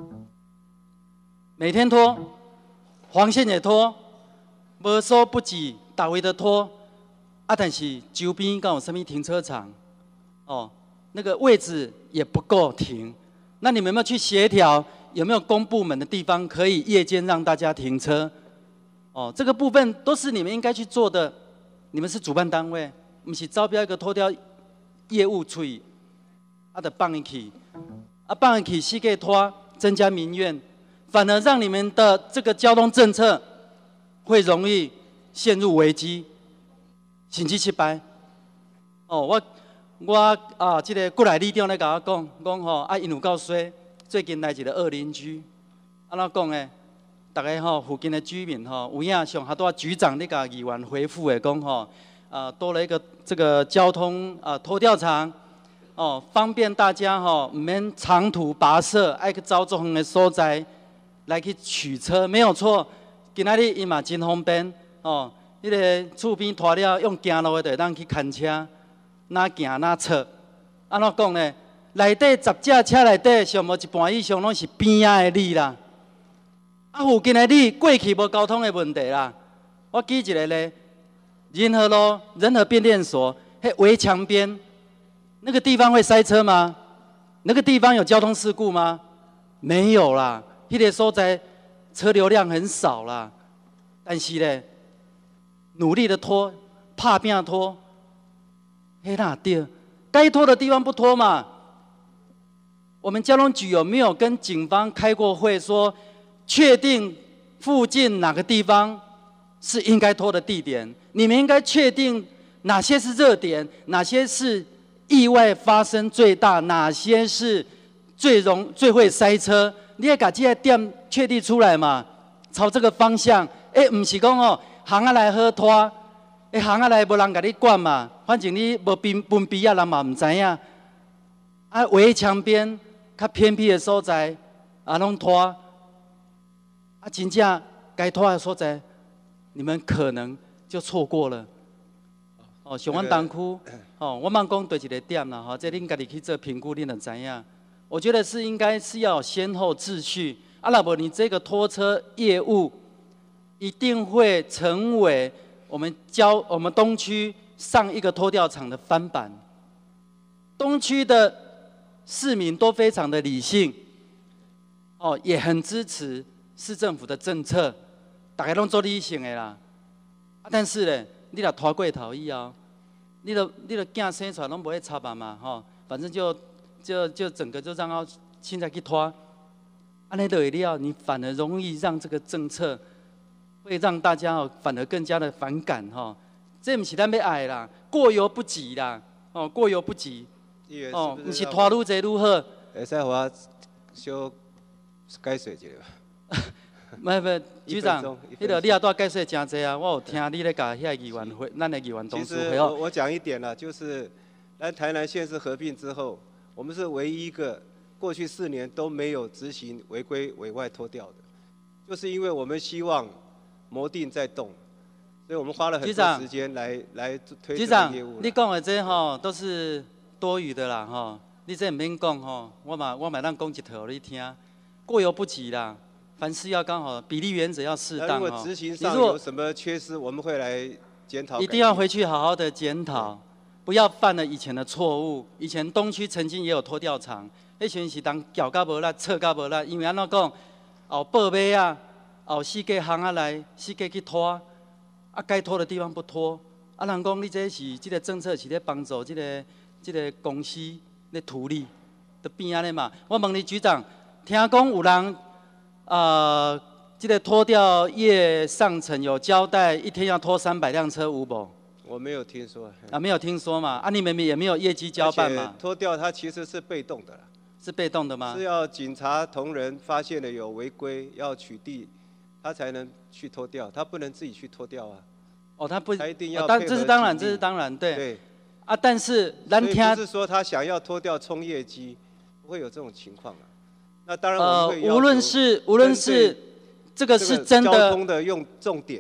每天拖，黄线也拖，无所不及，大位的拖。啊，但是周边敢有什么停车场？哦，那个位置也不够停。那你们有没有去协调？有没有公部门的地方可以夜间让大家停车？哦，这个部分都是你们应该去做的。你们是主办单位，不是招标一个拖吊业务处理，啊，得放一起，啊，放一起四个拖，增加民怨，反而让你们的这个交通政策会容易陷入危机。甚至失败。哦，我我啊，这个过来里长咧甲我讲，讲吼啊，因有够衰，最近来一个恶邻居，安怎讲呢？大家吼附近的居民吼，有影上好多局长咧甲议员回复的讲吼，啊，多了一个这个交通啊拖吊场，哦，方便大家吼唔免长途跋涉，爱去走足远的所在来去取车，没有错。今仔日伊嘛真方便哦。迄个厝边拖了，用行路的就会当去牵车，哪行哪测。安怎讲呢？内底十架车内底，上无一半以上拢是边仔的里啦。啊，附近的里过去无交通的问题啦。我举一个咧，仁和路仁和变电所，迄围墙边那个地方会塞车吗？那个地方有交通事故吗？没有啦，迄个所在车流量很少啦。但是咧。努力的拖，怕变拖，嘿哪对，该拖的地方不拖嘛。我们交通局有没有跟警方开过会，说确定附近哪个地方是应该拖的地点？你们应该确定哪些是热点，哪些是意外发生最大，哪些是最容最会塞车？你要把这些点确定出来嘛，朝这个方向。哎，不是讲哦。行啊来好拖，诶行啊来无人甲你管嘛，反正你无分分边啊，人嘛唔知影。啊围墙边较偏僻的所在，啊拢拖，啊真正该拖的所在，你们可能就错过了。哦，像阮东区，哦，我莫讲对一个点啦，吼，这恁家己去做评估，恁就知影。我觉得是应该是要有先后秩序，啊，若无你这个拖车业务。一定会成为我们交我们东区上一个拖吊场的翻版。东区的市民都非常的理性，哦，也很支持市政府的政策，大家拢做理性的啦。啊，但是咧，你若拖过头以后，你著你著囝生出来拢不会插啊嘛，吼、哦，反正就就就整个就让他现在去拖，安尼就会了，你反而容易让这个政策。会让大家哦反而更加的反感哈、哦，这不是咱要爱啦，过犹不及啦，哦，过犹不及，哦，不是拖愈济愈好。 会使我小解释一下吧。 唔唔，局长，迄个你也多解释真济啊，我有听你咧甲遐议员会，咱的议员同事会哦。 我我讲一点啦，就是咱台南县市合并之后，我们是唯一一个过去四年都没有执行违规委外拖吊的，就是因为我们希望。锚定在动，所以我们花了很多时间来来推这个业务。 你讲的这吼都是多余的啦吼，你这唔免讲吼，我嘛我嘛让讲一套你听，过犹不及啦。凡事要刚好比例原则要适当。 如果执行上有什么缺失，我们会来检讨。 一定要回去好好的检讨，不要犯了以前的错误。以前东区曾经也有拖吊场，迄阵是当脚甲无力，侧甲无力，因为安怎讲，后报马啊。后四界行啊来，四界去拖，啊该拖的地方不拖，啊人讲你这是这个政策是咧帮助这个这个公司咧图利，就变安尼嘛。我问你局长，听讲有人呃这个拖吊业上层有交代，一天要拖三百辆车，有无？ 我没有听说。 啊，没有听说嘛？啊，你们也没有业绩交办嘛？ 拖吊它其实是被动的啦。 是被动的吗？ 是要警察同仁发现了有违规，要取缔。他才能去拖吊，他不能自己去拖吊啊。 哦，他不， 他一定要、哦。 当这是当然，这是当然，对。 对。 啊，但是咱听不是说他想要拖吊冲业绩，不会有这种情况啊。那当然我们会呃，无论是无论是这个是真的， 交通的用重点，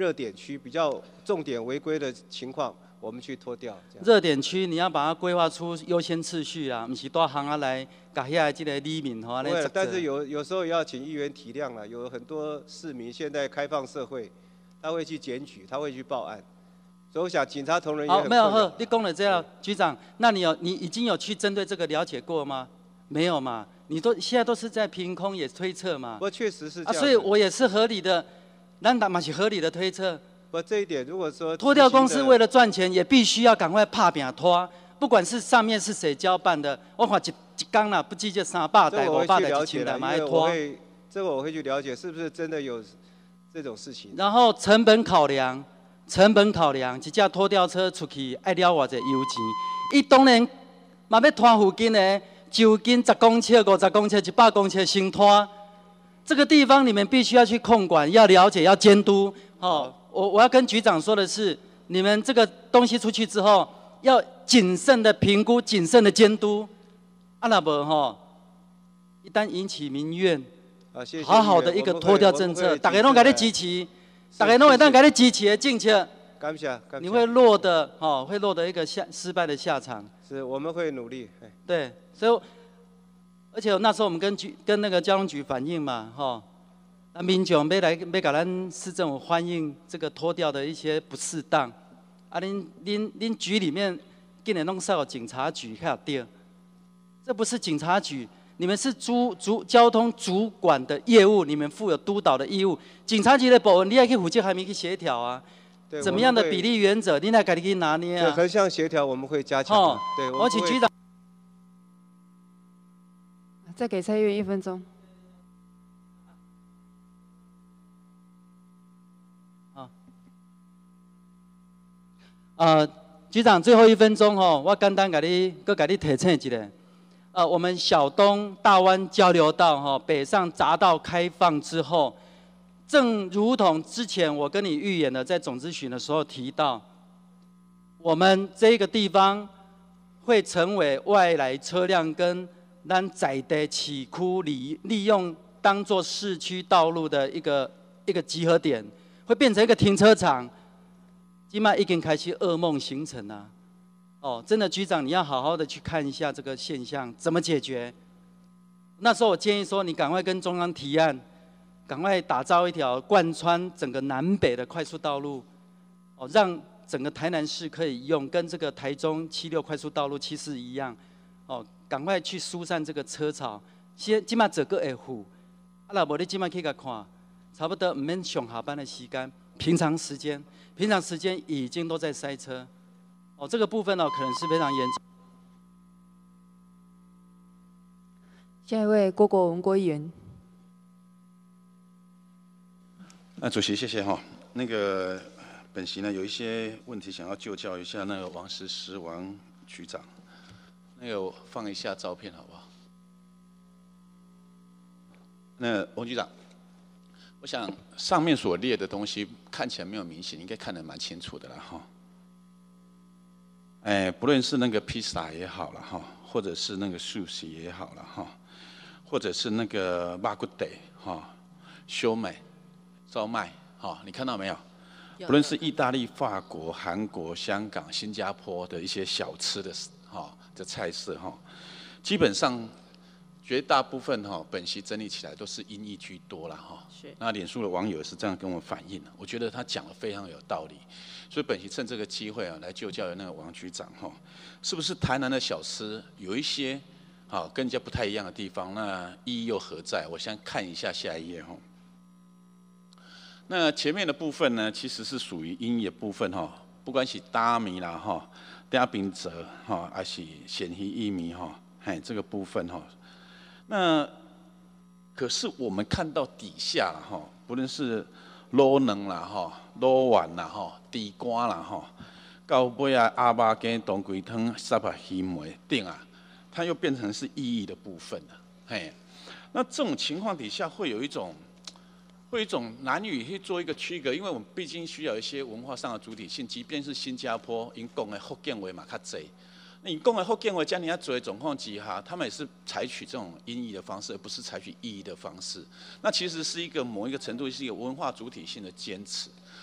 热点区比较重点违规的情况，我们去拖掉。 热点区你要把它规划出优先次序啦，不是大行啊来把遐这个里面吼。 对，但是有有时候也要请议员体谅了，有很多市民现在开放社会，他会去检举，他会去报案。 所以我想，警察同仁也很好，没有呵，你讲了这样，局长，那你有你已经有去针对这个了解过吗？没有嘛？你都现在都是在凭空也推测嘛？ 不，确实是这样、 啊。所以我也是合理的，那打嘛是合理的推测。 不，这一点如果说拖吊公司为了赚钱，也必须要赶快拍扁拖，不管是上面是谁交办的，我看一一缸啦，不计这三百台、五百台、一千台，嘛要拖。 这个我会去了解，是不是真的有这种事情？ 然后成本考量。 成本考量，一架拖吊车出去爱了偌济油钱，伊当然嘛要拖附近的，就近十公尺、五十公尺、一百公尺先拖。这个地方你们必须要去控管，要了解，要监督。哦，我我要跟局长说的是，你们这个东西出去之后，要谨慎的评估，谨慎的监督。啊那无吼，一旦引起民怨， 啊，谢谢好好的一个拖吊政策，大家拢给你支持。 大家拢会当给你支持的政策， 感谢，感谢。 你会落得哦，会落得一个下失败的下场。 是，我们会努力。 对，所以，而且那时候我们跟局跟那个交通局反映嘛，哈、哦，那民众要来要给咱市政府反映这个拖吊的一些不适当，啊，恁恁恁局里面竟然弄上警察局还有对，这不是警察局。 你们是主主交通主管的业务，你们负有督导的义务。警察局的保安，你也可以负责还没去协调啊。怎么样的比例原则，你来赶紧去拿捏啊。 对，横向协调我们会加强。哦，对， 而且局长， 再给蔡议员一分钟。 好。呃，局长最后一分钟哦，我简单给你，搁给你提醒一下。 呃，我们小东大湾交流道哈、哦，北上匝道开放之后，正如同之前我跟你预演的，在总咨询的时候提到，我们这个地方会成为外来车辆跟咱在地市区利利用当做市区道路的一个一个集合点，会变成一个停车场，今麦已经开始噩梦形成了。 哦，真的，局长，你要好好的去看一下这个现象怎么解决。那时候我建议说，你赶快跟中央提案，赶快打造一条贯穿整个南北的快速道路，哦，让整个台南市可以用，跟这个台中七六快速道路七四一样，哦，赶快去疏散这个车潮。先今麦整个会付，啊，若无你今麦去甲看，差不多唔免上下班的时间，平常时间，平常时间已经都在塞车。 哦，这个部分呢、哦，可能是非常严重。 下一位郭国文郭议员。 那主席，谢谢哈。那个本席呢有一些问题想要就教一下那个王时时王局长。那个我放一下照片好不好？那王局长，我想上面所列的东西看起来没有明显，应该看得蛮清楚的了哈。 哎，不论是那个披萨也好了哈，或者是那个寿司也好了哈，或者是那个麻骨地哈、修美、烧麦哈，你看到没有？不论是意大利、法国、韩国、香港、新加坡的一些小吃的哈的菜色哈，基本上绝大部分哈本席整理起来都是音译居多了哈。那脸书的网友也是这样跟我反映的，我觉得他讲的非常有道理。 所以本席趁这个机会啊，来就教那个王局长哈，是不是台南的小吃有一些啊跟人家不太一样的地方？那意义又何在？我先看一下下一页哈。那前面的部分呢，其实是属于音译的部分哈，不管是大米啦哈、大饼折哈，还是咸鱼意米哈，嘿这个部分哈。那可是我们看到底下哈，不论是 卤卵啦吼，卤丸啦吼，猪肝啦吼，到尾啊鸭肉羹、冬瓜汤、沙巴鱼糜顶啊，它又变成是意义的部分了。嘿，那这种情况底下会有一种，会有一种难以去做一个区隔，因为我们毕竟需要一些文化上的主体性，即便是新加坡因讲的福建话嘛较济。 那你讲的福建话，将你要做的状况之下，他们也是采取这种音译的方式，而不是采取意译的方式。那其实是一个某一个程度是一个文化主体性的坚持。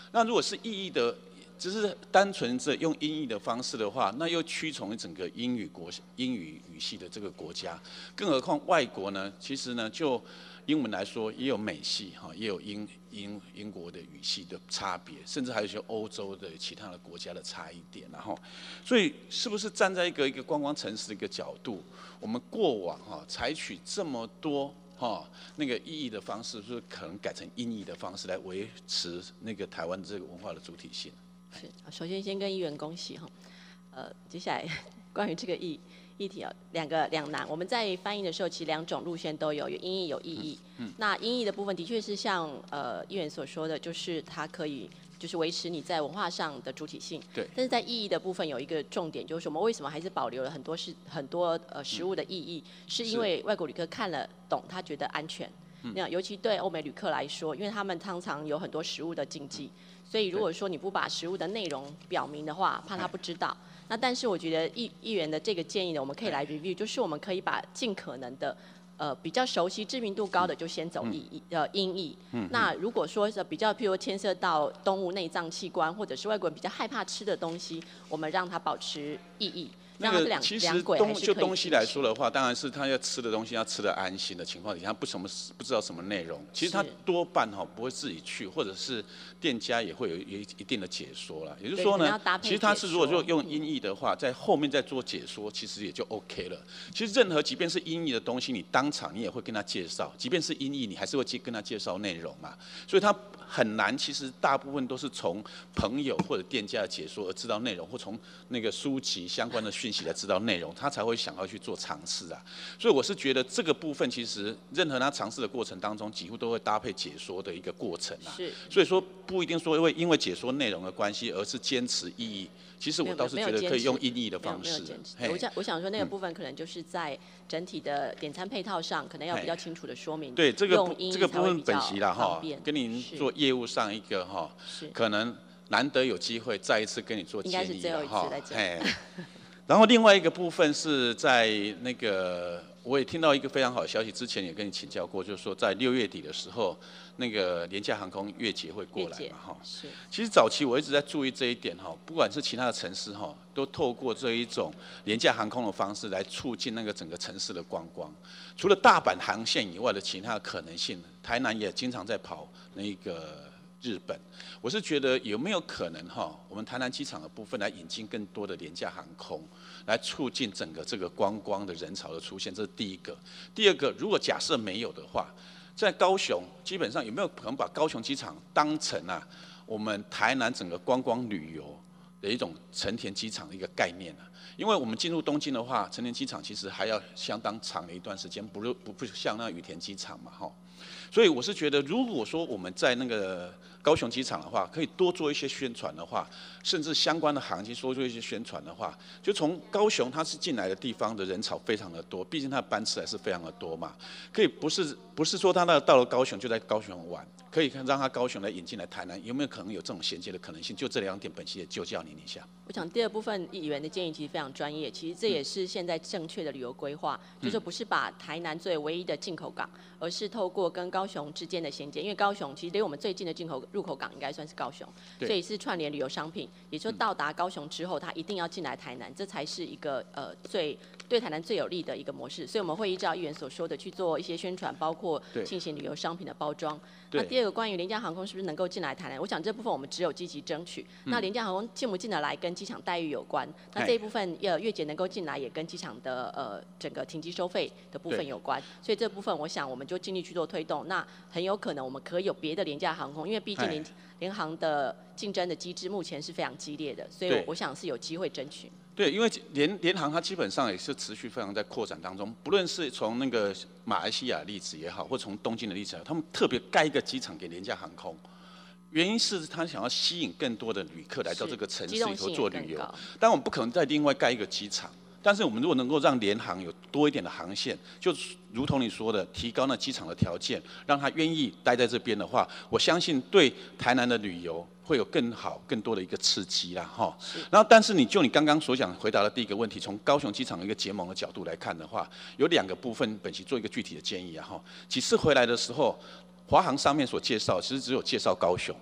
那如果是意义的，只是单纯这用音译的方式的话，那又屈从于整个英语国英语语系的这个国家，更何况外国呢？其实呢，就英文来说，也有美系哈，也有英英英国的语系的差别，甚至还有一些欧洲的其他的国家的差异点，然后，所以是不是站在一个一个观光城市的一个角度，我们过往哈采取这么多哈那个意义的方式，是不是可能改成音译的方式来维持那个台湾这个文化的主体性？ 是，首先先跟议员恭喜哈，呃，接下来关于这个议议题啊，两个两难。我们在翻译的时候，其实两种路线都有，有音译有意译。嗯。那音译的部分的确是像呃议员所说的，就是它可以就是维持你在文化上的主体性。 对。 但是在意译的部分有一个重点，就是我们为什么还是保留了很多是很多呃实物的意义，嗯、是因为外国旅客看了懂，他觉得安全。嗯。那尤其对欧美旅客来说，因为他们常常有很多食物的禁忌。嗯，所以如果说你不把食物的内容表明的话，怕他不知道。那但是我觉得议议员的这个建议呢，我们可以来 review， 就是我们可以把尽可能的呃比较熟悉、知名度高的就先走意译呃音译。嗯。那如果说是比较譬如牵涉到动物内脏器官，或者是外国人比较害怕吃的东西，我们让它保持意译。 那个其实东就东西来说的话，当然是他要吃的东西要吃的安心的情况底下，不什么不知道什么内容，其实他多半哈不会自己去，或者是店家也会有一一定的解说啦。也就是说呢，其实他是如果说用音译的话，在后面再做解说，其实也就 OK 了。其实任何即便是音译的东西，你当场你也会跟他介绍，即便是音译，你还是会跟他介绍内容嘛。所以他很难，其实大部分都是从朋友或者店家的解说而知道内容，或从那个书籍相关的讯息来知道内容，他才会想要去做尝试啊。所以我是觉得这个部分，其实任何他尝试的过程当中，几乎都会搭配解说的一个过程啊。是。所以说不一定说会因为解说内容的关系，而是坚持意义。其实我倒是觉得可以用音译的方式。 我想我想说那个部分可能就是在整体的点餐配套上，可能要比较清楚的说明。 对，这个这个部分本席啦哈，跟您做业务上一个哈，可能难得有机会再一次跟你做建议了哈。哎，然后另外一个部分是在那个，我也听到一个非常好的消息，之前也跟你请教过，就是说在六月底的时候，那个廉价航空月结会过来嘛哈。是。其实早期我一直在注意这一点哈，不管是其他的城市哈，都透过这一种廉价航空的方式来促进那个整个城市的观光。除了大阪航线以外的其他的可能性，台南也经常在跑那个日本。我是觉得有没有可能哈，我们台南机场的部分来引进更多的廉价航空，来促进整个这个观光的人潮的出现，这是第一个。第二个，如果假设没有的话，在高雄基本上有没有可能把高雄机场当成啊我们台南整个观光旅游的一种成田机场的一个概念呢、啊？因为我们进入东京的话，成田机场其实还要相当长的一段时间，不是不不像那羽田机场嘛，哈。所以我是觉得，如果说我们在那个高雄机场的话，可以多做一些宣传的话，甚至相关的航机多做一些宣传的话，就从高雄它是进来的地方的人潮非常的多，毕竟它的班次还是非常的多嘛，可以不是不是说他那到了高雄就在高雄玩，可以让他高雄来引进来台南，有没有可能有这种衔接的可能性？就这两点，本席也就教您一下。 我想第二部分议员的建议其实非常专业，其实这也是现在正确的旅游规划，嗯、就是不是把台南作为唯一的进口港，而是透过跟高雄之间的衔接，因为高雄其实离我们最近的进口入口港应该算是高雄，所以是串联旅游商品，也就到达高雄之后，它一定要进来台南，这才是一个呃最对台南最有利的一个模式。所以我们会依照议员所说的去做一些宣传，包括进行旅游商品的包装。那第二个关于廉价航空是不是能够进来台南，我想这部分我们只有积极争取。嗯、那廉价航空进不进得来跟机场待遇有关，那这一部分呃月结能够进来也跟机场的呃整个停机收费的部分有关，所以这部分我想我们就尽力去做推动。那很有可能我们可以有别的廉价航空，因为毕竟联联航的竞争的机制目前是非常激烈的，所以我我想是有机会争取。 对，因为联联航它基本上也是持续非常在扩展当中，不论是从那个马来西亚的例子也好，或从东京的例子也好，他们特别盖一个机场给廉价航空，原因是他想要吸引更多的旅客来到这个城市里头做旅游。但我们不可能再另外盖一个机场，但是我们如果能够让联航有多一点的航线，就如同你说的，提高那机场的条件，让他愿意待在这边的话，我相信对台南的旅游会有更好、更多的一个刺激啦，哈。然后，但是你就你刚刚所讲回答的第一个问题，从高雄机场的一个结盟的角度来看的话，有两个部分，本席做一个具体的建议啊，哈。几次回来的时候，华航上面所介绍，其实只有介绍高雄，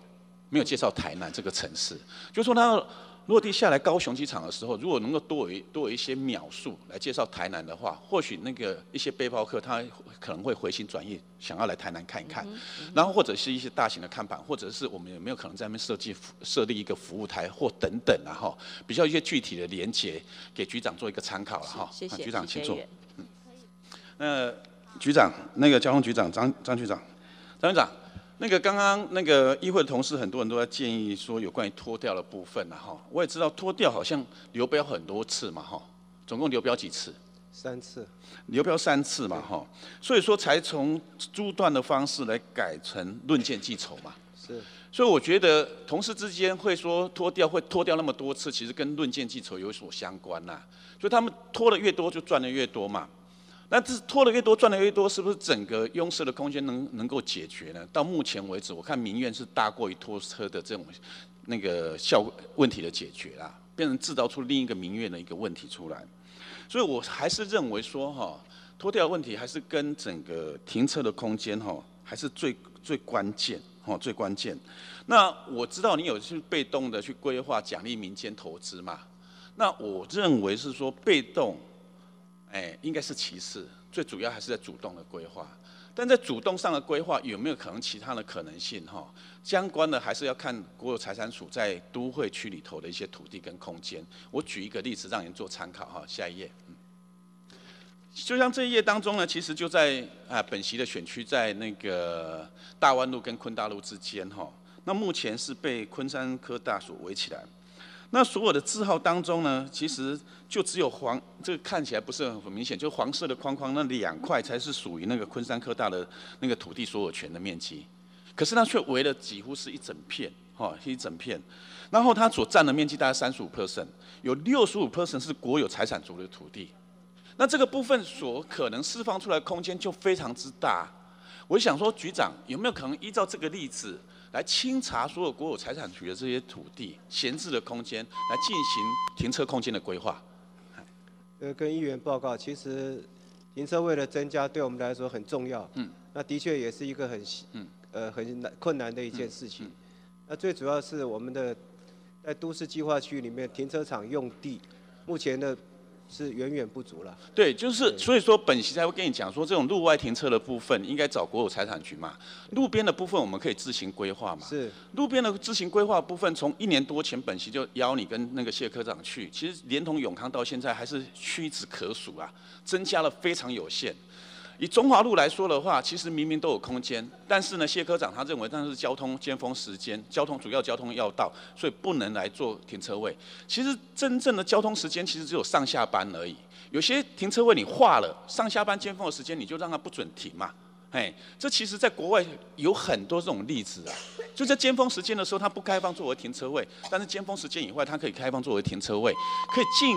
没有介绍台南这个城市，就是说他落地下来高雄机场的时候，如果能够多有多有一些描述来介绍台南的话，或许那个一些背包客他可能会回心转意，想要来台南看一看。嗯嗯、然后或者是一些大型的看板，或者是我们有没有可能在那边设计设立一个服务台或等等啊哈，比较一些具体的连结，给局长做一个参考了哈。 谢谢， 局长请坐。 嗯， 那局长，那个交通局长张张局长，张局长。那个刚刚那个议会的同事，很多人都在建议说有关于脱掉的部分啊哈，我也知道脱掉好像流标很多次嘛哈，总共流标几次？ 三次。 流标三次嘛哈，所以说才从租断的方式来改成论件计酬嘛。 是。 所以我觉得同事之间会说脱掉会脱掉那么多次，其实跟论件计酬有所相关呐、啊，所以他们脱的越多就赚的越多嘛。那这拖得越多，赚得越多，是不是整个拥塞的空间能能够解决呢？到目前为止，我看民怨是大过于拖车的这种那个效问题的解决啦，变成制造出另一个民怨的一个问题出来。所以我还是认为说哈，脱掉的问题还是跟整个停车的空间哈，还是最最关键哈，最关键。那我知道你有去被动的去规划奖励民间投资嘛？那我认为是说被动。哎，应该是其次，最主要还是在主动的规划。但在主动上的规划有没有可能其他的可能性？哈，相关的还是要看国有财产署在都会区里头的一些土地跟空间。我举一个例子让您做参考哈，下一页。嗯，就像这一页当中呢，其实就在啊本席的选区在那个大湾路跟昆大路之间哈。那目前是被昆山科大所围起来。那所有的字号当中呢，其实就只有黄，这个看起来不是很明显，就黄色的框框那两块才是属于那个昆山科大的那个土地所有权的面积，可是它却围了几乎是一整片，哈，一整片，然后它所占的面积大概三十五 percent， 有六十五 percent 是国有财产族的土地，那这个部分所可能释放出来的空间就非常之大。我想说，局长有没有可能依照这个例子，来清查所有国有财产局的这些土地闲置的空间，来进行停车空间的规划。 呃，跟议员报告，其实停车位的增加对我们来说很重要。嗯。那的确也是一个很嗯呃很难困难的一件事情。嗯嗯、那最主要是我们的在都市计划区里面停车场用地，目前的是远远不足了。 对，就是所以说本席才会跟你讲说，这种路外停车的部分应该找国有财产局嘛，路边的部分我们可以自行规划嘛。 是。 路边的自行规划部分，从一年多前本席就邀你跟那个谢科长去，其实连同永康到现在还是屈指可数啊，增加了非常有限。以中华路来说的话，其实明明都有空间，但是呢，谢科长他认为那是交通尖峰时间，交通主要交通要道，所以不能来做停车位。其实真正的交通时间其实只有上下班而已。有些停车位你划了，上下班尖峰的时间你就让它不准停嘛。哎，这其实在国外有很多这种例子啊，就在尖峰时间的时候，它不开放作为停车位，但是尖峰时间以外，它可以开放作为停车位，可以尽。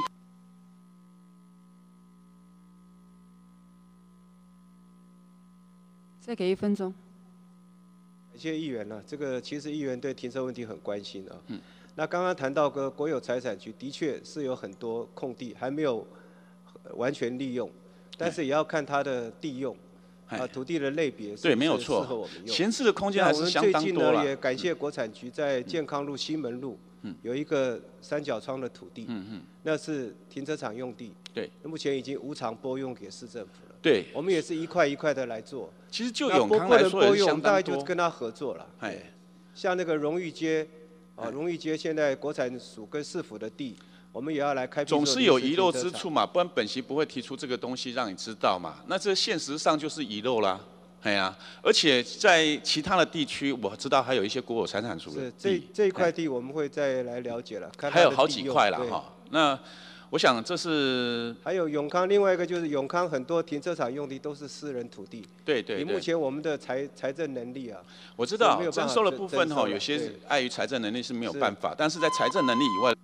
再给一分钟。 感谢议员了、啊，这个其实议员对停车问题很关心啊。嗯。那刚刚谈到个国有财产局，的确是有很多空地还没有完全利用，但是也要看它的地用。啊，土地的类别对，没有错， 适合我们用。 闲置的空间还是相当多了。 我们最近呢，也感谢国产局在健康路、西门路，嗯，有一个三角窗的土地，嗯嗯，那是停车场用地， 对， 那目前已经无偿拨用给市政府了， 对， 我们也是一块一块的来做。 其实就永康来说也是相当多，我们大概就跟他合作了，哎，像那个荣誉街，啊，荣誉街现在国产署跟市府的地。我们也要来开辟。 总是有遗漏之处嘛，不然本席不会提出这个东西让你知道嘛。那这现实上就是遗漏啦，哎呀、啊，而且在其他的地区，我知道还有一些国有财产署的地。这这一块地我们会再来了解了，看还有好几块了哈。那我想这是还有永康，另外一个就是永康很多停车场用地都是私人土地。 对对。 以目前我们的财财政能力啊， 我知道征收的部分哈，有些碍于财政能力是没有办法，但是在财政能力以外。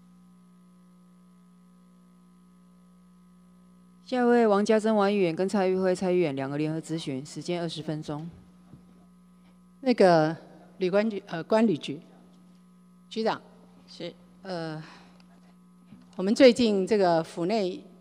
下一位王家珍王议员跟蔡玉慧蔡议员两个联合咨询，时间二十分钟。 那个旅关局呃关旅局局长是呃，我们最近这个府内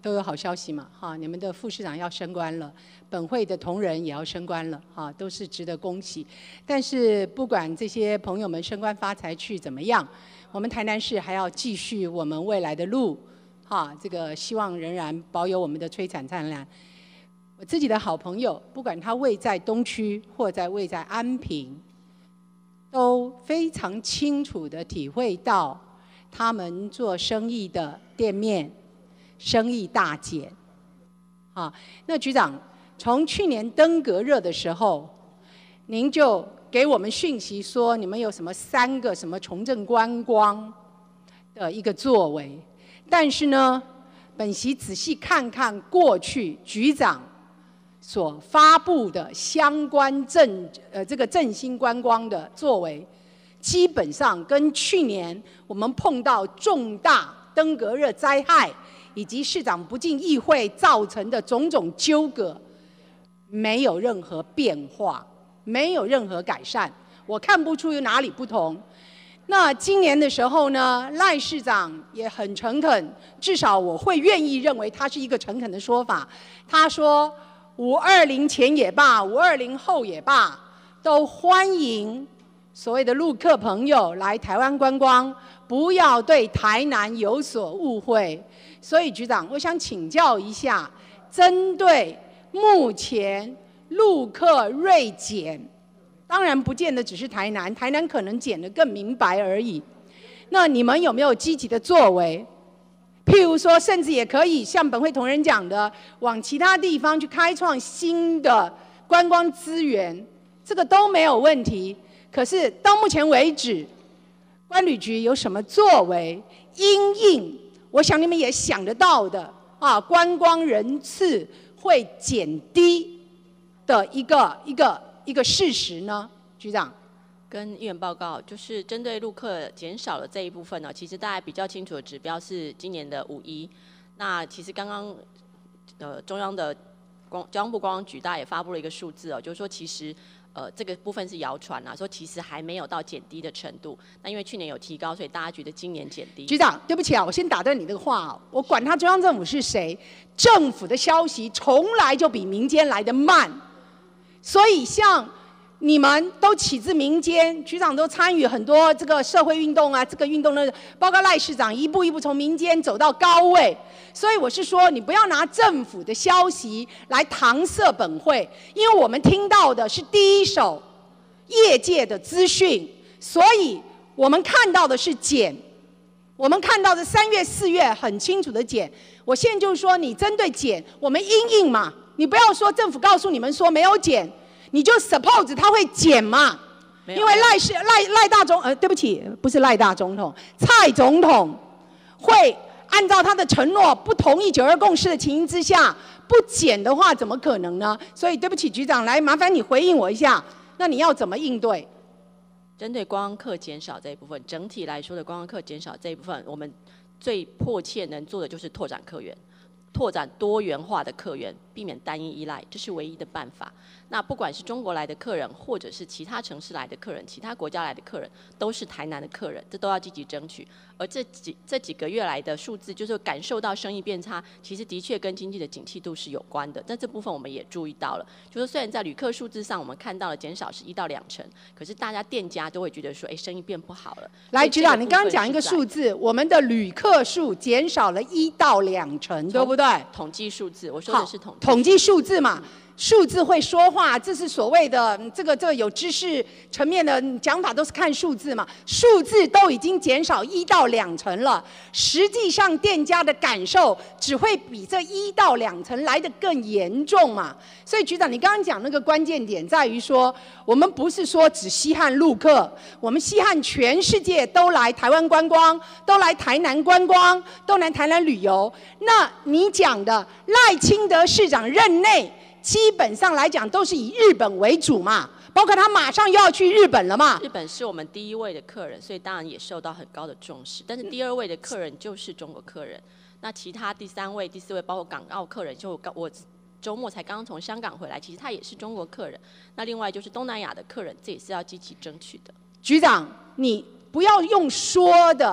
都有好消息嘛，哈，你们的副市长要升官了，本会的同仁也要升官了，哈，都是值得恭喜。但是不管这些朋友们升官发财去怎么样，我们台南市还要继续我们未来的路，哈，这个希望仍然保有我们的璀璨灿烂。我自己的好朋友，不管他位在东区或在位在安平，都非常清楚地体会到他们做生意的店面生意大减。啊，那局长从去年登革热的时候，您就给我们讯息说你们有什么三个什么重振观光的一个作为，但是呢，本席仔细看看过去局长所发布的相关振呃这个振兴观光的作为，基本上跟去年我们碰到重大登革热灾害以及市长不进议会造成的种种纠葛没有任何变化，没有任何改善，我看不出有哪里不同。那今年的时候呢，赖市长也很诚恳，至少我会愿意认为他是一个诚恳的说法。他说五二零前也罢，五二零后也罢，都欢迎所谓的陆客朋友来台湾观光，不要对台南有所误会。所以局长，我想请教一下，针对目前陆客锐减，当然不见得只是台南，台南可能减得更明白而已。那你们有没有积极的作为？譬如说，甚至也可以像本会同仁讲的，往其他地方去开创新的观光资源，这个都没有问题。可是到目前为止，观旅局有什么作为？因应，我想你们也想得到的啊，观光人次会减低的一个一个一个事实呢，局长。 跟议员报告，就是针对陆客减少了这一部分呢，其实大家比较清楚的指标是今年的五一。那其实刚刚呃中央的光交通部观光局大家也发布了一个数字哦，就是说其实呃这个部分是谣传啊，说其实还没有到减低的程度。那因为去年有提高，所以大家觉得今年减低。 局长，对不起啊，我先打断你这个话哦，我管他中央政府是谁，政府的消息从来就比民间来得慢，所以像你们都起自民间，局长都参与很多这个社会运动啊，这个运动的，包括赖市长一步一步从民间走到高位，所以我是说，你不要拿政府的消息来搪塞本会，因为我们听到的是第一手业界的资讯，所以我们看到的是减，我们看到的三月、四月很清楚的减。我现在就是说，你针对减，我们因应嘛，你不要说政府告诉你们说没有减。你就 suppose 他会减嘛？因为赖是赖赖大总呃，对不起，不是赖大总统，蔡总统会按照他的承诺，不同意九二共识的情形之下，不减的话，怎么可能呢？所以对不起，局长，来麻烦你回应我一下，那你要怎么应对？ 针对观光客减少这一部分，整体来说的观光客减少这一部分，我们最迫切能做的就是拓展客源。拓展多元化的客源，避免单一依赖，这是唯一的办法。那不管是中国来的客人，或者是其他城市来的客人、其他国家来的客人，都是台南的客人，这都要积极争取。而这几这几个月来的数字，就是感受到生意变差，其实的确跟经济的景气度是有关的。但这部分我们也注意到了，就是虽然在旅客数字上我们看到了减少是一到两成，可是大家店家都会觉得说，哎，生意变不好了。 来，局长，你刚刚讲一个数字，我们的旅客数减少了一到两成，对不对？ 统计数字，我说的是统计统计数字嘛。数字会说话，这是所谓的这个这个有知识层面的讲法，都是看数字嘛。数字都已经减少一到两成了，实际上店家的感受只会比这一到两成来得更严重嘛。所以局长，你刚刚讲那个关键点在于说，我们不是说只稀罕陆客，我们稀罕全世界都来台湾观光，都来台南观光，都来台南旅游。那你讲的赖清德市长任内，基本上来讲都是以日本为主嘛，包括他马上又要去日本了嘛。 日本是我们第一位的客人，所以当然也受到很高的重视。但是第二位的客人就是中国客人，那其他第三位、第四位，包括港澳客人，就我周末才刚刚从香港回来，其实他也是中国客人。那另外就是东南亚的客人，这也是要积极争取的。 局长，你不要用说的，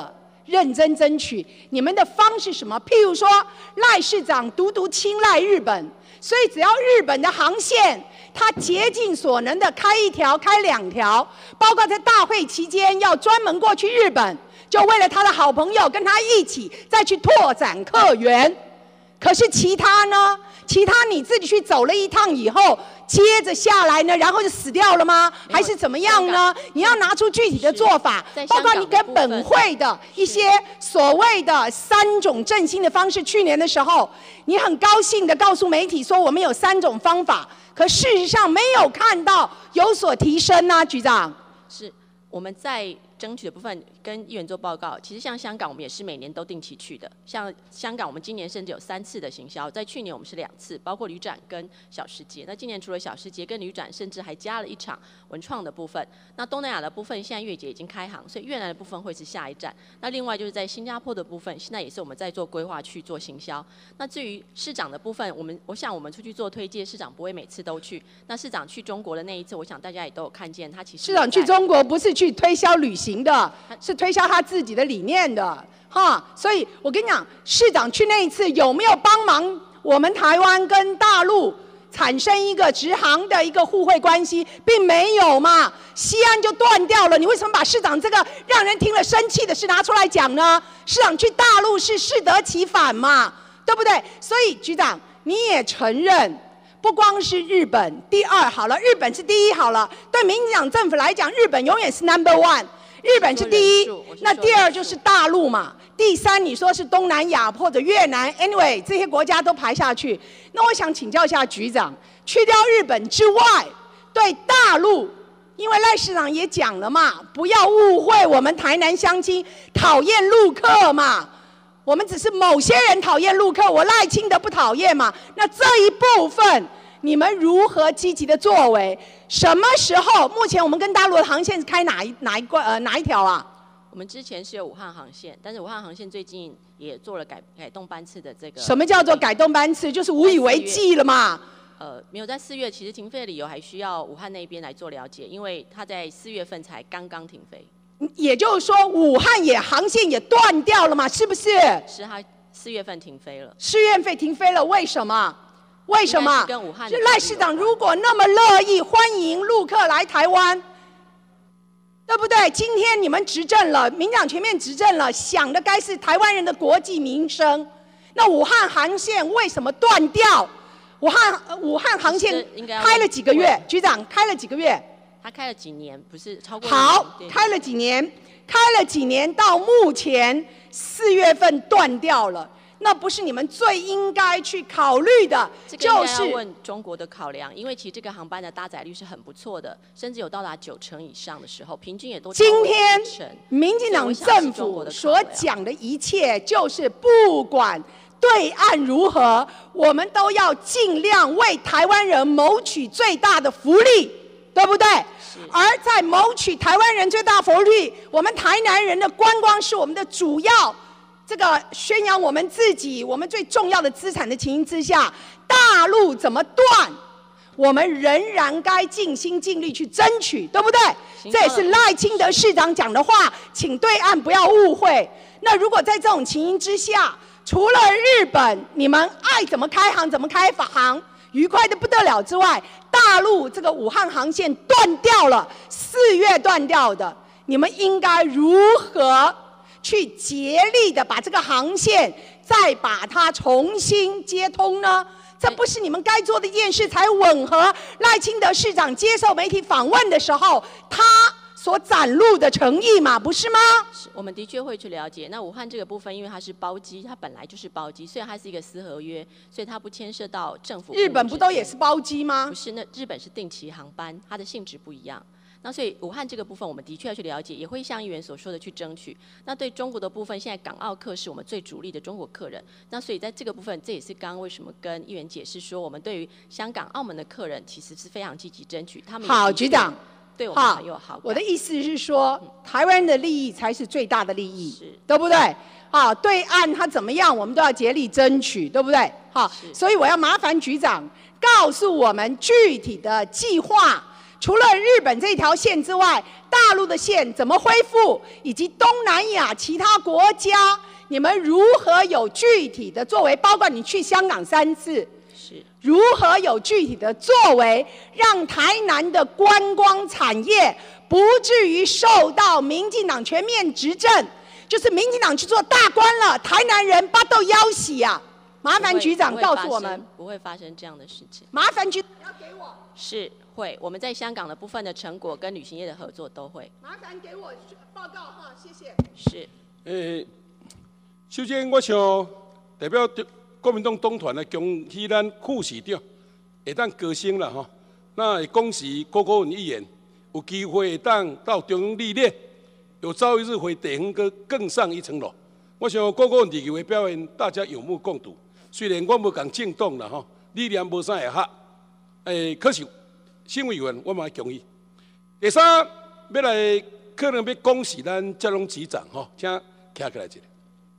认真争取。你们的方式什么？譬如说，赖市长独独青睐日本，所以只要日本的航线，他竭尽所能的开一条、开两条，包括在大会期间要专门过去日本，就为了他的好朋友跟他一起再去拓展客源。可是其他呢？其他你自己去走了一趟以后，接着下来呢，然后就死掉了吗？还是怎么样呢？你要拿出具体的做法，包括你跟本会的一些所谓的三种振兴的方式。去年的时候，你很高兴的告诉媒体说我们有三种方法，可事实上没有看到有所提升啊，局长。 是我们在争取的部分跟议员做报告，其实像香港我们也是每年都定期去的，像香港我们今年甚至有三次的行销，在去年我们是两次，包括旅展跟小吃节。那今年除了小吃节跟旅展，甚至还加了一场文创的部分。那东南亚的部分现在越捷已经开航，所以越南的部分会是下一站。那另外就是在新加坡的部分，现在也是我们在做规划去做行销。那至于市长的部分，我们我想我们出去做推介，市长不会每次都去。那市长去中国的那一次，我想大家也都有看见，他其实市长去中国不是去推销旅行的，是推销他自己的理念的，哈。所以我跟你讲，市长去那一次有没有帮忙我们台湾跟大陆产生一个直航的一个互惠关系，并没有嘛。西安就断掉了，你为什么把市长这个让人听了生气的事拿出来讲呢？市长去大陆是适得其反嘛，对不对？所以局长你也承认，不光是日本第二好了，日本是第一好了。对民进党政府来讲，日本永远是 number one， 日本是第一，那第二就是大陆嘛。第三，你说是东南亚或者越南 ，anyway 这些国家都排下去。那我想请教一下局长，去掉日本之外，对大陆，因为赖市长也讲了嘛，不要误会我们台南乡亲讨厌陆客嘛，我们只是某些人讨厌陆客，我赖清德不讨厌嘛。那这一部分你们如何积极的作为？什么时候？目前我们跟大陆的航线是开哪一哪一关呃哪一条啊？ 我们之前是有武汉航线，但是武汉航线最近也做了改改动班次的这个。 什么叫做改动班次？就是无以为继了嘛。 呃，没有，在四月其实停飞的理由还需要武汉那边来做了解，因为它在四月份才刚刚停飞。 也就是说，武汉也航线也断掉了嘛，是不是？ 是，它四月份停飞了。 四月份停飞了，为什么？为什么？ 跟武汉就赖市长如果那么乐意欢迎陆客来台湾，对不对？今天你们执政了，民进党全面执政了，想的该是台湾人的国计民生。那武汉航线为什么断掉？武汉呃武汉航线开了几个月？局长开了几个月？ 他开了几年？不是超过？ 好，开了几年？开了几年？到目前四月份断掉了。那不是你们最应该去考虑的，就是要问中国的考量，因为其实这个航班的搭载率是很不错的，甚至有到达九成以上的时候，平均也都超过今天民进党政府所讲的一切，就是不管对岸如何，我们都要尽量为台湾人谋取最大的福利，对不对？而在谋取台湾人最大福利，我们台南人的观光是我们的主要。这个宣扬我们自己我们最重要的资产的情形之下，大陆怎么断，我们仍然该尽心尽力去争取，对不对？这也是赖清德市长讲的话，请对岸不要误会。那如果在这种情形之下，除了日本你们爱怎么开航怎么开航，愉快的不得了之外，大陆这个武汉航线断掉了，四月断掉的，你们应该如何去竭力的把这个航线再把它重新接通呢？这不是你们该做的一件事，才吻合赖清德市长接受媒体访问的时候他所展露的诚意嘛，不是吗？ 是，我们的确会去了解。那武汉这个部分，因为它是包机，它本来就是包机，虽然它是一个私合约，所以它不牵涉到政府。 日本不都也是包机吗？ 不是，那日本是定期航班，它的性质不一样。那所以武汉这个部分，我们的确要去了解，也会像议员所说的去争取。那对中国的部分，现在港澳客是我们最主力的中国客人。那所以在这个部分，这也是刚刚为什么跟议员解释说，我们对于香港、澳门的客人其实是非常积极争取。他们好，局长， 对我们很有好感。 我的意思是说，嗯、台湾人的利益才是最大的利益，对不对？好，对岸他怎么样，我们都要竭力争取，对不对？好，所以我要麻烦局长告诉我们具体的计划。 除了日本这条线之外，大陆的线怎么恢复，以及东南亚其他国家，你们如何有具体的作为？包括你去香港三次， 是如何有具体的作为，让台南的观光产业不至于受到民进党全面执政，就是民进党去做大官了，台南人巴豆腰洗啊！麻烦局长告诉我们， 不会发生这样的事情。 麻烦局长要给我， 是会，我们在香港的部分的成果跟旅行业的合作都会。 麻烦给我报告哈，谢谢。 是。 诶，首先我想代表国民党党团来恭喜咱副市长会当高升了吼，那会恭喜郭国文议员有机会会当到中央历练，有朝一日会地方更更上一层楼。我想郭国文二球的表现，大家有目共睹。虽然我无共政党啦吼，理念无啥会合，诶，可是新委员我嘛要恭喜。第三，要来可能要恭喜咱嘉龙局长吼，请徛起来一下。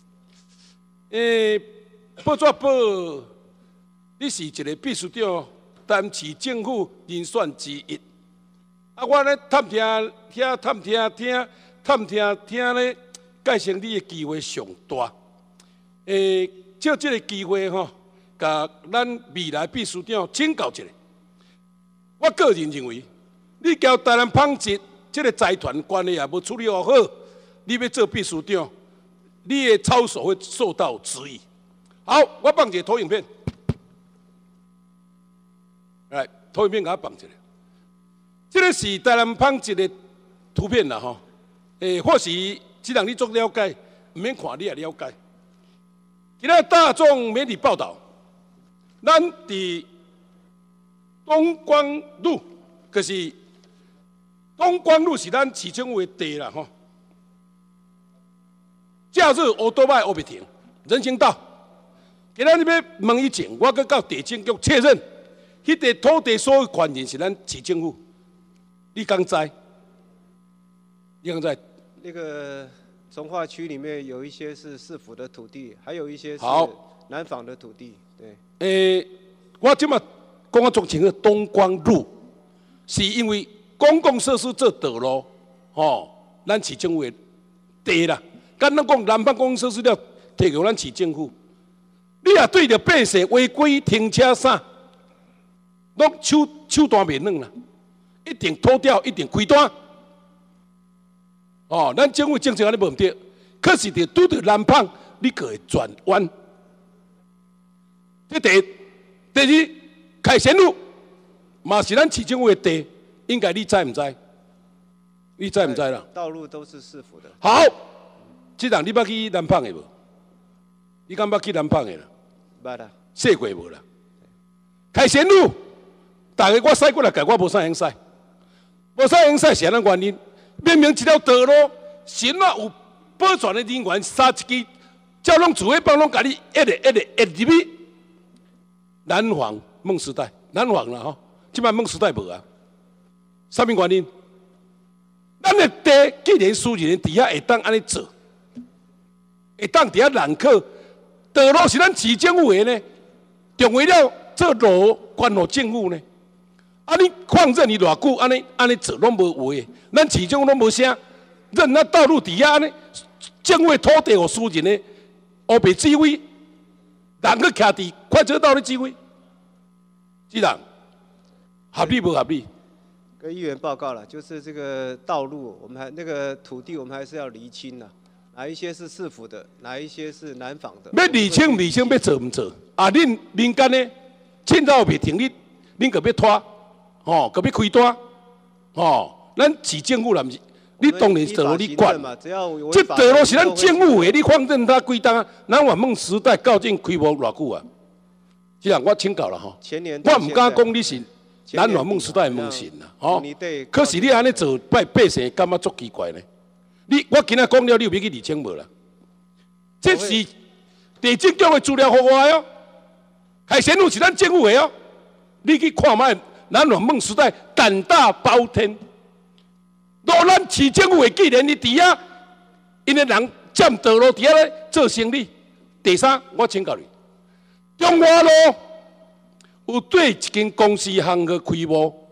诶，报纸报，你是一个秘书长，担市政府人选之一。啊，我咧探听遐探听听探听听咧，介绍你的机会上大。诶。借这个机会吼，甲咱未来秘书长请教一下。我个人认为，你交台南纺织这个财团关系也无处理好好，你要做秘书长，你的操守会受到质疑。好，我放一个投影片，来，投影片给我放一下。这个是台南纺织的图片啦吼，诶，或许只让你做了解，唔免看你也了解。今仔大众媒体报道，咱伫东光路，就是东光路是咱市政府的地啦吼。假日乌多摆乌袂停，人行道。今仔日要问以前，我阁到地政局确认，迄块土地所有权人是咱市政府。你敢知？你敢知？ 那个。从化区里面有一些是市府的土地，还有一些是南纺的土地。对。诶、欸，我即马讲啊，总称个东光路，是因为公共设施做道路，吼，咱市政府的地啦。敢咱讲南方公共设施了，提供咱市政府。你若对着百姓违规停车啥，拢手手段袂软啦，一定拖掉，一定开单。哦，咱政府政策安尼无毋对，可是伫拄着南纺，你个会转弯。这第一，第二，凯旋路嘛是咱市政府的地，应该你知毋知？你知毋知啦？道路都是市府的。好，这人你捌去南纺的无？你敢捌去南纺的啦？捌啦。说过无啦？凯旋路，大家我驶过来，甲我无啥用驶，无啥用驶是安怎原因？明明一条道路，神啊有保全的人员杀一支，交通指挥棒拢甲你一直一直一直入去。南纺梦时代，南纺啦吼，即摆梦时代无啊。啥物原因？咱的地既然私人伫遐会当安尼做，会当伫遐揽客，道路是咱市政府的呢，重为了做路关乎政府呢。啊！你放任伊偌久，安尼安尼做拢无话的，咱市政拢无声，任咱道路伫遐安尼，政府土地互私人的，乌白指挥，人去徛伫快车道咧指挥，局长合理不合理？跟议员报告了，就是这个道路，我们还那个土地，我们还是要厘清了，哪一些是市府的，哪一些是南纺的。要厘清厘清，要做唔做？啊，恁民间呢，凊彩袂停，你恁个要拖？哦，搁要开单，哦，咱市政府啦，毋是，你当然道路你管，这道路是咱政府的，你放任它几单？咱原梦时代到今开无偌久啊？这样我请教了吼，我唔敢讲你是咱原梦时代的梦神啦，吼。可是你安尼做，百百姓感觉足奇怪呢。你我今仔讲了，你有要去厘清无啦？这是地政局的资料给我的哦，海鲜路是咱政府的哦，你去看卖。咱原梦时代胆大包天，若咱市政府的既然你伫遐，因为人占道路伫遐咧做生意。第三，我请教你，中华路有对一间公司行去开幕，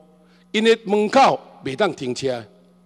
因的门口袂当停车，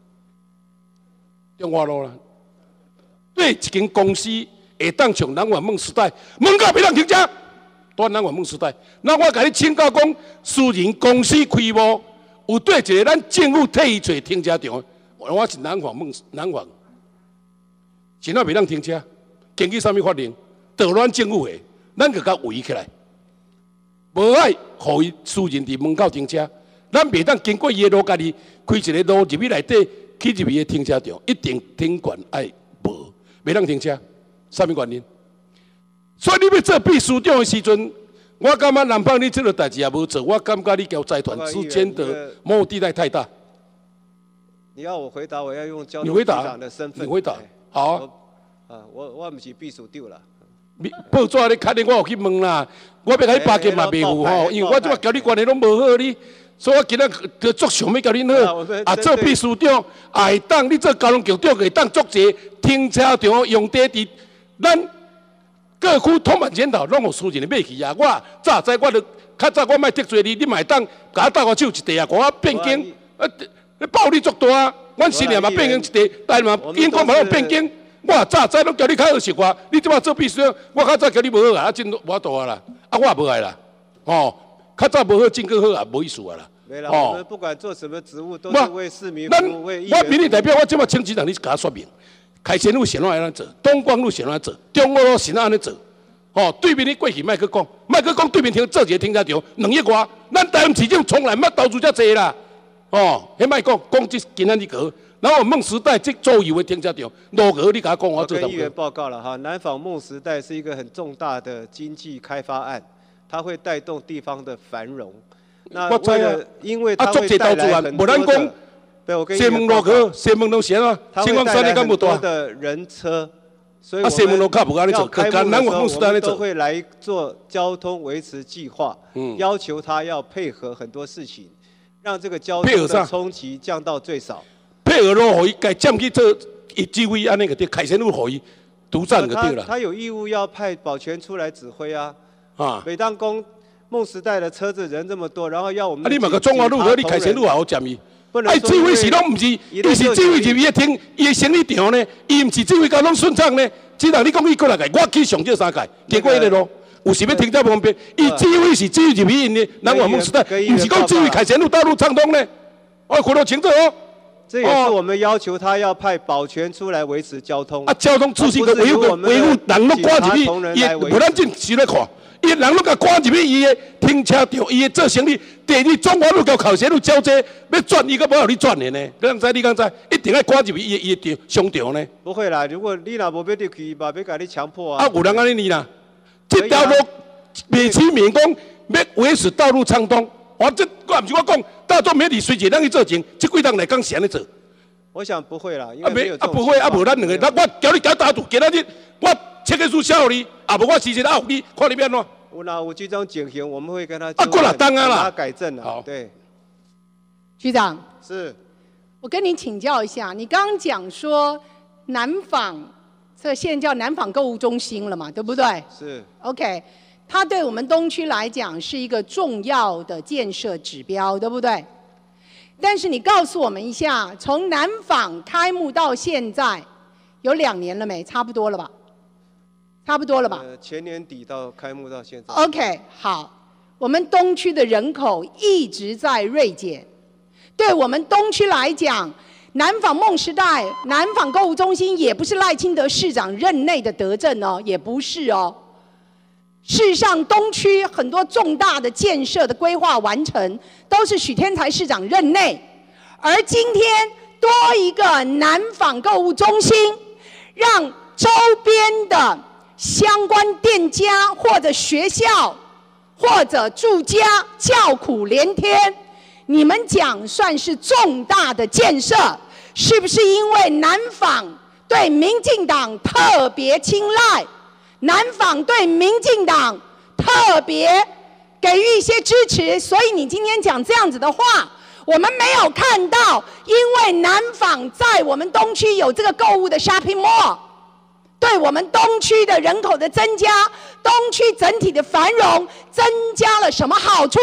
中华路啦。对一间公司会当像南湾梦时代门口袂当停车，在南湾梦时代，那我甲你请教讲，私人公司开幕有对一个咱政府替伊找停车场，我是南湾梦南湾，现在袂当停车，根据啥物法令？倒咱政府的，咱就甲围起来，无爱互伊私人伫门口停车。咱袂当经过伊的路，家己开一个路入去内底，去入去的停车场，一定停管爱无，袂当停车。啥物原因？所以你要做秘书长的时阵，我感觉南方你这个代志也无做，我感觉你交财团之间的模糊地带太大。 你要我回答，我要用交通局长的身份。 你回答，好啊。 啊，我我唔是秘书长啦。 报纸咧，确定我有去问啦。我要甲你巴结嘛袂有吼，因为我即马交你关系拢无好你。所以我今仔就足想要交恁好，啊做秘书长，也会当你做交通局长，会当做一个停车场用地伫咱各区通盘检讨，拢互私人的买去啊。我早知我就较早我莫得罪你，你嘛会当甲我搭我手一地啊，甲我变更，啊，暴力足大啊！阮新年嘛变更一地，但嘛因讲嘛拢变更，我早知拢叫你较好习惯，你即马做秘书长，我较早叫你无好啊，啊真无大啊啦，啊我也无爱啦，哦，较早无好，真个好啊，无意思啊啦。 没了，我们不管做什么职务，都是为市民服务，为议员。 我民意代表，我即马请局长，你甲我说明，开前路先安尼做，东光路先安尼做，中国路先安尼做。哦，对面你过去莫去讲，莫去讲对面停做一个停车场，两亿外，咱台湾市政从来毋捌投资遮济啦。哦，迄莫讲，讲即今仔日个，然后梦时代即左右的停车场，路个你甲我讲，我做跟议员报告了哈，南纺梦时代是一个很重大的经济开发案，它会带动地方的繁荣。那为了，因为它会带来很多的，对，我跟西门路口、西门路线啊，星光三年敢无多的人车，所以啊，西门路卡不安尼做， 开幕的时候我们都都会来做交通维持计划，嗯，要求他要配合很多事情，让这个交通的冲击降到最少。 配合路，互伊该占去做一指挥安尼个对，凯旋路互伊独占个对了。 他有义务要派保全出来指挥啊，啊，每当公。梦时代的车子人这么多，然后要我们。啊， 你嘛个中华路和你凯旋路也好占伊。哎，指挥是拢唔是，伊是指挥入伊个厅，伊个生意场呢，伊唔是指挥交通顺畅呢。只当你讲伊过来个，我去上这三届，结果迄个路有时要停在旁边，伊指挥是指挥入去因的南华梦时代，唔是讲指挥凯旋路道路畅通呢。我回头清楚哦。 这也是我们要求他要派保全出来维持交通。 啊，交通秩序个维护维护人都挂入去，也无咱进时来看。伊人拢甲赶入去伊个停车场，伊个做生意，第二中华路甲凯旋路交接，要转伊个无互你转的呢？你敢知？你敢知？一定要赶入去伊个伊个商场呢？ 不会啦，如果你若无要入去，嘛要甲你强迫啊。 啊，有人安尼哩啦，这条路美其名讲要维持道路畅通，我这我毋是我讲，大众媒体随一人去做情，这几档来讲是安尼做。 我想不会啦，因为没有啊不会啊，无咱两个，那我叫你交打赌，今仔日我。切个书写互你，啊无我时时啊互你，看你变喏。 有啦，有这种情形，我们会跟他啊过来当啊啦， 改正啦。好，对。 局长， 是。 我跟您请教一下，你刚刚讲说南纺，这现在叫南纺购物中心了嘛，对不对？ 是。 OK， 它对我们东区来讲是一个重要的建设指标，对不对？但是你告诉我们一下，从南纺开幕到现在有两年了没？差不多了吧？差不多了吧？ 呃，前年底到开幕到现在。 OK， 好，我们东区的人口一直在锐减。对我们东区来讲，南纺梦时代、南纺购物中心也不是赖清德市长任内的德政哦，也不是哦。事实上，东区很多重大的建设的规划完成，都是许天才市长任内。而今天多一个南纺购物中心，让周边的相关店家或者学校或者住家叫苦连天，你们讲算是重大的建设，是不是因为南纺对民进党特别青睐，南纺对民进党特别给予一些支持，所以你今天讲这样子的话，我们没有看到，因为南纺在我们东区有这个购物的 shopping mall。对我们东区的人口的增加，东区整体的繁荣增加了什么好处？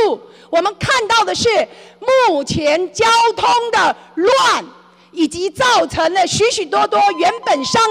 我们看到的是目前交通的乱，以及造成了许许多多原本商。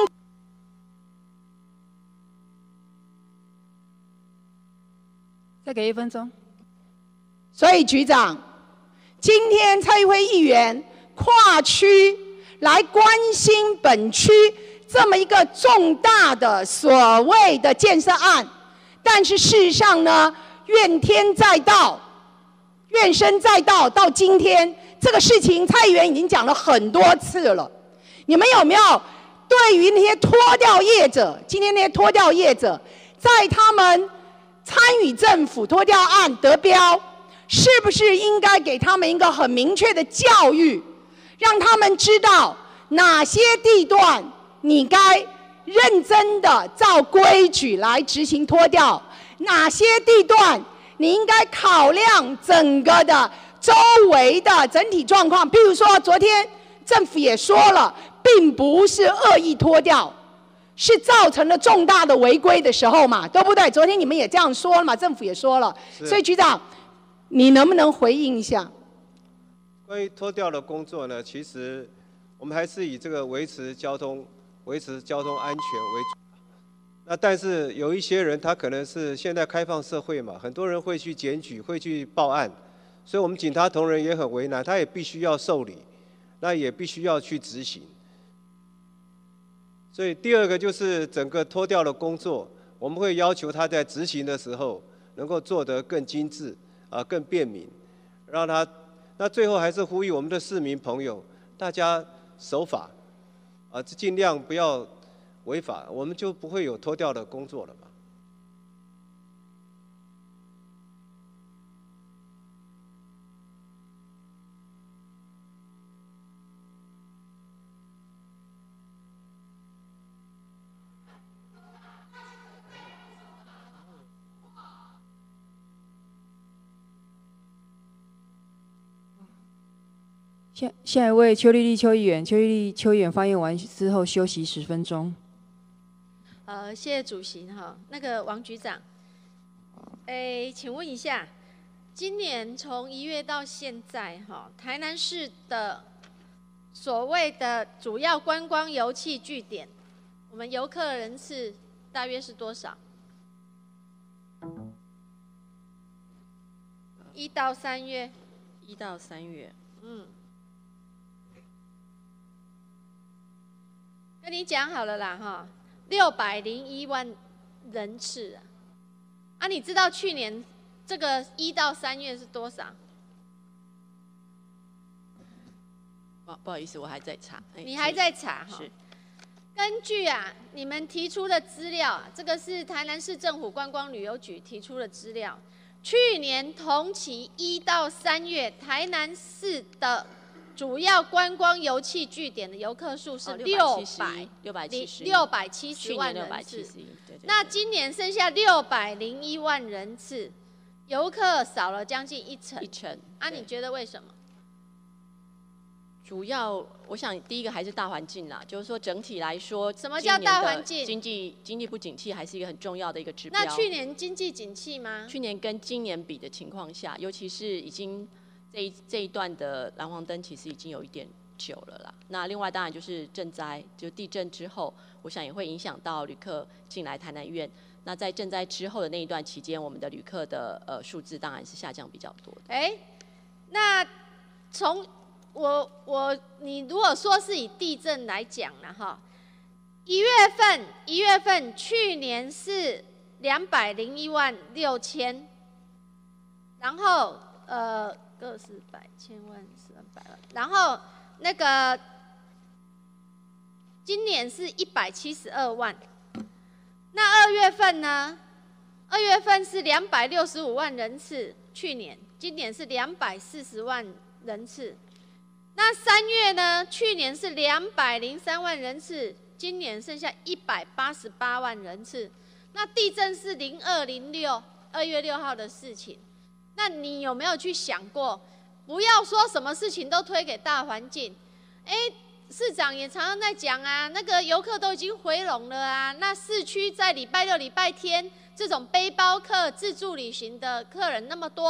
再给一分钟。 所以局长，今天蔡议会议员跨区来关心本区这么一个重大的所谓的建设案，但是事实上呢，怨天载道，怨声载道，到今天这个事情，蔡议员已经讲了很多次了。你们有没有对于那些拖吊业者，今天那些拖吊业者，在他们参与政府拖吊案得标，是不是应该给他们一个很明确的教育，让他们知道哪些地段你该认真的照规矩来执行拖吊，哪些地段你应该考量整个的周围的整体状况。譬如说，昨天政府也说了，并不是恶意拖吊，是造成了重大的违规的时候嘛，对不对？昨天你们也这样说了嘛，政府也说了。所以局长，你能不能回应一下？ 关于拖吊的工作呢，其实我们还是以这个维持交通、维持交通安全为主。那但是有一些人，他可能是现在开放社会嘛，很多人会去检举、会去报案，所以我们警察同仁也很为难，他也必须要受理，那也必须要去执行。所以第二个就是整个拖吊的工作，我们会要求他在执行的时候能够做得更精致啊、更便民，让他。那最后还是呼吁我们的市民朋友，大家守法啊，尽量不要违法，我们就不会有拖吊的工作了嘛。 下下一位邱丽丽邱议员，邱丽丽邱议员发言完之后休息十分钟。 呃，谢谢主席哈。那个王局长，诶，请问一下，今年从一月到现在哈，台南市的所谓的主要观光游憩据点，我们游客人次大约是多少？一到三月。 一到三月。 嗯。跟你讲好了啦，哈，六百零一万人次啊！啊，你知道去年这个一到三月是多少？ 不不好意思，我还在查。 你还在查哈？ 是。 根据啊你们提出的资料，这个是台南市政府观光旅游局提出的资料。去年同期一到三月，台南市的主要观光游憩据点的游客数是六百六百七十六百七十万人次，那今年剩下六百零一万人次，游客少了将近一成。 一成啊，你觉得为什么？ 主要我想第一个还是大环境啦，就是说整体来说， 什么叫大环境？ 经济经济不景气还是一个很重要的一个指标。 那去年经济景气吗？ 去年跟今年比的情况下，尤其是已经。这一这一段的蓝黄灯其实已经有一点久了啦。那另外当然就是震灾，就地震之后，我想也会影响到旅客进来台南医院。那在震灾之后的那一段期间，我们的旅客的呃数字当然是下降比较多的。 哎，那从我我你如果说是以地震来讲了哈，一月份一月份去年是两百零一万六千，然后呃。个是百千万十万百万，然后那个今年是一百七十二万，那二月份呢？二月份是两百六十五万人次，去年，今年是两百四十万人次。那三月呢？去年是两百零三万人次，今年剩下一百八十八万人次。那地震是零二零六二月六号的事情。那你有没有去想过，不要说什么事情都推给大环境？哎，市长也常常在讲啊，那个游客都已经回笼了啊。那市区在礼拜六、礼拜天这种背包客、自助旅行的客人那么多，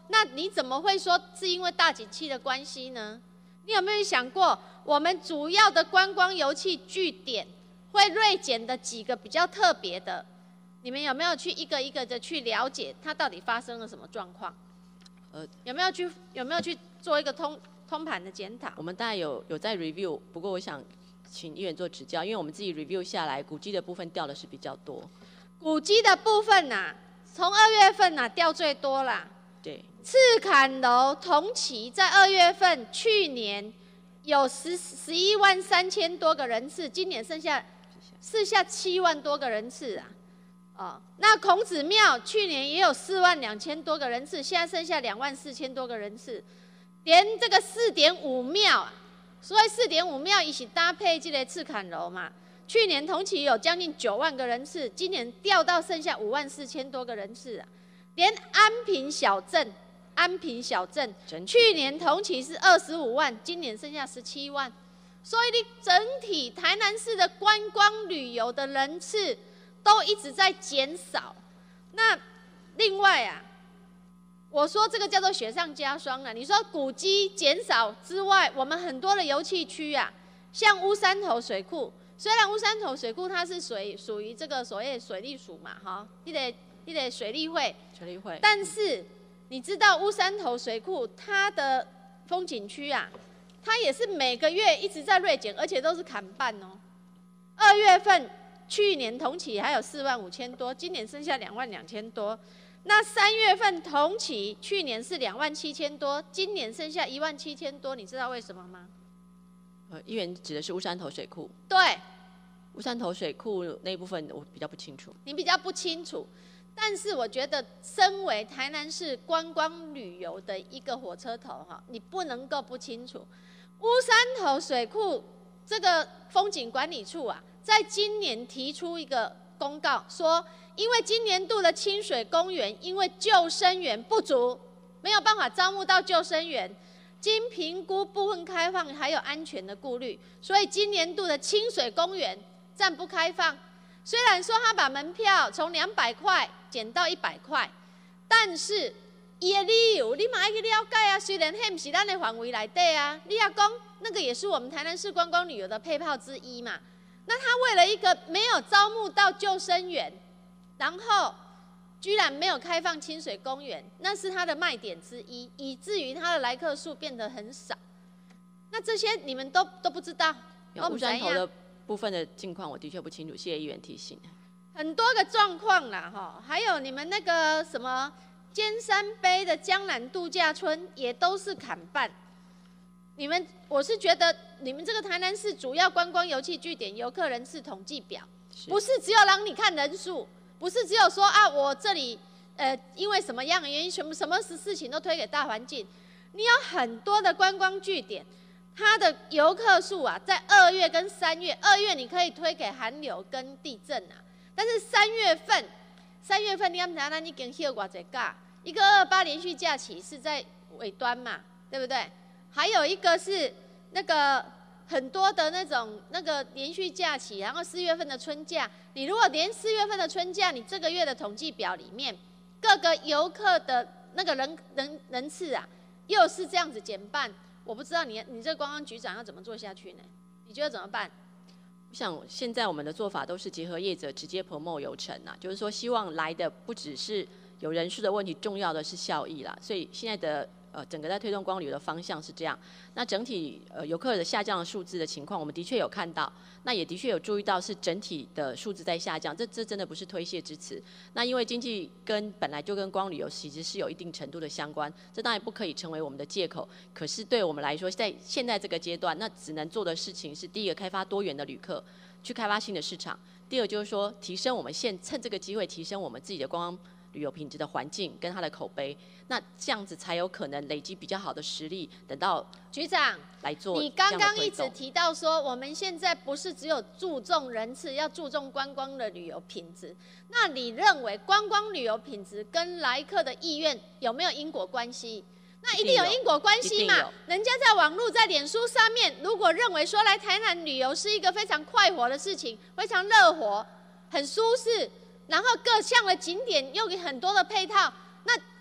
那你怎么会说是因为大景气的关系呢？你有没有想过，我们主要的观光游憩据点会锐减的几个比较特别的，你们有没有去一个一个的去了解它到底发生了什么状况？呃，有没有去有没有去做一个通通盘的检讨？ 我们当然有有在 review， 不过我想请议员做指教，因为我们自己 review 下来，古迹的部分掉的是比较多。 古迹的部分呐、啊，从二月份呐、啊、掉最多啦。 对。 赤坎楼同期在二月份，去年有十十一万三千多个人次，今年剩下剩下七万多个人次啊。哦，那孔子庙去年也有四万两千多个人次，现在剩下两万四千多个人次，连这个四点五庙啊，所以四点五庙一起搭配这个赤坎楼嘛，去年同期有将近九万个人次，今年掉到剩下五万四千多个人次啊，连安平小镇。安平小镇去年同期是二十五万，今年剩下十七万，所以你整体台南市的观光旅游的人次都一直在减少。那另外啊，我说这个叫做雪上加霜了。你说古迹减少之外，我们很多的游憩区啊，像乌山头水库，虽然乌山头水库它是水属于这个所谓水利署嘛，哈，你得你得水利会， 水利会， 但是。你知道乌山头水库它的风景区啊，它也是每个月一直在锐减，而且都是砍半哦。二月份去年同期还有四万五千多，今年剩下两万两千多。那三月份同期去年是两万七千多，今年剩下一万七千多，你知道为什么吗？ 呃，议员指的是乌山头水库。 对， 乌山头水库那一部分我比较不清楚。 你比较不清楚。但是我觉得，身为台南市观光旅游的一个火车头哈，你不能够不清楚。乌山头水库这个风景管理处啊，在今年提出一个公告，说因为今年度的清水公园因为救生员不足，没有办法招募到救生员，经评估部分开放还有安全的顾虑，所以今年度的清水公园暂不开放。虽然说他把门票从两百块减到一百块，但是伊的理由你嘛要去了解啊。虽然迄不是咱的范围内底啊，你要讲那个也是我们台南市观光旅游的配套之一嘛。那他为了一个没有招募到救生员，然后居然没有开放清水公园，那是他的卖点之一，以至于他的来客数变得很少。那这些你们都都不知道，都不知道。 部分的境况我的确不清楚，谢谢议员提醒。 很多个状况啦，哈，还有你们那个什么尖山杯的江南度假村也都是砍半。你们，我是觉得你们这个台南市主要观光游憩据点游客人次统计表，不是只有让你看人数，不是只有说啊我这里呃因为什么样的原因，什么什么事情都推给大环境，你有很多的观光据点。它的游客数啊，在二月跟三月，二月你可以推给寒流跟地震啊，但是三月份，三月份你要知道，咱已经休偌济假，一个二八连续假期是在尾端嘛，对不对？还有一个是那个很多的那种那个连续假期，然后四月份的春假，你如果连四月份的春假，你这个月的统计表里面各个游客的那个人人人次啊，又是这样子减半。我不知道你你这个观光局长要怎么做下去呢？你觉得怎么办？ 我想现在我们的做法都是结合业者直接 promote 游程啊，就是说希望来的不只是有人数的问题，重要的是效益啦。所以现在的呃整个在推动光旅游的方向是这样。那整体呃游客的下降的数字的情况，我们的确有看到，那也的确有注意到是整体的数字在下降，这这真的不是推卸之词。那因为经济跟本来就跟光旅游其实是有一定程度的相关，这当然不可以成为我们的借口。可是对我们来说，在现在这个阶段，那只能做的事情是：第一个，开发多元的旅客，去开发新的市场；第二，就是说提升我们现趁这个机会提升我们自己的观光旅游品质的环境跟它的口碑，那这样子才有可能累积比较好的实力，等到局长来做。 你刚刚一直提到说，我们现在不是只有注重人次，要注重观光的旅游品质。那你认为观光旅游品质跟来客的意愿有没有因果关系？那一定有因果关系嘛？人家在网络、在脸书上面，如果认为说来台南旅游是一个非常快活的事情，非常热火、很舒适。然后各项的景点又有很多的配套，那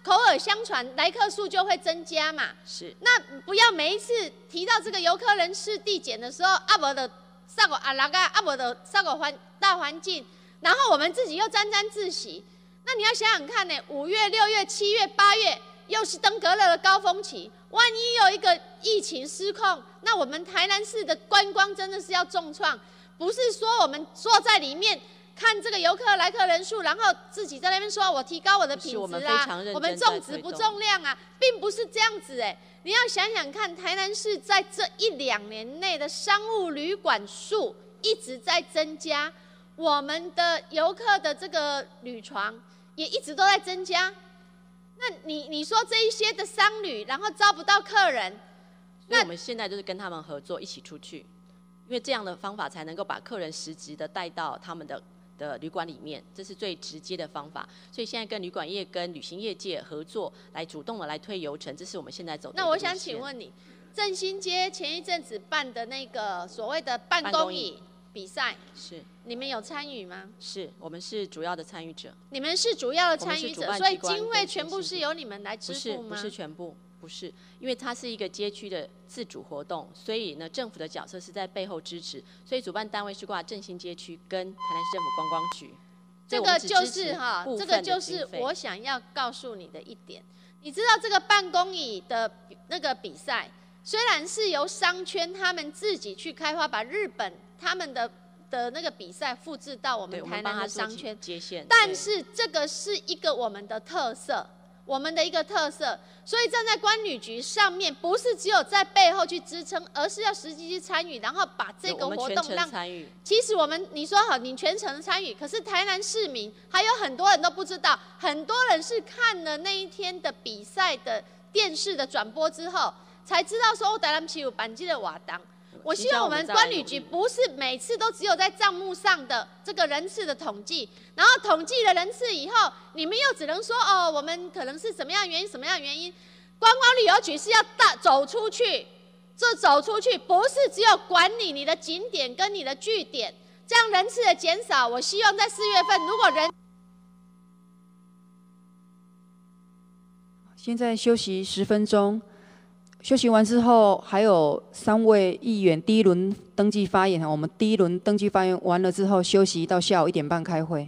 口耳相传，来客数就会增加嘛。 是。 那不要每一次提到这个游客人次递减的时候，啊无的上个啊那个啊无的上个环大环境，然后我们自己又沾沾自喜。那你要想想看呢，五月、六月、七月、八月又是登革热的高峰期，万一有一个疫情失控，那我们台南市的观光真的是要重创。不是说我们坐在里面。看这个游客来客人数，然后自己在那边说我提高我的品质啊，我们重质不重量啊，并不是这样子哎。你要想想看，台南市在这一两年内的商务旅馆数一直在增加，我们的游客的这个旅床也一直都在增加。那你你说这一些的商旅，然后招不到客人， 所以我们现在就是跟他们合作，一起出去，因为这样的方法才能够把客人实质的带到他们的。的旅馆里面，这是最直接的方法。所以现在跟旅馆业、跟旅行业界合作，来主动的来推游程，这是我们现在走的。 那我想请问你，振兴街前一阵子办的那个所谓的办公椅比赛， 是你们有参与吗？ 是我们是主要的参与者。 你们是主要的参与者，所以经费全部是由你们来支付吗？ 不是，不是全部。不是，因为它是一个街区的自主活动，所以呢，政府的角色是在背后支持，所以主办单位是挂振兴街区跟台南市政府观光局。 这个就是哈，这个就是我想要告诉你的一点。你知道这个办公椅的那个比赛，虽然是由商圈他们自己去开发，把日本他们的的那个比赛复制到我们台南的商圈，但是这个是一个我们的特色。我们的一个特色，所以站在观旅局上面，不是只有在背后去支撑，而是要实际去参与，然后把这个活动让。其实我们你说好，你全程参与，可是台南市民还有很多人都不知道，很多人是看了那一天的比赛的电视的转播之后，才知道说台南市有办这个活动。我希望我们观旅局不是每次都只有在账目上的这个人次的统计，然后统计了人次以后，你们又只能说哦，我们可能是什么样的原因，什么样的原因。观光旅游局是要大走出去，这走出去不是只有管理你的景点跟你的据点，这样人次的减少。我希望在四月份，如果人现在休息十分钟。休息完之后，还有三位议员第一轮登记发言。我们第一轮登记发言完了之后，休息到下午一点半开会。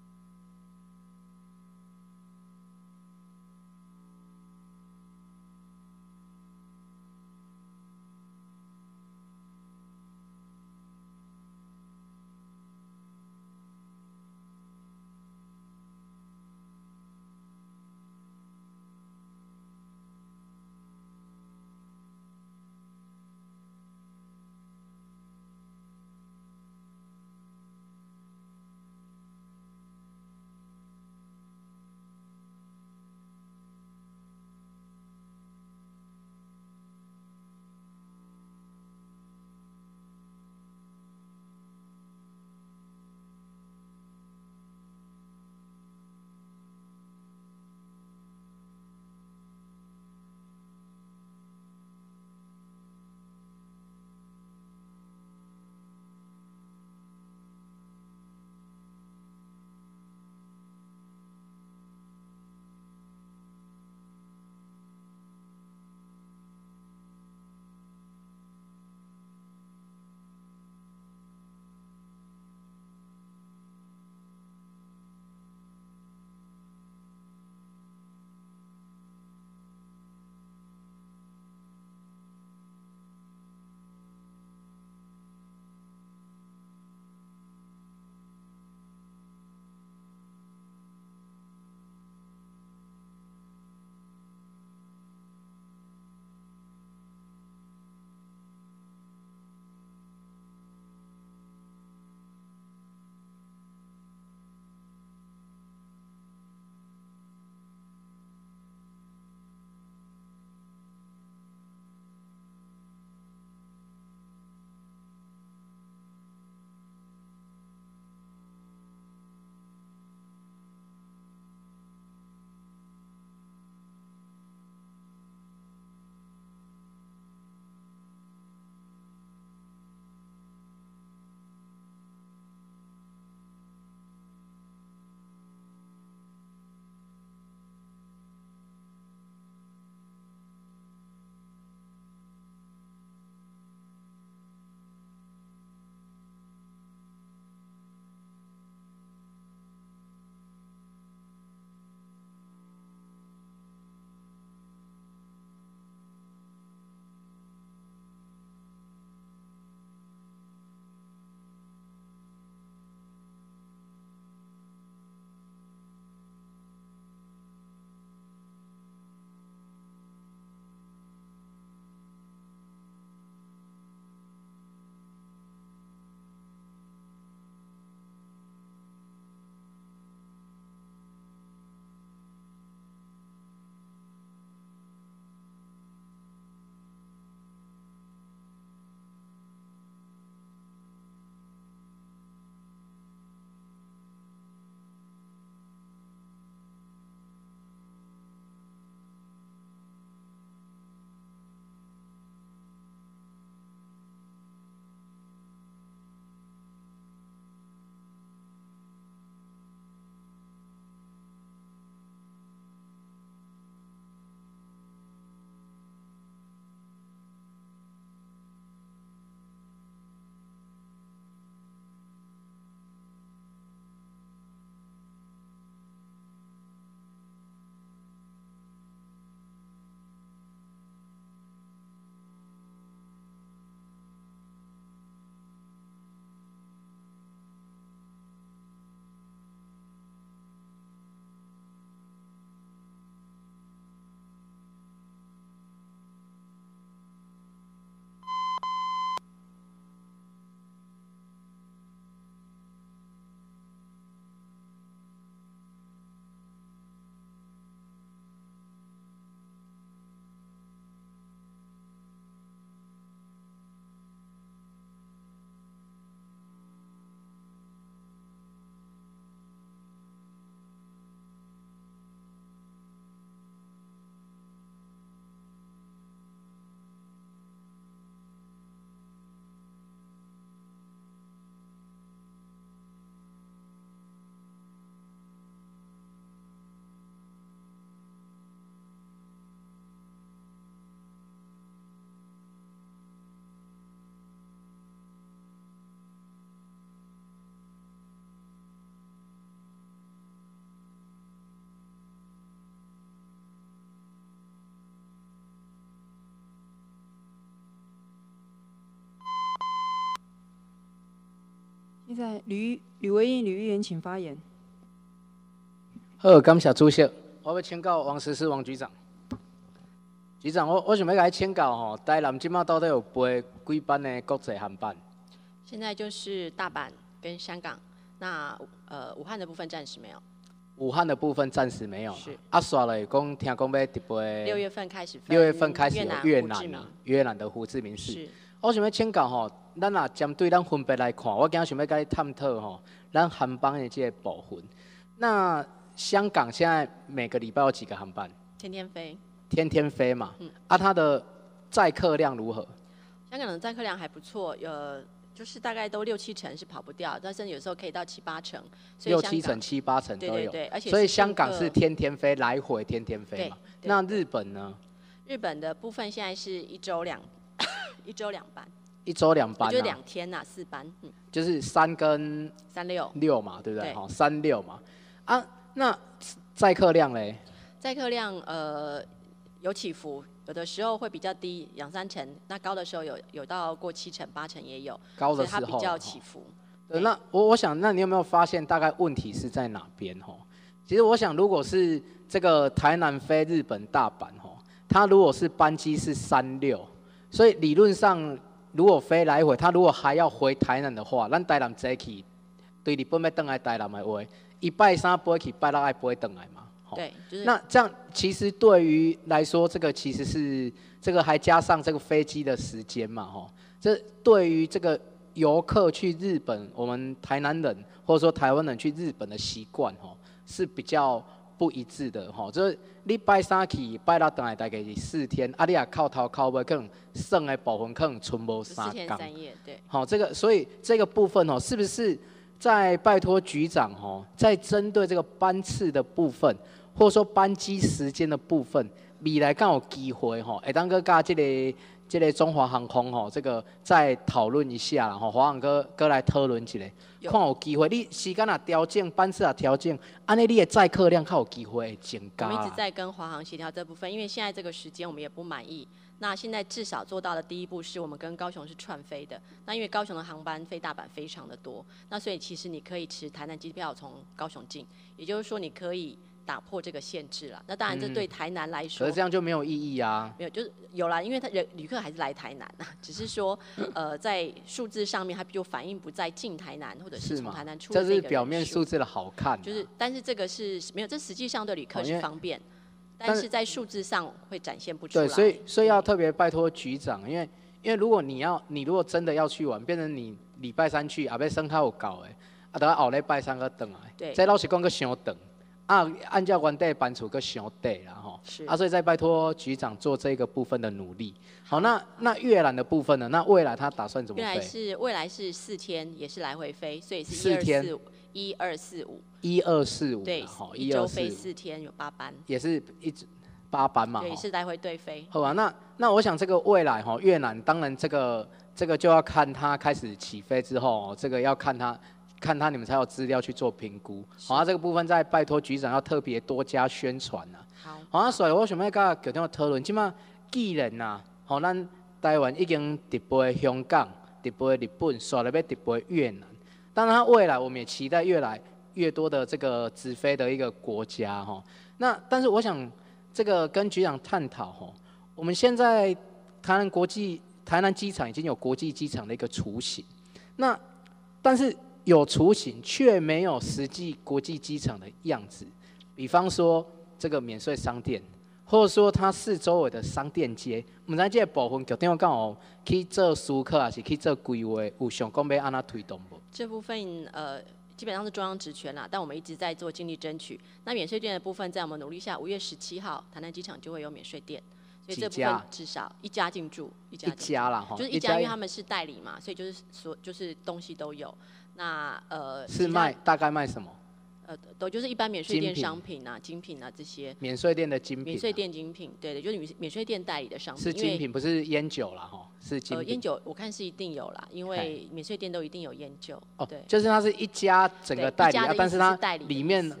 现在吕吕维英吕议员，请发言。 好，感谢主席。我要请教王实施王局长。局长，我我想要甲你请教吼，台南即马到底有飞几班的国际航班？ 现在就是大阪跟香港，那呃武汉的部分暂时没有。 武汉的部分暂时没有。是。啊，刷了讲，听讲要直飞。 六月份开始。 六月份开始有越南啊，越南的胡志明市。 是。 我想要请教吼，咱啊针对咱分别来看，我今日想要甲你探讨吼，咱航班的这个部分。那香港现在每个礼拜有几个航班？ 天天飞。 天天飞嘛。嗯。啊，它的载客量如何？ 香港的载客量还不错，呃，就是大概都六七成是跑不掉，但甚至有时候可以到七八成。 六七成、七八成都有。 对对对，而且所以香港是天天飞，来回天天飞嘛。那日本呢？ 日本的部分现在是一周两。一周两班， 一周两班、啊， 就两天呐、啊，四班，嗯， 就是三跟三六六嘛，对不对？好，三六嘛，啊，那载客量嘞？ 载客量呃有起伏，有的时候会比较低，两三成，那高的时候有有到过七成、八成也有， 高的时候所以它比较起伏。 对，那我我想，那你有没有发现大概问题是在哪边？吼，其实我想，如果是这个台南飞日本大阪，吼，它如果是班机是三六。所以理论上，如果飞来回，他如果还要回台南的话，咱台南坐去，对日本要回来台南的话，一拜三飞去，拜六爱飞回来嘛。 对，就是。 那这样其实对于来说，这个其实是这个还加上这个飞机的时间嘛，吼。这对于这个游客去日本，我们台南人或者说台湾人去日本的习惯，吼，是比较不一致的，吼。就是你拜三去，拜六回来大概是四天，啊，你也靠头靠尾可能。剩的部分可能存无三天三夜，对。 好，这个所以这个部分哦，是不是在拜托局长哦，在针对这个班次的部分，或者说班机时间的部分，未来刚有机会吼，会当个加这个这个中华航空吼，这个再讨论一下啦吼，华航哥哥来讨论一下，看有机会，你时间啊调整，班次啊调整，安尼你的载客量较有机会增加。 我们一直在跟华航协调这部分，因为现在这个时间我们也不满意。那现在至少做到的第一步是我们跟高雄是串飞的。那因为高雄的航班飞大阪非常的多，那所以其实你可以持台南机票从高雄进，也就是说你可以打破这个限制了。那当然这对台南来说， 可是这样就没有意义啊。 没有，就是有啦，因为他人旅客还是来台南啊，只是说呃在数字上面它就反映不在进台南或者是从台南出的这个人数。 这是表面数字的好看、啊。 就是，但是这个是没有，这实际上对旅客是方便。但是在数字上会展现不出来。 对，所以所以要特别拜托局长，因为因为如果你要你如果真的要去玩，变成你礼拜三去，后尾生较有够的，啊，等下后礼拜三个等来， 对， 这老实讲个伤长，啊，按照原地班处个伤短啦吼， 是， 啊，所以再拜托局长做这个部分的努力。好，那那越南的部分呢？那未来他打算怎么飞？ 未来是未来是四天，也是来回飞，所以是一二四五。一二四五， 一二四五， 对，一周飞四天，有八班， 也是一直八班嘛， 对，是来回对飞。 好啊，那那我想这个未来哈，越南当然这个这个就要看它开始起飞之后，这个要看它看它你们才有资料去做评估。好啊，这个部分再拜托局长要特别多加宣传呐。 好， 好啊，所以我想要甲局长讨论，即马既然呐，好，咱台湾已经直飞香港、直飞日本，刷了要直飞越南。当然，未来我们也期待越来越多的这个直飞的一个国家哈。那但是我想这个跟局长探讨哈，我们现在台南国际台南机场已经有国际机场的一个雏形，那但是有雏形却没有实际国际机场的样子。比方说这个免税商店，或者说它四周围的商店街，唔知这个部分局长刚好去做思考，还是去做规划，有想讲要安怎推动无？ 这部分呃基本上是中央职权啦，但我们一直在做尽力争取。那免税店的部分，在我们努力下，五月十七号台南机场就会有免税店，所以这部分至少一家进驻，一家一家啦哈，就是一家，因为他们是代理嘛，所以就是所就是东西都有。那呃是卖大概卖什么？ 呃，都就是一般免税店商品啊、精品啊这些。 免税店的精品、啊。 免税店精品，对的，就是免免税店代理的商品。 是精品，不是烟酒啦，哈，是精品。呃， 烟酒我看是一定有啦，因为免税店都一定有烟酒。 哦， 对， 就是它是一家整个代理， 的但是它里面是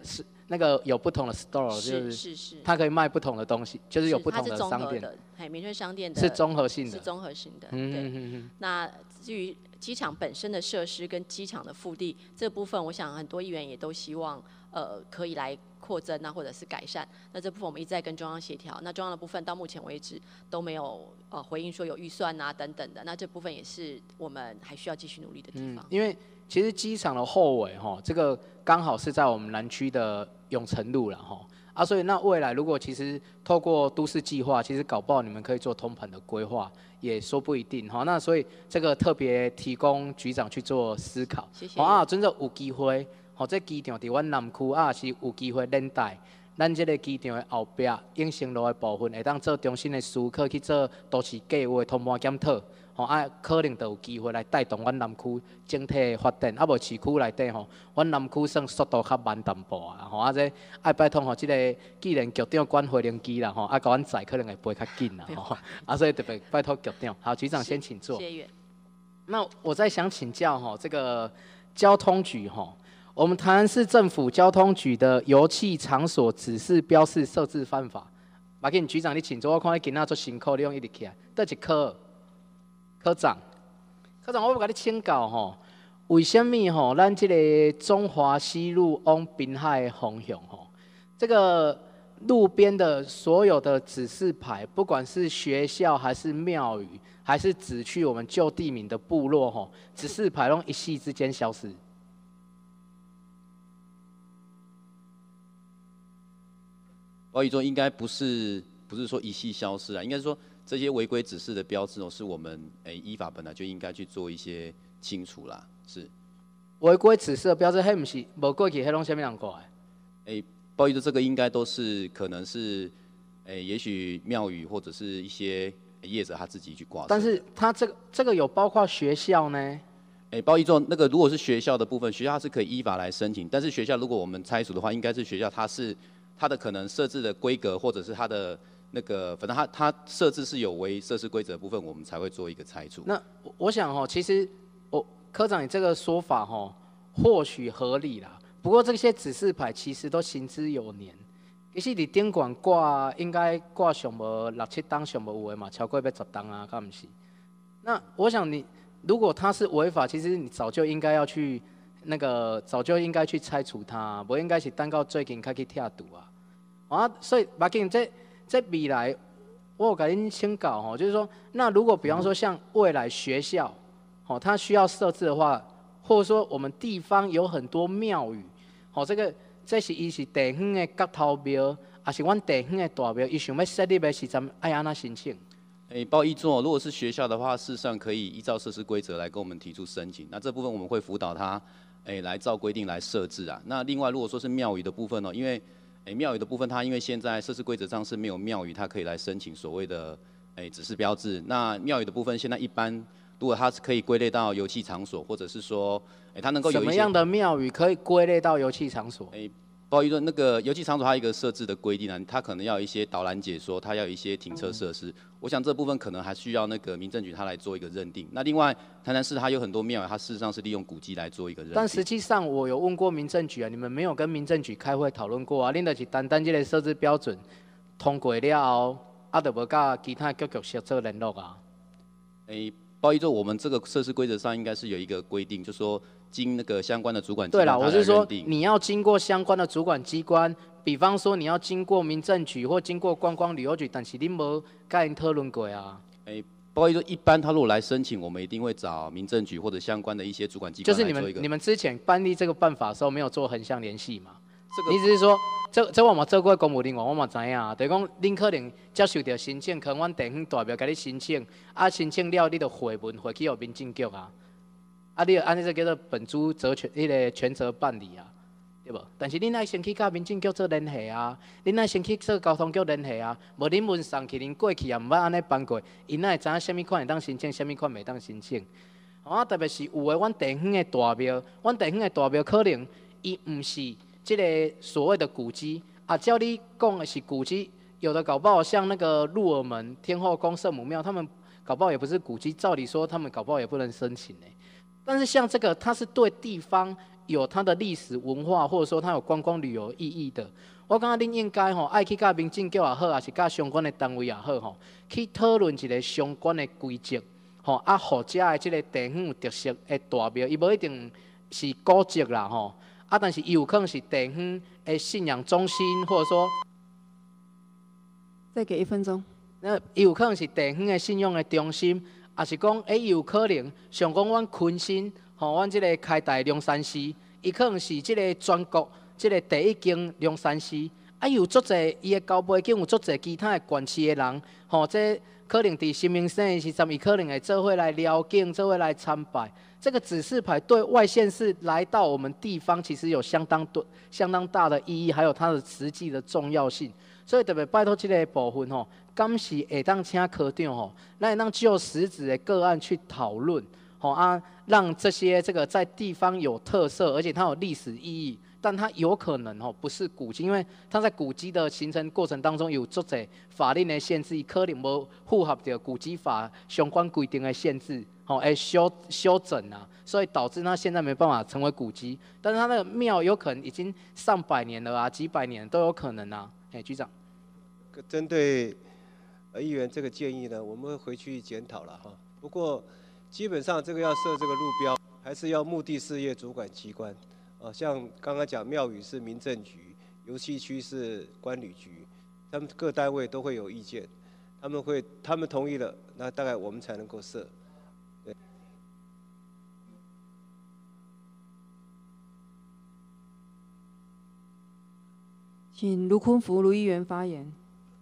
那个有不同的 store， 就是是是， 它可以卖不同的东西，就是有不同的商店。 哎，民生商店的是综合性的， 是综合性的。 嗯对。 嗯嗯那至于机场本身的设施跟机场的腹地这部分，我想很多议员也都希望呃可以来扩增啊，或者是改善。那这部分我们一直在跟中央协调。那中央的部分到目前为止都没有呃回应说有预算啊等等的。那这部分也是我们还需要继续努力的地方。 嗯、因为其实机场的后尾哈，这个刚好是在我们南区的永城路了哈。啊，所以那未来如果其实透过都市计划，其实搞不好你们可以做通盘的规划，也说不一定哈。那所以这个特别提供局长去做思考。 谢谢。 啊，真正有机会，或者机场伫阮南区啊是有机会连带，咱这个机场的后壁永生路的部分，会当做中心的思考去做都市计划通盘检讨。吼啊，可能就有机会来带动阮南区整体的发展。啊，无市区内底吼，阮南区算速度较慢淡薄啊。吼啊，这爱拜托吼，即个既然局长管回零机啦，吼，啊，甲阮载可能会飞较紧啦，吼。啊，所以特别拜托局长。好，局长先请坐。 谢谢。 那我再想请教吼，这个交通局吼，我们台南市政府交通局的油气场所指示标示设置办法，马紧局长你请坐，我看你今仔做辛苦，你用一直起来，倒一科。科长，科长，我要甲你请教吼，为什么吼，咱这个中华西路往滨海的方向吼，这个路边的所有的指示牌，不管是学校还是庙宇，还是指去我们旧地名的部落吼，指示牌拢一夕之间消失。 我意说应该不是不是说一夕消失啊，应该是说。这些违规指示的标志哦，是我们诶依法本来就应该去做一些清除啦。是违规指示的标志，迄不是无过去，迄拢什么人挂的？ 诶，不好意思，这个应该都是可能是诶，也许庙宇或者是一些业者他自己去挂。 但是他这个这个有包括学校呢？ 诶，包一做那个如果是学校的部分，学校它是可以依法来申请，但是学校如果我们拆除的话，应该是学校它是它的可能设置的规格或者是它的。那个，反正它它设置是有违设施规则的部分，我们才会做一个拆除。 那我想哦，其实我科长你这个说法哦，或许合理啦。不过这些指示牌其实都行之有年，其实你顶管挂应该挂上无六七档上无有的嘛，超过要十档啊，敢不是？那我想你如果它是违法，其实你早就应该要去那个早就应该去拆除它，不应该是等到最近才去拆除啊。啊，所以马紧这。在未来，我有跟您请教吼，就是说，那如果比方说像未来学校，吼，它需要设置的话，或者说我们地方有很多庙宇，吼，这个这是伊是地方的角头庙，还是阮地方的大庙，伊想要设立的时阵，爱安怎申请？ 诶，报一做，如果是学校的话，事实上可以依照设施规则来跟我们提出申请。那这部分我们会辅导他，诶，来照规定来设置啊。那另外如果说是庙宇的部分哦，因为诶，庙宇的部分，它因为现在设施规则上是没有庙宇，它可以来申请所谓的诶指示标志。那庙宇的部分，现在一般如果它是可以归类到油气场所，或者是说，诶，它能够有一些什么样的庙宇可以归类到油气场所？ 诶，不好意思，那个油气场所它有一个设置的规定啊，它可能要有一些导览解说，它要有一些停车设施。我想这部分可能还需要那个民政局它来做一个认定。那另外，台南市它有很多庙宇，它事实上是利用古迹来做一个认定。 但实际上，我有问过民政局啊，你们没有跟民政局开会讨论过啊？恁就是单单这个设置标准通过了后，啊，就无甲其他局局做联络啊？ 诶，不好意思，我们这个设施规则上应该是有一个规定，就说经那个相关的主管机关对啦，我是说你要经过相关的主管机关。比方说，你要经过民政局或经过观光旅游局，但是你无跟因讨论过啊。 诶，不好意思，一般他如果来申请，我们一定会找民政局或者相关的一些主管机关就是你来做一个。 们你们之前办理这个办法的时候，没有做横向联系嘛？这个你只是说，这这我嘛做过公务人员，我嘛知影啊。就是讲，恁可能接受到申请，可能阮地方代表甲你申请，啊申请了，你就回文回去予民政局啊，啊你就安尼这叫做本诸责权，迄个权责办理啊。对无？但是恁爱先去甲民政局做联系啊，恁爱先去做交通局联系啊，无恁文送去，恁过去也毋捌安尼办过，因哪会知影什么款会当申请，什么款袂当申请？啊，特别是有诶，阮地方诶大庙，阮地方诶大庙可能伊毋是即个所谓的古迹啊，照你讲的是古迹，有的搞不好像那个鹿耳门天后宫圣母庙，他们搞不好也不是古迹，照理说他们搞不好也不能申请诶。但是像这个，它是对地方有它的历史文化，或者说它有观光旅游意义的。我感觉恁应该吼，爱去甲民政局也好，也是甲相关的单位也好吼，去讨论一个相关的规则，吼啊，互遮的即个地方有特色的大庙，伊无一定是古迹啦吼，啊，但是伊有可能是地方的信仰中心，或者说， 再给一分钟。 那伊有可能是地方的信用的中心，也是讲，诶，伊有可能像讲阮昆新，吼，阮即个开大龙山寺，伊可能是即个全国。即个第一间龙山寺，啊有足侪伊的高背景，有足侪其他的县市的人，吼、哦，这可能伫新明生的时阵，伊可能会做伙来撩境，做伙来参拜。这个指示牌对外县市来到我们地方，其实有相当多、相当大的意义，还有它的实际的重要性。所以特别拜托这个部分吼，敢是会当请科长吼，咱会当就实质的个案去讨论，吼、哦、啊，让这些这个在地方有特色，而且它有历史意义。但它有可能吼不是古迹，因为它在古迹的形成过程当中有足侪法令的限制，可能无符合着古迹法相关规定的限制，吼，哎修修整啊，所以导致它现在没办法成为古迹。但是它那个庙有可能已经上百年了啊，几百年都有可能啊。哎，局长， 针对呃议员这个建议呢，我们会回去检讨了哈。不过基本上这个要设这个路标，还是要目的事业主管机关。哦，像刚刚讲庙宇是民政局，游戏区是关旅局，他们各单位都会有意见，他们会他们同意了，那大概我们才能够设。对。 请卢坤福卢议员发言。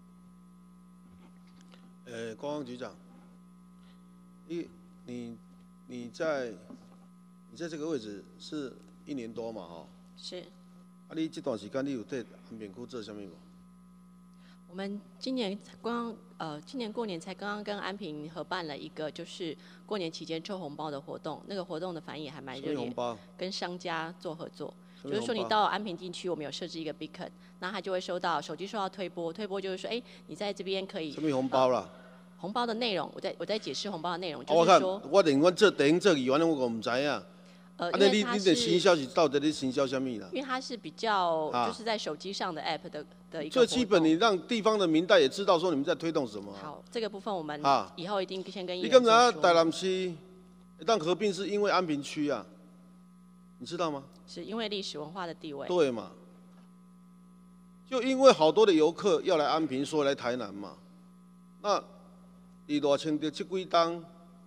呃，观光局长，你你你在你在这个位置是？一年多嘛，吼。 是。 啊，你这段时间你有对安平区做什么无？ 我们今年刚呃，今年过年才刚刚跟安平合办了一个，就是过年期间抽红包的活动。那个活动的反应也还蛮热烈。红包。跟商家做合作，就是说你到安平地区，我们有设置一个 beacon， 那他就会收到手机收到推播，推播就是说，哎、欸，你在这边可以。 什么红包啦？ 呃、红包的内容，我在我在解释红包的内容，就是说。 啊、我我连我这等这议员我唔知影。 呃， 啊，那你你的行销是到底你行销什么啦？ 因为它是比较就是在手机上的 app 的的一个。 最基本，你让地方的民代也知道说你们在推动什么。 好，这个部分我们以后一定先跟议员你刚才台南市当合并是因为安平区啊，你知道吗？ 是因为历史文化的地位。 对嘛？就因为好多的游客要来安平，说来台南嘛。那伊大清的这几冬，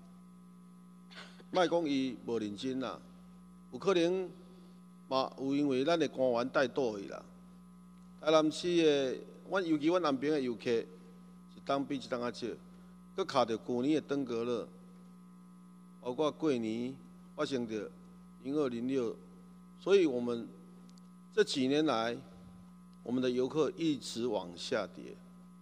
莫讲伊无认真啦。有可能嘛，有因为咱的官员带倒去啦。台南市的，阮尤其阮南边的游客，一冬比一冬较少，佮卡着旧年的登革热，包括过年发生着零二零六，所以我们这几年来，我们的游客一直往下跌。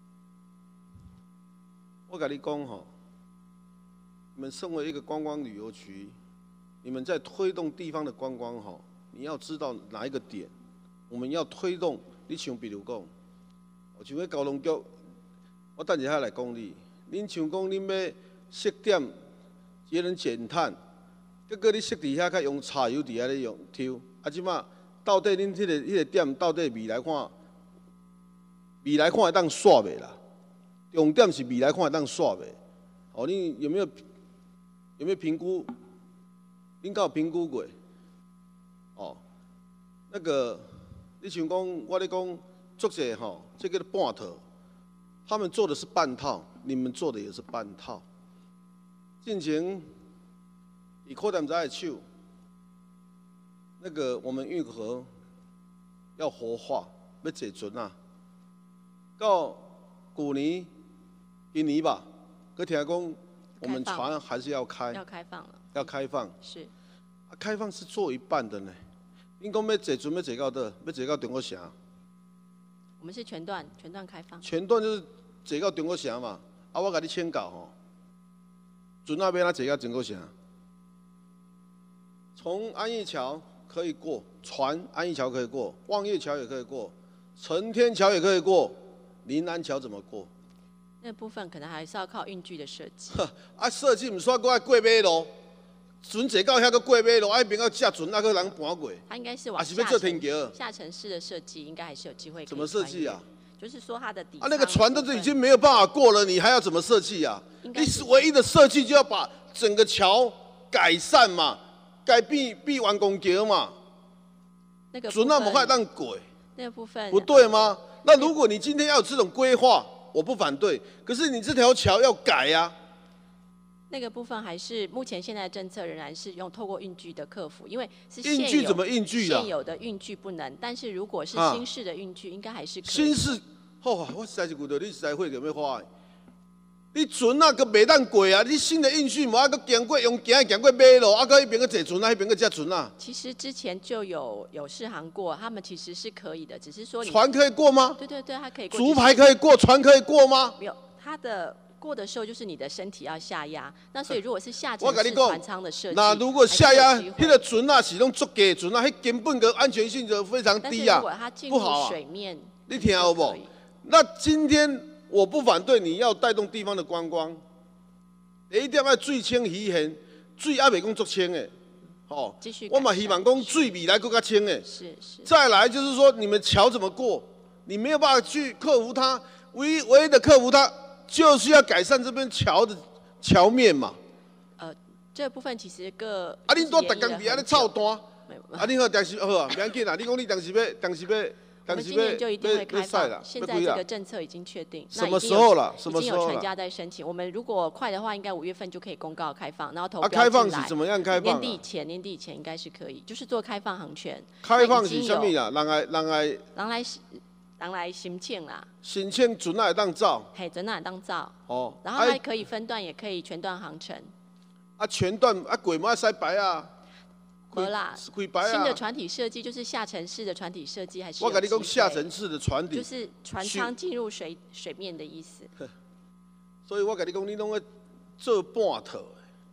我跟你讲吼，你们身为一个观光旅游局。你们在推动地方的观光吼，你要知道哪一个点，我们要推动。你像比如讲，像迄高龙局，我等一下来讲你。恁像讲恁要设点节能减碳，结果你设伫遐较用柴油伫遐咧用抽，啊即马到底恁迄个迄个点到底未来看，未来看会当煞袂啦？重点是未来看会当煞袂。哦，你有没有有没有评估？恁敢有评估过？哦，那个，你像讲，我咧讲，作者吼，这个半套，他们做的是半套，你们做的也是半套。进前，以扩展在手，那个我们运河要活化，要坐船啊。到去年、今年吧，佮听讲，我们船还是要开， 要开放了。 要开放是， 啊，开放是做一半的呢。恁讲要坐船要坐到倒？要坐到中国城？ 我们是全段全段开放。 全段就是坐到中国城嘛。啊，我甲你请教吼，船那边啊坐到中国城，从安义桥可以过，船安义桥可以过，望月桥也可以过，承天桥也可以过，临安桥怎么过？ 那部分可能还是要靠运具的设计。 啊，设计唔煞过爱过马路。 船坐到遐个过马路，啊，迄边个下船，啊，个人搬过。 它应该是往还是要做天桥？ 下沉式的设计，应该还是有机会。 怎么设计啊？ 就是说它的底啊，那个船都是已经没有办法过了，你还要怎么设计啊？你唯一的设计就要把整个桥改善嘛，改变变完工桥嘛。 那个船那么快让过， 那个部分不对吗？那如果你今天要有这种规划，我不反对。可是你这条桥要改呀、啊。 那个部分还是目前现在的政策仍然是用透过运具的克服，因为是现有运具怎么运具啊？ 现有的运具不能，但是如果是新式的运具，应该还是可以。 新式，哦，我实在是觉得你实在会有咩花的。你船啊，佮袂当过啊！你新的运具无啊，佮经过用行行过马路，啊，佮迄边个坐船啊，迄边个接船啊。 其实之前就有有试航过，他们其实是可以的，只是说船可以过吗？ 对对对，它可以过。 竹排可以过，船可以过吗？ 没有，它的。过的时候就是你的身体要下压，那所以如果是下沉式船舱的设计， 那如果下压，迄个船啊是拢足低船啊，迄根本个安全性就非常低啊， 如果它进入水面， 你听好不？那今天我不反对你要带动地方的观光，第一点要水清鱼现，水还袂讲足清的，哦，我嘛希望讲水未来更加清的。 是是。 再来就是说，你们桥怎么过？你没有办法去克服它，唯一唯一的克服它。就是要改善这边桥的桥面嘛。 呃，这部分其实各啊，恁都逐工伫安尼操蛋，啊，恁好当时好啊，不要紧啦。你讲你当时要，当时要，当时要， 就一定会开放。现在这个政策已经确定，什么时候了？什么时候了？已经有船家在申请。我们如果快的话，应该五月份就可以公告开放，然后投标进来。 啊，开放是怎么样开放？ 年底以前，年底以前应该是可以，就是做开放航权。 开放是什么啦？人来，人来， 人来。人来申请啦， 申请船也当造， 嘿，船也当造， 哦， 然后它可以分段，也可以全段航程。 啊，全段啊，轨嘛塞白啊， 没啦， 开白啊。 新的船体设计就是下沉式的船体设计，还是我跟你讲，下沉式的船体就是船舱进入水水面的意思。 所以我跟你讲，你拢要做半套。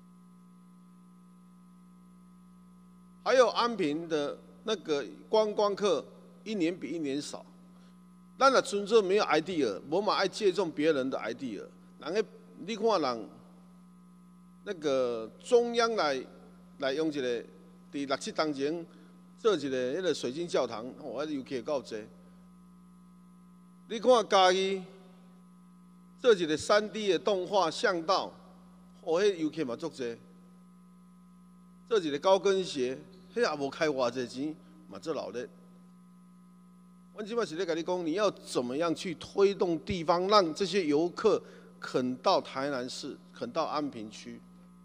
还有安平的那个观光客，一年比一年少。咱若纯粹没有 idea， 无嘛爱借重别人的 idea。人个你看人那个中央来来用一个，伫六七当前做一个迄个水晶教堂，哦，迄游客够济。你看嘉义做一个三 D 的动画巷道，哦，迄游客嘛足济。做一个高跟鞋，迄也无开偌济钱，嘛做老咧。我今摆是在跟你讲，你要怎么样去推动地方，让这些游客肯到台南市，肯到安平区。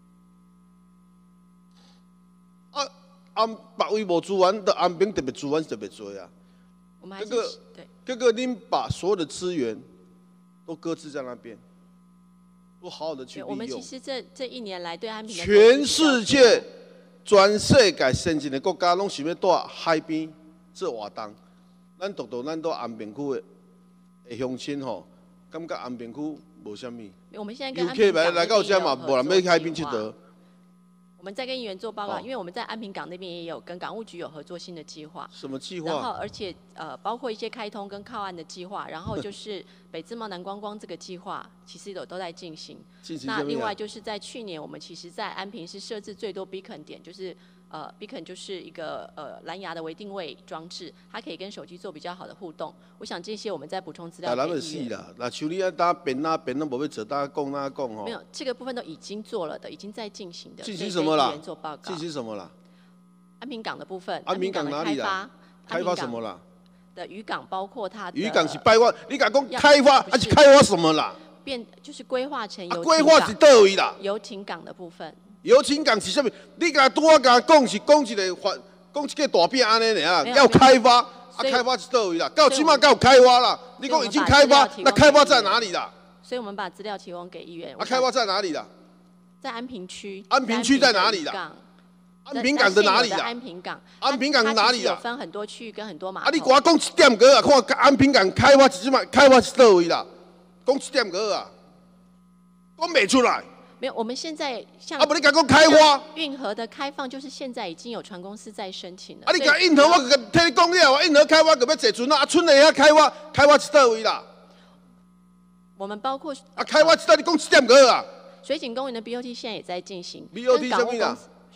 啊，安北位无资源，的安平特别资源特别多啊。 我们还是对。 哥哥，您把所有的资源都搁置在那边，都好好的去利用。 我们其实这这一年来对安平的全世界、全世界先进的国家，拢想要住海边做活动。咱独独咱到安平区的乡亲吼，感觉安平区无啥物。 我们现在跟安平港来到这嘛，无人要海边佚佗。 我们在跟议员做报告，因为我们在安平港那边也有跟港务局有合作新的计划。 什么计划？ 然后而且呃，包括一些开通跟靠岸的计划，然后就是北自贸南观光这个计划，其实有都在进行。 进行。 那另外就是在去年，我们其实在安平是设置最多 beacon 点，就是。呃 ，beacon 就是一个呃蓝牙的微定位装置，它可以跟手机做比较好的互动。我想这些我们再补充资料给议员。 啊，咱是啦，那像你啊打边啊边都无要做，大家讲哪讲吼？ 没有，这个部分都已经做了的，已经在进行的。 进行什么啦？ 做报告。 进行什么啦？ 安平港的部分。 安平港哪里啦？开发什么啦？ 的渔港包括它的。 渔港是百万，你敢讲开发，还是开发什么啦？ 变就是规划成游。 规划是倒位啦？ 游艇港的部分。 游艇港是啥物？你甲拄我甲讲是讲一个发，讲一个大饼安尼尔，要开发，啊开发是倒位啦？到起码该有开发啦。你讲已经开发，那开发在哪里啦？ 所以我们把资料提供给议员。 啊，开发在哪里啦？ 在安平区。 安平区在哪里啦？安平港的哪里啦？ 安平港。 安平港的哪里啦？ 有分很多区域跟很多码头。 啊，你给我讲一点个啊，看安平港开发起码开发是倒位啦？讲一点个啊，讲袂出来。 没有，我们现在像啊，不，你敢讲开发运河的开放，就是现在已经有船公司在申请了。 啊，你讲运河，我替你讲了，运河开发可要坐船啊，啊，村内遐开发，开发是倒位啦？ 我们包括啊，开发是倒，你讲一点个啊？ 水景公园的 B O T 现在也在进行。 B O T 什么啦？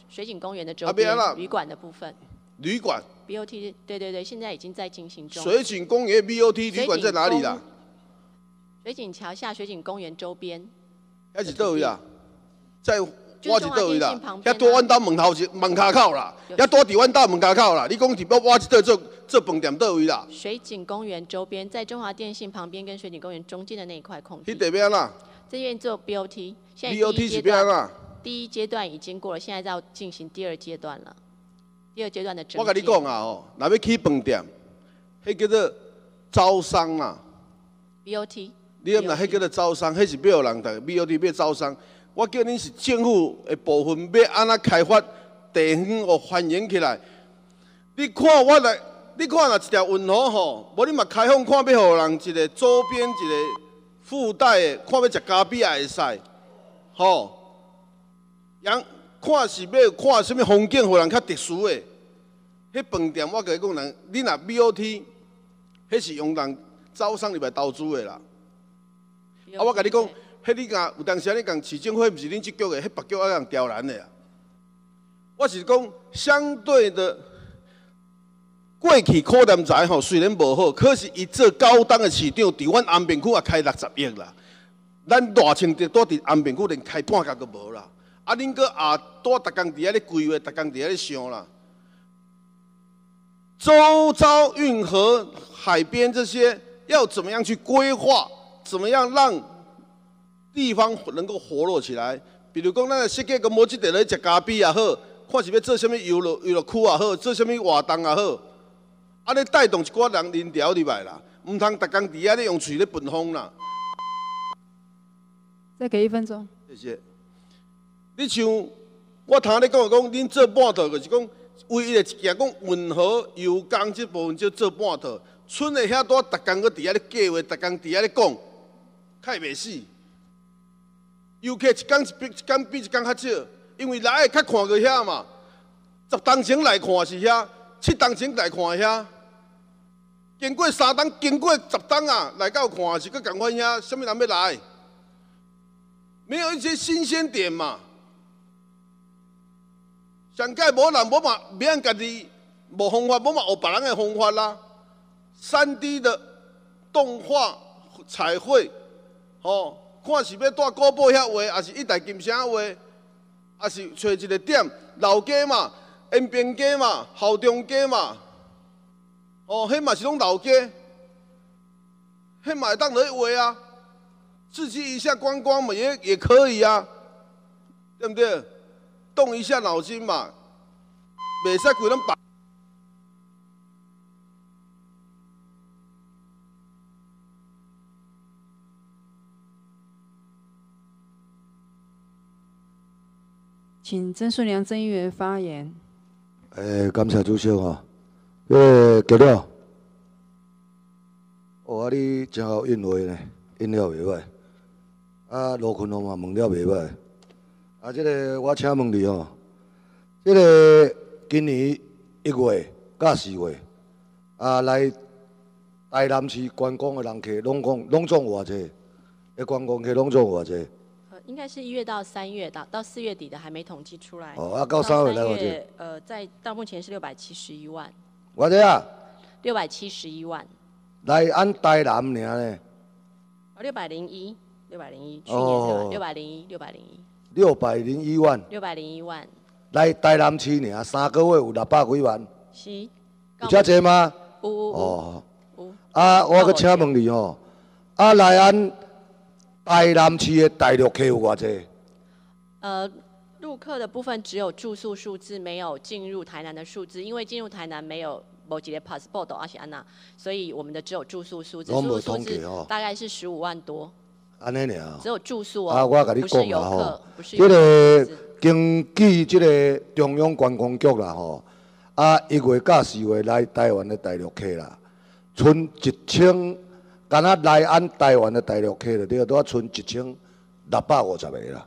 水景公园的周边旅馆的部分。 旅馆。 B O T 对对对，现在已经在进行中。 水景公园 B O T 旅馆在哪里啦？ 水景桥下水景公园周边。 还是倒位啦？在我是倒位啦？遐多阮兜门头前门卡口啦，遐多伫阮兜门卡口啦。你讲伫我我这倒做做饭店倒位啦？ 水景公园周边，在中华电信旁边跟水景公园中间的那一块空地。 迄地边啦？ 这边做 B O T， 现在 B O T 是边啊？ 第一阶段已经过了，现在要进行第二阶段了。第二阶段的整。 我跟你讲啊，哦，若要起饭店，迄叫做招商啦。 B O T。 你若迄叫做招商，迄是要人逐 B O T 要招商。我叫你是政府的部分，要安怎开发地方，互繁荣起来。你看我来，你看若一条运河吼，无你嘛开放，看要互人一个周边一个附带的，看要食咖啡也会使，吼。人看是要看什么风景，互人较特殊的。迄饭店我甲你讲，人你若 B O T， 迄是用人招商入来投资的啦。啊，我甲你讲。迄你讲有当时你讲市政府，毋是恁即局的，迄别局爱人刁难的啊。我是讲相对的，过去苦难财吼虽然无好，可是伊做高档的市场，伫阮安平区也开六十亿啦。咱大清地多伫安平区连开半角都无啦。啊，恁搁也多逐工伫遐咧规划，逐工伫遐咧想啦。周遭运河、海边这些要怎么样去规划？怎么样让地方能够活络起来，比如讲，咱设计个摩即地咧食咖啡也好，看是要做什么游乐游乐区也好，做什么活动也好，啊，咧带动一寡人人潮入来啦，唔通逐工伫遐咧用嘴咧喷风啦。 再给一分钟。 谢谢。你像我头咧讲讲，恁做半套就是讲，唯一的一件讲运河油工这部分就做半套，剩的遐多逐工搁伫遐咧计划，逐工伫遐咧讲，较袂死。游客一天一比一天比一天较少，因为来的较看过遐嘛，十当前来看是遐，七当前来看遐，经过三当，经过十当啊，来到看是搁共款遐，什么人要来？没有一些新鲜点嘛。上届无人无嘛，免按家己无方法，无嘛学别人的方法啦。三 D 的动画彩绘，哦。看是要带古堡遐画，还是一代金城画，还是找一个点老街嘛、延平街嘛、校中街嘛，哦，迄嘛是拢老街，迄嘛会当落去画啊，刺激一下观光嘛也也可以啊，对不对？动一下脑筋嘛，袂使规人把。 请曾顺良曾议员发言。 诶，感谢主席吼。迄个桥了，哦，啊，你真好印画呢，印了袂歹。啊，卢群宏嘛问了袂歹。啊，即个我请问你吼，即个今年一月甲四月，啊，来台南市观光的人客拢讲拢总偌济，诶，观光客拢总偌济。 应该是一月到三月到到四月底的还没统计出来。 哦，啊，到三月来多少？ 呃，在到目前是六百七十一万。 偌济啊？ 六百七十一万。 来按台南尔呢？ 哦，六百零一，六百零一，去年对六百零一，六百零一。 六百零一万。 六百零一万。 来台南市尔，三个月有六百几万。 是。 有遮济吗？ 有有哦。 有。 啊，我搁请问你吼，啊，来按。台南市的大陆客有偌济？ 呃，入客的部分只有住宿数字，没有进入台南的数字，因为进入台南没有某几个 passport 阿是安娜，所以我们的只有住宿数字，住宿数字大概是十五万多。 安尼尔。 只有住宿哦。 啊，我甲你讲啦吼， 这个经据这个中央观光局啦吼，啊一月甲四月来台湾的大陆客啦，剩一千。敢若来按台湾的大陆客了，对，都要剩一千六百五十个啦。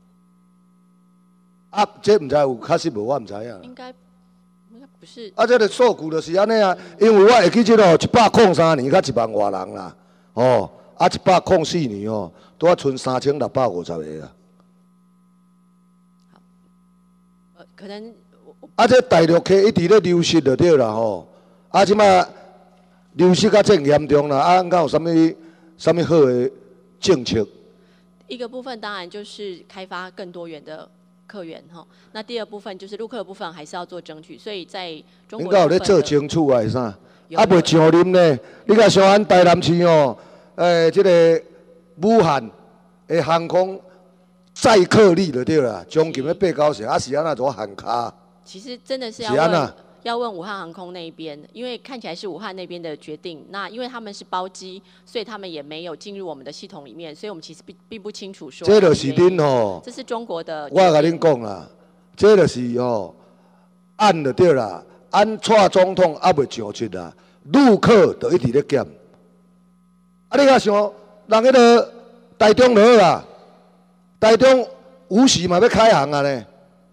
啊，这唔知有确实无，我唔知影。 应该应该不是。 啊，这个数据就是安尼啊，因为我会记这个一百零三年，甲一万外人啦，哦，啊一百零四年哦，都要剩三千六百五十个啦。 呃， 可能。 啊，这大陆客一直咧流失就对啦吼，啊，即马流失甲真严重啦，啊，敢有啥物啥物好的政策？ 一个部分当然就是开发更多元的客源哈，那第二部分就是陆客的部分还是要做争取，所以在中国。 恁敢有咧做清楚啊？是啥？啊，袂上啉呢？你甲像咱台南市哦，诶，即个武汉的航空载客率就对啦，将近要八九成，啊是安那做限卡？ 其实真的是要问要问武汉航空那一边，因为看起来是武汉那边的决定。那因为他们是包机，所以他们也没有进入我们的系统里面，所以我们其实并并不清楚说。 这就是恁吼， 这是中国的。 我甲恁讲啦，这就是吼按就对啦，按蔡总统还袂上去啦，陆客就一直咧减。啊，你甲想，人迄个台中就好啦，台中有时嘛要开航啊呢。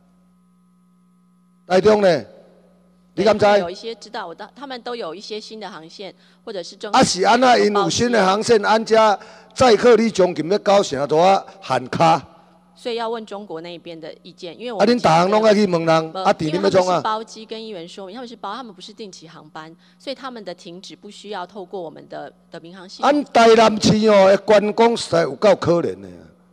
台中呢？你敢知？ 有一些知道，我他们都有一些新的航线，或者是政府。 啊是安那，因有新的航线，安家载客率将近要九成多啊限卡。 所以要问中国那边的意见，因为我啊，恁逐项拢爱去问人，啊，伫恁要创啊？ 包机跟议员说明，他们是包，他们不是定期航班，所以他们的停止不需要透过我们的的民航系统。 咱台南市哦的观光实在有够可怜的，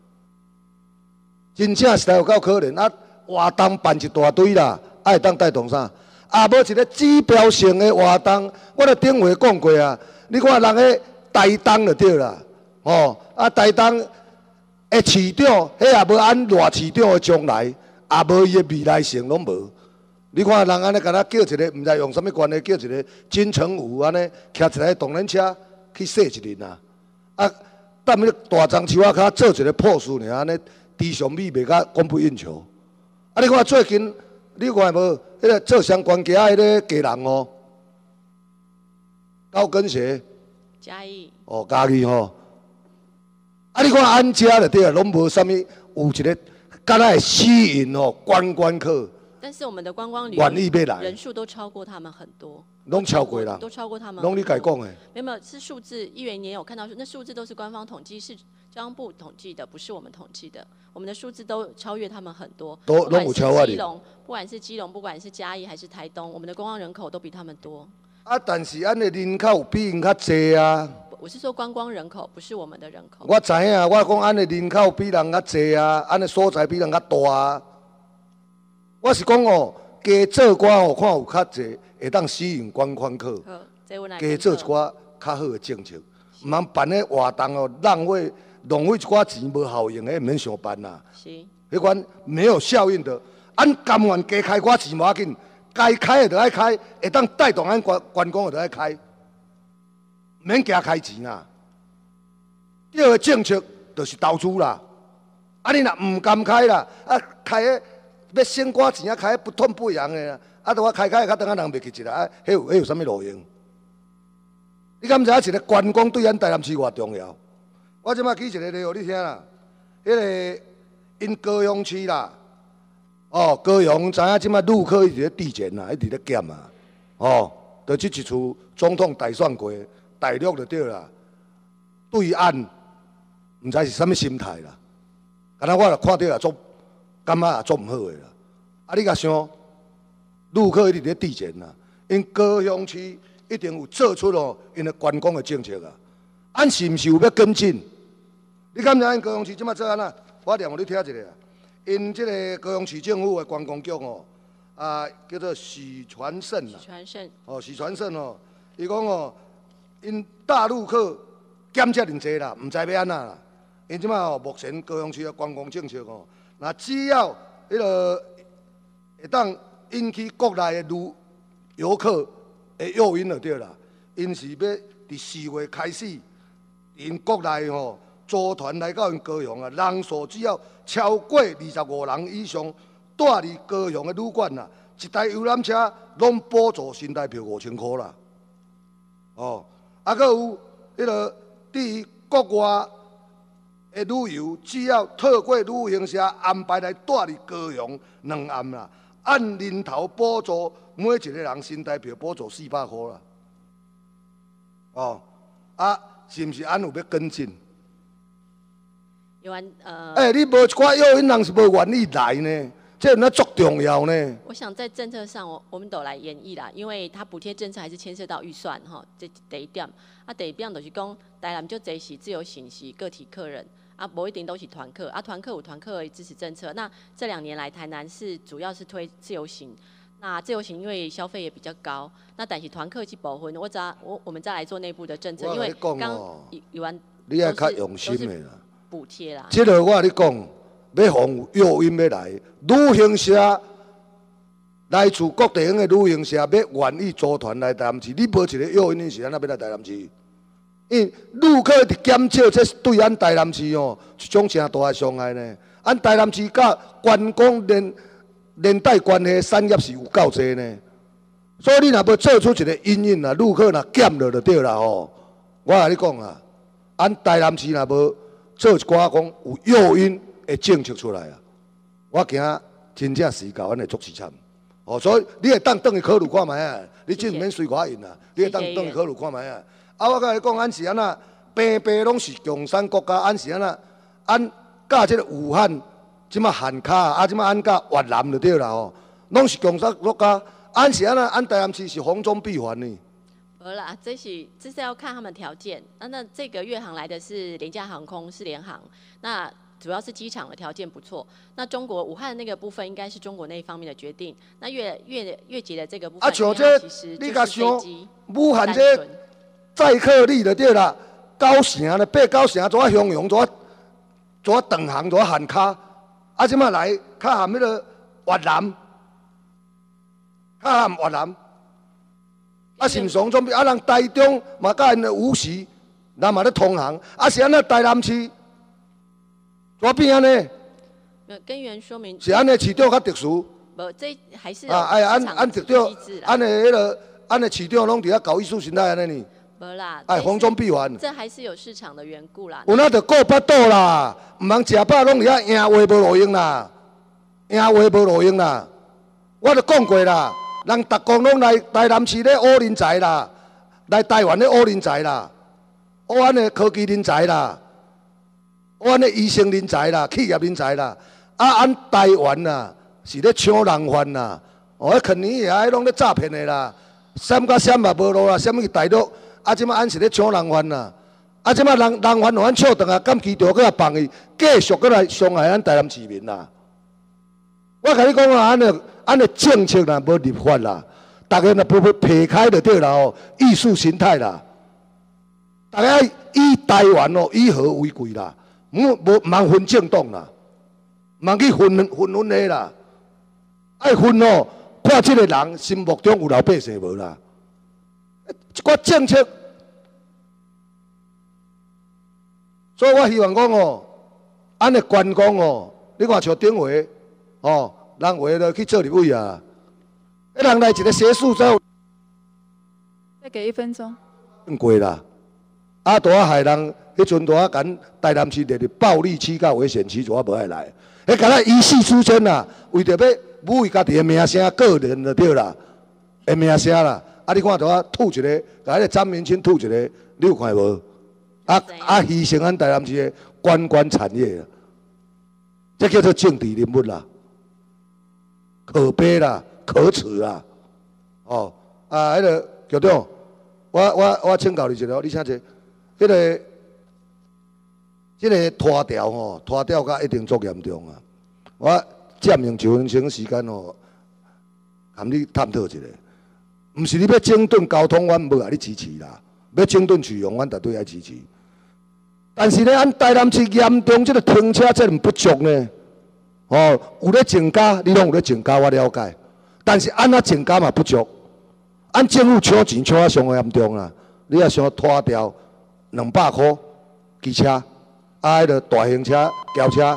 真正实在有够可怜啊！活动办一大堆啦。爱当带动啥？啊，无一个指标性的活动，我咧顶回讲过啊。你看人个台东就对啦，哦，啊台东的市长，迄也无按赖市长的将来，也无伊的未来性拢无。你看人安尼，甲咱叫一个，毋知用啥物关系，叫一个金城武安尼，骑一台动轮车去说一轮啊。啊，等迄大樟树仔骹做一个破事尔，安尼地上米卖甲供不应求。啊，你看最近。你看无？迄个做相关家迄个家人哦，高跟鞋。 嘉义。 哦，嘉义吼。啊，你看安家就对啊，拢无啥物，有一个敢若会吸引哦观光客。 但是我们的观光旅游人数都超过他们很多。 拢超过啦。 都超过他们。 拢你家讲的。 没有没有，是数字。议员你也有看到，那数字都是官方统计，是交通部统计的，不是我们统计的。我们的数字都超越他们很多。 都拢有超越基隆，不管是基隆，不管是嘉义还是台东，我们的观光人口都比他们多。 啊，但是咱的人口比因较济啊。 我是说观光人口，不是我们的人口。 我知影，我讲咱的人口比人较济啊，咱的所在比人较大啊。我是讲哦，加做寡哦，看有较济会当吸引观光客。 好，这我来。 加做一寡较好的政策，毋通办咧活动哦，浪费。浪费一寡钱无效用的，毋免上班啦。 是。 迄款没有效应的，按甘愿加开寡钱无要紧，该开的就爱开，会当带动咱观观光的就爱开，毋免加开钱啦。第二个政策就是投资啦。啊，你若毋甘开啦，啊开个要省寡钱啊，开个不痛不痒的啦，啊，都我开开较等下人袂去一啦，啊，迄有迄有啥物路用？你敢知影一个观光对咱台南市偌重要？我即摆举一个例互你听啦，迄、那个因高雄市啦，哦，高雄知影即摆陆客一直咧递减啦，一直咧减啊，哦，就即一次总统大选过，大陆就对啦，对岸毋知是啥物心态啦，敢若我著看到也足，感觉也足毋好诶啦。啊，你甲想，陆客一直咧递减啦，因高雄市一定有做出哦，因的观光的政策啊，按是毋是有要跟进？你敢知影高雄市即摆做安那？我念互你听一下啊。因即个高雄市政府的观光局哦，啊叫做许传胜啦。 许传胜。 哦，许传胜哦，伊讲哦，因大陆客减遮尔济啦，毋知要安那啦。因即摆哦，目前高雄市的观光政策哦，那只要迄个会当引起国内的旅游客的诱因就对啦。因是要伫四月开始，因国内吼。哦组团来到因高雄啊，人数只要超过二十五人以上，住伫高雄的旅馆啊，一台游览车拢补助新台票五千块啦。哦，啊，搁有迄个对于国外的旅游，只要透过旅行社安排来住伫高雄两暗啦，按人头补助每一个人新台票补助四百块啦。哦，啊，是毋是按有要跟进？ 有完呃， 哎、欸，你无一寡诱因，人是无愿意来呢。 这那足重要呢。 我想在政策上，我我们都来演绎啦，因为它补贴政策还是牵涉到预算哈，这第一点。啊，第二点就是讲，台南就这是自由行是个体客人，啊，不一定都是团客，啊，团客有团客的支持政策。那这两年来，台南是主要是推自由行，那自由行因为消费也比较高，那但是团客去部分，我再我我们再来做内部的政策，因为刚有完你要较用心的啦， 补贴啦。 这个我跟你讲，要防诱因要来，旅行社。来自各地方的旅行社要愿意组团来台南市，你无一个诱因，你是安怎要来台南市？因为旅客的减少，这是对咱台南市哦一种正大的伤害呢。咱台南市甲观光连连带关系产业是有够济呢。所以你若要做出一个因应啊，旅客若减了就对啦吼。我甲你讲啊，咱台南市若无做一寡讲有诱因的政策出来啊，我惊真正时到，咱会足凄惨。哦，所以你会当转去考虑看卖啊，你真毋免随我应啊，你会当转去考虑看卖啊。啊，我甲你讲，咱是安那，平平拢是共产国家，咱是安那，咱甲即个武汉即马汉卡啊，即马咱甲越南就对啦吼，拢是共产国家，咱是安那，咱台南市是逢中必反呢。 好啦，这是这是要看他们条件。那那这个越航来的是廉价航空，是联航，那。主要是机场的条件不错，那中国武汉那个部分应该是中国那一方面的决定。那越越越捷的这个部分， 啊，像这你甲想，武汉这载客率就对啦，九成咧八九成做啊襄阳，做啊做啊长航，做啊汉卡，啊即马来较含迄个越南，较含越南，啊是毋上总比啊人台中嘛甲因的无锡，咱嘛咧通航，啊是安那台南市。怎变安尼？ 根源说明是安尼市长较特殊。 无，这还是啊，哎，按按特长，按的迄个，按的市长拢伫遐搞艺术形态安尼呢。 无啦。 哎，逢中必反。 这还是有市场的缘故啦。 有那着顾巴肚啦，毋通食饱拢伫遐赢话无路用啦，赢话无路用啦。我着讲过啦，人逐工拢来台南市咧学人才啦，来台湾咧学人才啦，学咱的科技人才啦。阮的医生人才啦，企业人才啦，啊，俺台湾呐是咧抢人犯啦，哦，迄肯尼亚迄拢咧诈骗的啦，闪甲闪嘛无路啦，闪去大陆，啊，即摆俺是咧抢人犯啦，啊，即摆人人犯互咱抢倒啊，监机场搁来放伊，继续搁来伤害咱台南市民啦。我甲你讲啊，俺的俺的政策啦无立法啦，大家若不不撇开就对啦哦，艺术形态啦，大家以台湾哦以和为贵啦。唔无茫分政党啦，茫去分分分的啦，爱分哦，看这个人心目中有老百姓无啦。一寡政策，所以我希望讲哦，咱的观光哦，你看像顶回哦，人话就去做立委啊，迄人来一个学术走， 再给一分钟。 过啦，啊，拄啊害人。迄阵拄啊，赶台南市列入暴力欺教危险区，就我无爱来。迄敢若一夕之间啦，为着要抚慰家己的名声，个人就对啦，的名声啦。啊，你看拄啊，吐一个，甲迄个张明清吐一个，你有看无？啊啊，牺牲咱台南市的观光产业，这叫做政治人物啦，可悲啦，可耻啦。哦，啊，迄个局长，我我我请教你一个，你请坐，迄个。这个拖调吼，拖调甲一定足严重啊！我占用一分钟时间吼，含你探讨一下。毋是你要整顿交通，阮无爱你支持啦；要整顿取用，阮绝对爱支持。但是咧，咱台南市严重这个停车责任不足呢。哦，有咧增加，你拢有咧增加，我了解。但是安那增加嘛不足，按政府抢钱抢啊上严重啦。你也想拖调两百箍机车。啊，迄个大型车、轿车，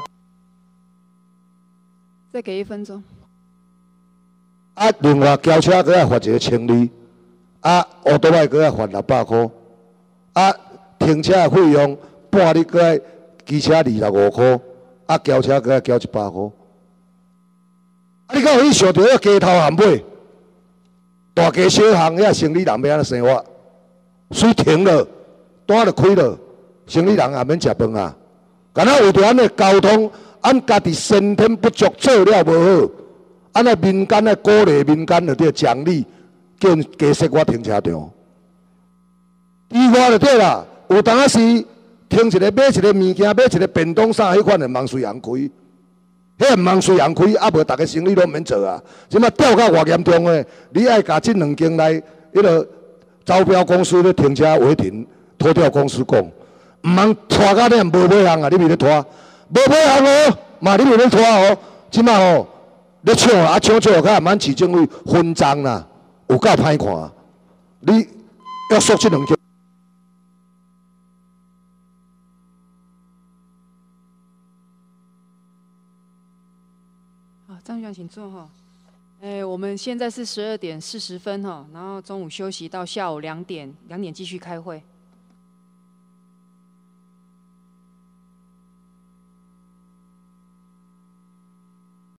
再给一分钟。 啊，另外轿车搁要罚一个千二，啊，奥多麦搁要罚六百块，啊，停车的费用半日搁要机车二十五块，啊，轿车搁要交一百块。啊，你敢有去想到迄街头巷尾，大街小巷遐生理人要安怎生活？水停了，单就开了。生理人也免食饭啊！敢若为着咱的交通俺家己先天不足做了无好，俺来民间来鼓励民间就对奖励，叫因加设我停车场。以外就对啦，有当啊是停一个买一个物件，买一个便当啥迄款的忙随人开，迄个忙随人开，啊无逐个生意拢免做啊。即马掉到偌严重的，你爱甲即两间来迄个招标公司咧停车违停，拖掉公司讲，毋通拖到恁无买项啊！你咪咧拖，无买项哦，嘛你咪咧拖哦。即马吼咧抢啊，抢最后较慢市政府分赃啦，有够歹看。你要说即两间。 好，张局长请坐哈。哎，我们现在是十二点四十分哈，然后中午休息到下午两点，两点继续开会。